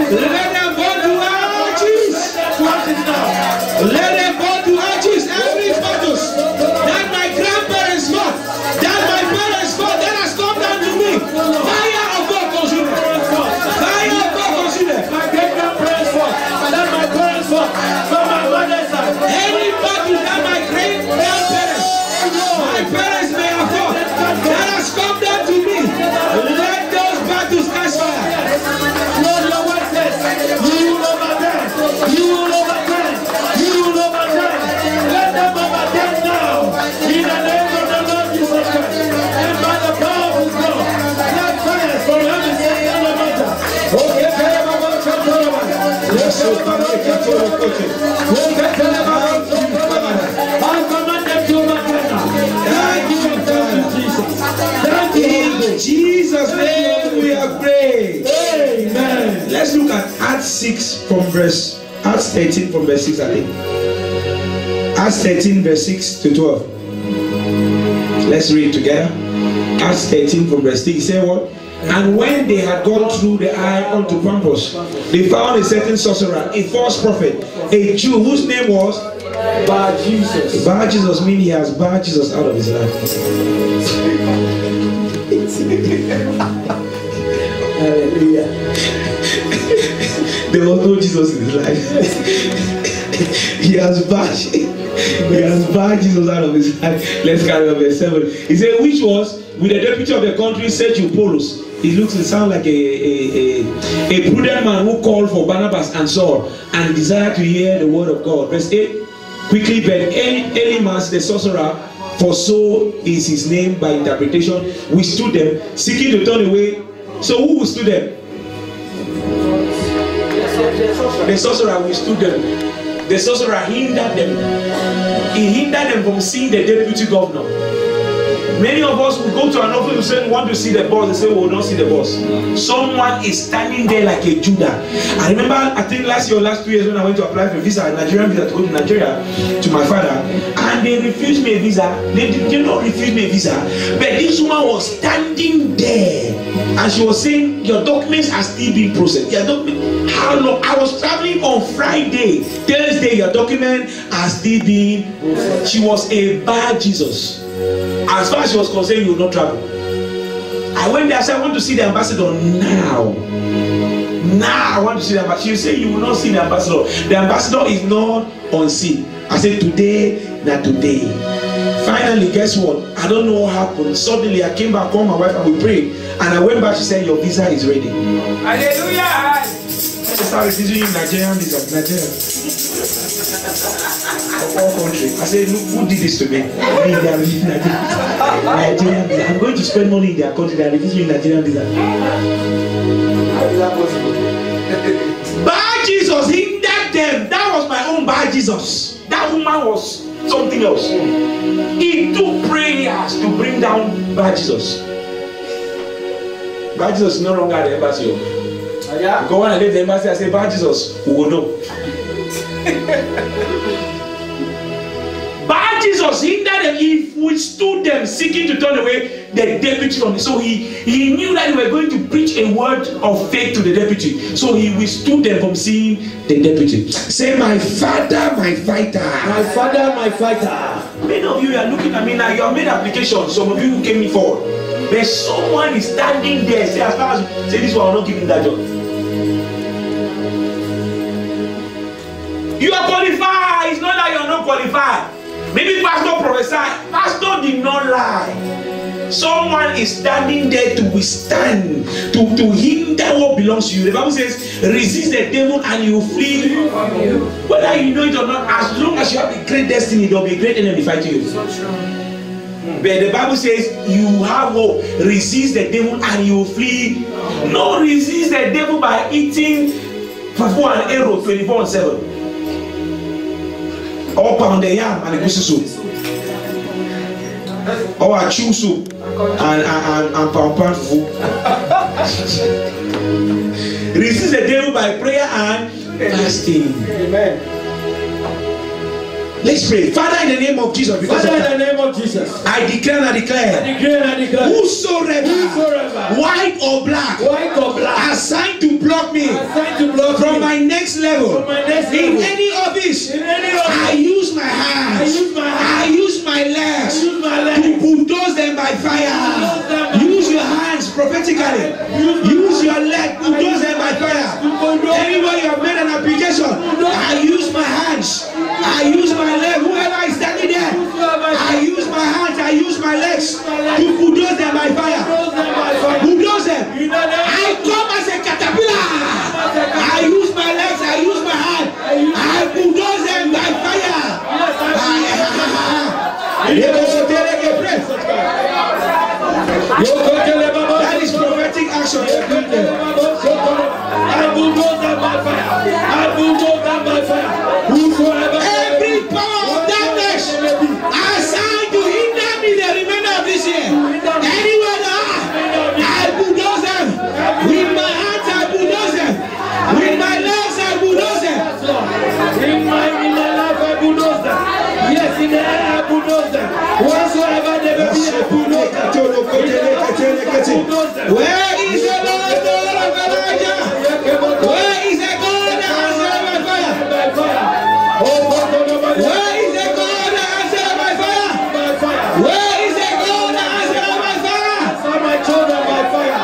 Let them go to arches. Let them go to arches. Every battles that my grandparents fought, that my parents fought, that has come down to me. Fire of God consume them. Fire of God consume them. My great grandparents fought, that my parents fought, from my mother's side. Any battle that my great grandparents, my parents may have fought, that has come down to me. Let those battles catch fire. Lord, your word says, you will overturn, you will overturn, you will overturn. Let them overturn now. In the name of the Lord Jesus Christ. And by the power of God, let fire from heaven set on the matter. Okay, I command them to overturn now. Thank you, Jesus. Thank you, In Jesus' name we are praying. Amen. Let's look at Acts 13 from verse 6, I think. Acts 13 verse 6 to 12. Let's read together. Acts 13 from verse 6. He said what? And when they had gone through the eye unto Pampos, they found a certain sorcerer, a false prophet, a Jew whose name was By Jesus. Bar Jesus, meaning he has barred Jesus out of his life. Hallelujah. There was no Jesus in his life. He has barred Jesus out of his life. Let's carry on verse 7. He said, which was with the deputy of the country, Sergius Paulus. He looks and sounds like a prudent man who called for Barnabas and Saul and desired to hear the word of God. Verse 8. Quickly, but Elymas the sorcerer, for so is his name by interpretation, withstood them, seeking to turn away. So who withstood them? The sorcerer withstood them. The sorcerer hindered them. He hindered them from seeing the deputy governor. Many of us will go to an office and say we want to see the boss. They say we will not see the boss. Someone is standing there like a Judah. I remember, I think last year or last 2 years when I went to apply for a visa, a Nigerian visa to go to Nigeria to my father, and they refused me a visa. They did not refuse me a visa, but this woman was standing there and she was saying, your documents are still being processed. Your document, how long? I was traveling on Friday, Thursday, your documents are still being processed. She was a bad Jesus. As far as she was concerned, you will not travel. I went there, I said, I want to see the ambassador now. Now I want to see the ambassador. She said, you will not see the ambassador. The ambassador is not on scene. I said, today, not today. Finally, guess what? I don't know what happened. Suddenly, I came back, called my wife, and we prayed. And I went back, she said, your visa is ready. Hallelujah. Let's start refusing you Nigerian visa. Nigeria. Of all countries. I said, look, who did this to me? Nigerian visa. I'm going to spend money in their country. They are refusing Nigerian visa. Bar Jesus hindered them. That was my own Bar Jesus. That woman was something else. He took prayers to bring down Bar Jesus. Bar Jesus is no longer at the embassy. Go when I leave the embassy, I say, Bar Jesus, we will know. Bar Jesus hindered them. He withstood them, seeking to turn away the deputy from it. So he knew that they were going to preach a word of faith to the deputy. So he withstood them from seeing the deputy. Say, my father, my fighter. My father, my fighter. Many of you are looking at me now. You have made applications. Some of you who came forward. But someone is standing there. Say, as far as say this one, I will not give him that job. You are qualified. It's not that you are not qualified. Maybe pastor prophesied. Pastor did not lie. Someone is standing there to withstand, to hinder what belongs to you. The Bible says, resist the devil and you will flee. Whether you know it or not, as long as you have a great destiny, there will be a great enemy fighting you. But the Bible says, you have hope. Resist the devil and you will flee. No, resist the devil by eating fufu and arrow 24/7. Or pound the yam and a goosey soup. Or a chew soup and pound fufu. Resist the devil by prayer and fasting. Amen. Let's pray. Father, in the name of Jesus, because Father, of in the that, name of Jesus, I declare and I I declare, declare and I declare, whosoever, whosoever, white or black, white or black, assigned to block me assigned to block from me my next level, from my next in level, any office, in any I office, use my hands, I use my hands, I use my legs I use my to legs, bulldoze them by fire. Use your hands prophetically. Use your leg, bulldoze them by fire. Anywhere you have made an application, I use my hands, I use my leg. Whoever is standing there, I use my hands, I use my legs to bulldoze them by fire. Bulldoze them. I come as a caterpillar. I use my legs, I use my hand, I bulldoze them by fire. That is prophetic action. I bulldoze them by fire. I bulldoze them by fire. Whosoever, Every power of darkness assigned to hinder me the remainder of this year, anywhere they are, I bulldoze them. With my hands, I bulldoze them. With my legs, I bulldoze them. in my life, I bulldoze them. Yes, in the air, I bulldoze them. Whatsoever they may be, I bulldoze them. Where is the Lord of Elijah? Where is the God that answered by fire? Where is the God that answered by fire? Where is the God that answered by fire? My children by fire.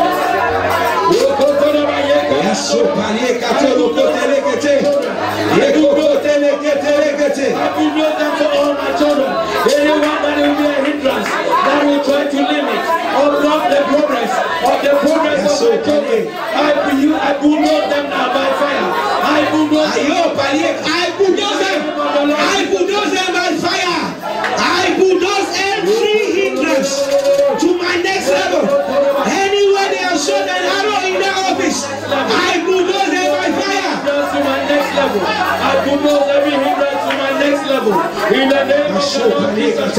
I bulldoze them for all my children. Anyone that will be a hindrance, that will try to limit or block the progress of my children, I bulldoze them now by fire. I bulldoze them. I bulldoze them. I bulldoze them by fire. I bulldoze every hindrance to my next level. Anywhere they have shot an arrow in their office, I bulldoze them by fire. To my next level. I bulldoze every hindrance to my next level. In the name of the Lord Jesus.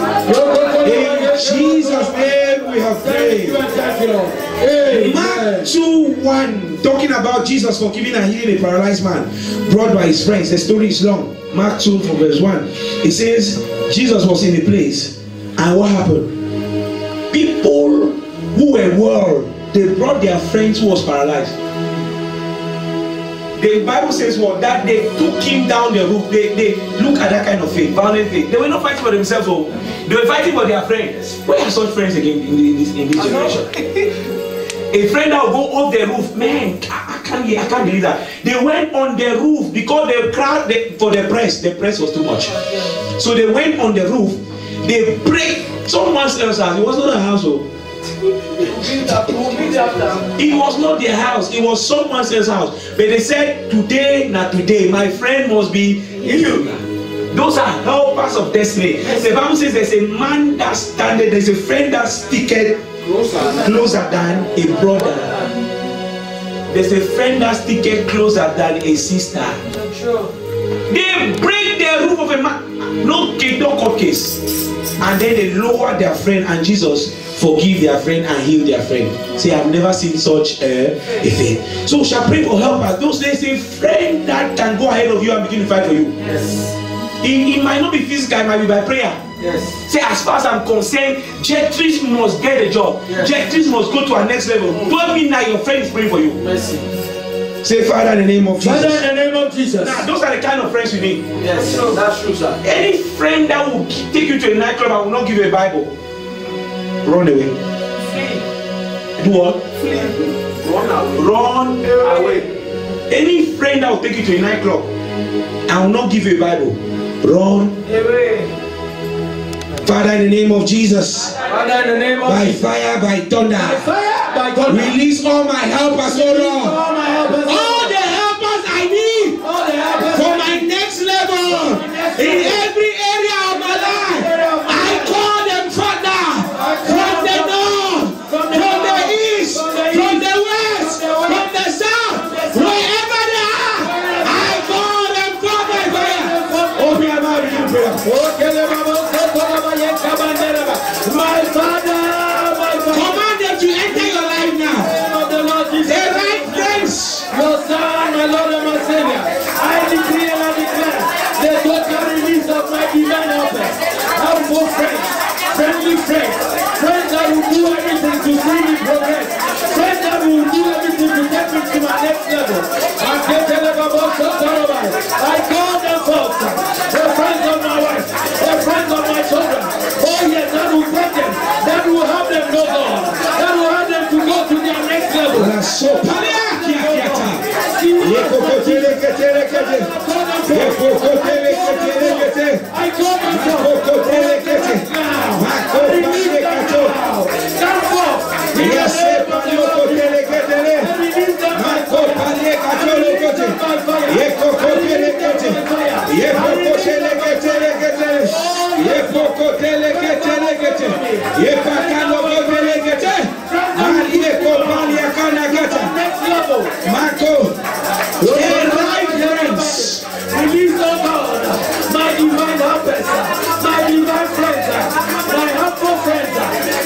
In Jesus' name we have prayed. Mark 2:1, talking about Jesus forgiving and healing a paralyzed man brought by his friends. The story is long. Mark 2 from verse 1. It says Jesus was in a place, and what happened? People who were well, they brought their friends who was paralyzed. The Bible says what? That they took him down the roof. They look at that kind of faith, violent faith. They were not fighting for themselves. Oh. They were fighting for their friends. Where are such friends again in this generation? A friend that will go off the roof. Man, I can't believe that. They went on the roof because the crowd for the press was too much. So they went on the roof. They break someone else's house. It was not a household. It was not their house, it was someone else's house. But they said, today, not today, my friend must be healed. Those are helpers of destiny. The Bible says there's a man that's standing, there's a friend that's sticking closer than a brother. There's a friend that's sticking closer than a sister. They break the roof of a man. No court case. And then they lower their friend, and Jesus forgive their friend and heal their friend. Say, I've never seen such a thing. So we shall pray for helpers. Those days, a friend that can go ahead of you and begin to fight for you. Yes. It might not be physical, it might be by prayer. Yes. Say, as far as I'm concerned, Jetris must get a job. Yes. Jetris must go to our next level. Don't mean that your friend is praying for you. Mercy. Say, Father, in the name of Jesus. Father, in the name of Jesus. Now, those are the kind of friends we need. Yes, that's true, sir. Any friend that will take you to a nightclub and will not give you a Bible, run away. Do what? Run away. Any friend that will take you to a nightclub and will not give you a Bible, run away. Father, in the name of Jesus, Father, in the name of by Jesus. fire, by thunder, Fire, by God. release all my helpers, O Lord. All my helpers. All the helpers I need All the helpers. for my next level in every area of my life. I call them Father from the north, from the east, from the west, from the south, wherever they are. I call them from by fire. Open your mouth and pray. My Father, Command them to enter your life now. of the Lord Jesus. The right friends. Your Son, my Lord and my Savior. I decree and I declare the total Release, oh God, my divine helpers, my divine friends, my helpful friends.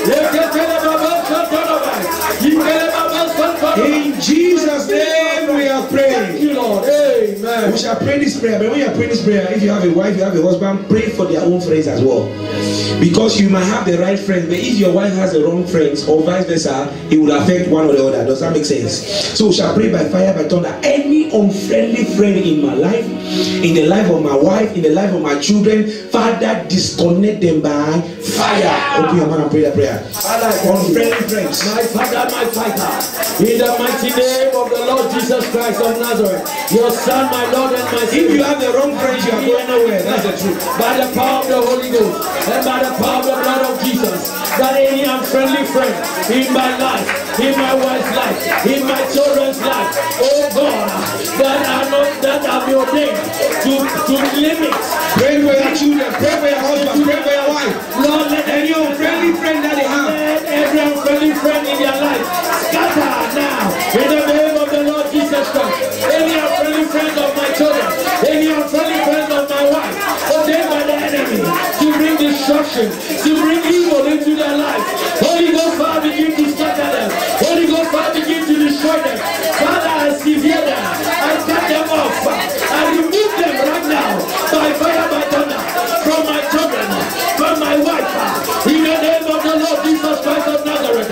In Jesus' name we are praying. Thank you, Lord. Amen. We shall pray this prayer, but when you are praying this prayer, if you have a wife, you have a husband, pray for their own friends as well. Because you might have the right friends, but if your wife has the wrong friends, or vice versa, it will affect one or the other. Does that make sense? So we shall pray by fire, by thunder. Any unfriendly friend in my life, in the life of my wife, in the life of my children, Father, disconnect them by fire. Open your mouth and pray that prayer. Unfriendly friends. My Father, my fighter, in the mighty name of the Lord Jesus Christ of Nazareth, your Son, my Lord and my Savior. If you have the wrong friends, you are going nowhere. That's the truth. By the power of the Holy Ghost and by the power of the blood of Jesus, that any unfriendly friend in my life, in my wife's life, in my children's life, oh God, that are ordained to limit. Pray for your children, pray for your husband, pray for your wife. Lord, let Any unfriendly friend that they have, let every unfriendly friend in their life scatter now in the name of the Lord Jesus Christ. Any unfriendly friend of my children, any unfriendly friend of my wife, ordained by the enemy to bring destruction, to bring evil into their life. Holy Ghost fire begin to scatter them. Holy Ghost fire begin to destroy them. Father, I sever them. I cut them off. I remove them right now by fire, by thunder, from my children, from my wife. In the name of the Lord Jesus Christ of Nazareth.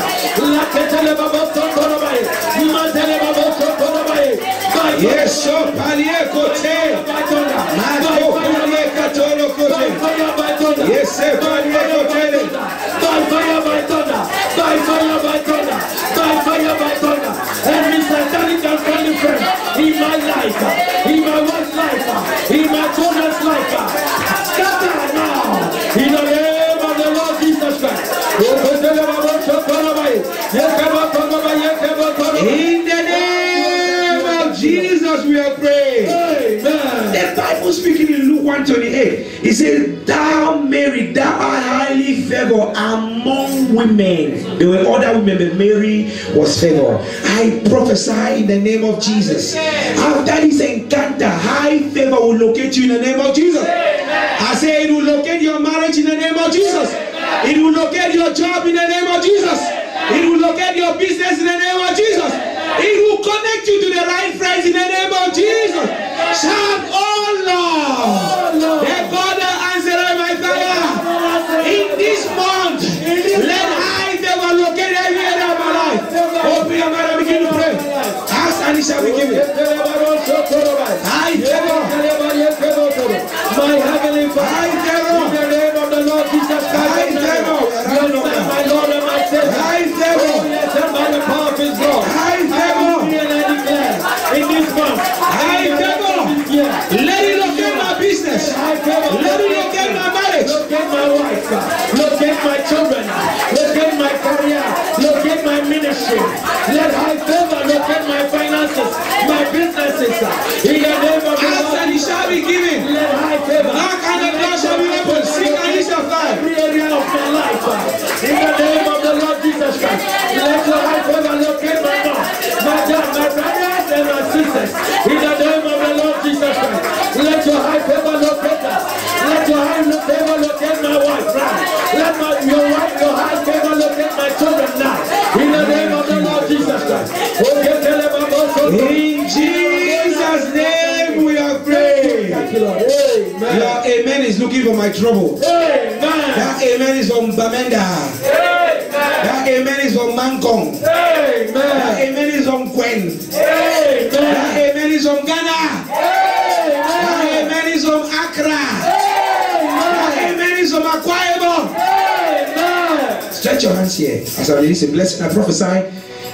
yes, so Paliekote, Marco Paliekote, yes, sir, Paliekote, by fire, by thunder, by fire, by thunder, by fire, by thunder, every satanic and friendly friend in my life, in my wife's life, in my children's life, scatter now, in the name of the Lord Jesus Christ. In the name of Jesus we are praying. Amen. The Bible speaking in Luke 1:28, it says, thou Mary, thou art highly favored among women. There were other women, but Mary was favored. I prophesy in the name of Jesus. After this encounter, high favor will locate you in the name of Jesus. I say it will locate your marriage in the name of Jesus. It will locate your job in the name of Jesus. It will locate your business in the name of Jesus. It will connect you to the right friends in the name of Jesus. Shout, oh Lord, the God that answered my fire. In this month, let high favor locate every area of my life. Open your mouth and begin to pray. Ask and it shall be given. High favor. My heavenly Father, High favor. in the name of the Lord Jesus Christ, High favor. my Lord and my Savior. High favor. Yes, and by the power of His blood. High I favor. decree and I declare in this month, High favor. Let it locate my business. high favor. Let it locate my marriage. Locate my wife, locate my children, locate my career, locate my ministry. Let high favor locate my finances, my businesses. In the name of the Ask and it shall be given. let high favor. Knock and the door shall be opened. Seek and it shall find. Every area of my life, in the name of the Lord Jesus Christ, let your high favor locate my mom, my dad, my brothers and my sisters. In the name of the Lord Jesus Christ, let your high favor locate us. Let your high favor locate my wife now. Let your high favor locate my children now. In the name of the Lord Jesus Christ. In Jesus' name we are praying. Thank you, Lord. Amen. Your amen is looking for my trouble. Amen. That amen is from Bamenda. Amen. That amen is from Mankong. That Amen. amen is from Gwen. Amen. That amen is from Ghana. That amen is from Accra. That amen is from Akwa Ibom. Stretch your hands here as I release a blessing. I prophesy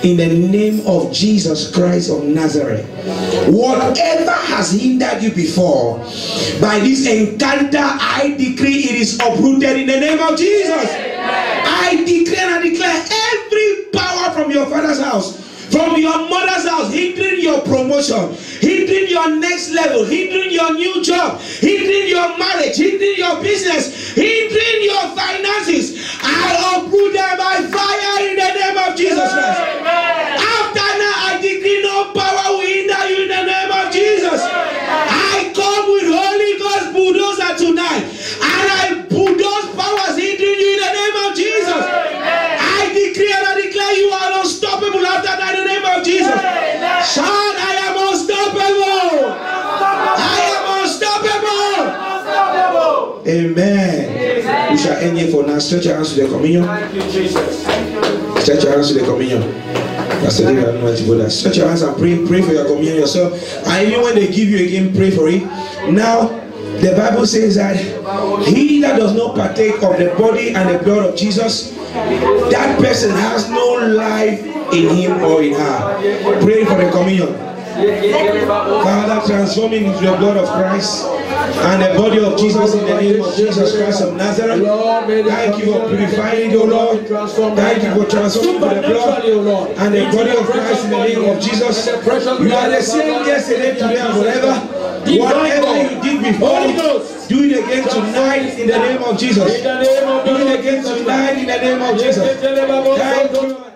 in the name of Jesus Christ of Nazareth. Whatever has hindered you before, by this encounter, I decree it is uprooted in the name of Jesus. I declare and I declare every power from your father's house, from your mother's house, hindering your promotion, hindering your next level, hindering your new job, hindering your marriage, hindering your business, hindering your finances, I uproot them by fire in the name of Jesus Christ. After now, I decree no power will hinder you in the name of Jesus. I come with Holy Ghost bulldozer tonight, and I bulldoze powers hindering you in the name of Jesus. I decree and I declare you are unstoppable after that in the name of Jesus. Shout, I am unstoppable. I am unstoppable. Amen. We shall end here for now. Stretch your hands to the communion. Stretch your hands to the communion. Stretch your hands and pray for your communion yourself. And even when they give you again, pray for it. Now, the Bible says that he that does not partake of the body and the blood of Jesus, that person has no life in him or in her. Pray for the communion. Father, transform me into the blood of Christ and the body of Jesus in the name of Jesus Christ of Nazareth. Thank you for purifying it, O Lord. Thank you for transforming the blood and the body of Christ in the name of Jesus. You are the same yesterday, today, and forever. Whatever you did before, do it again tonight in the name of Jesus. Do it again tonight in the name of Jesus. Thank you.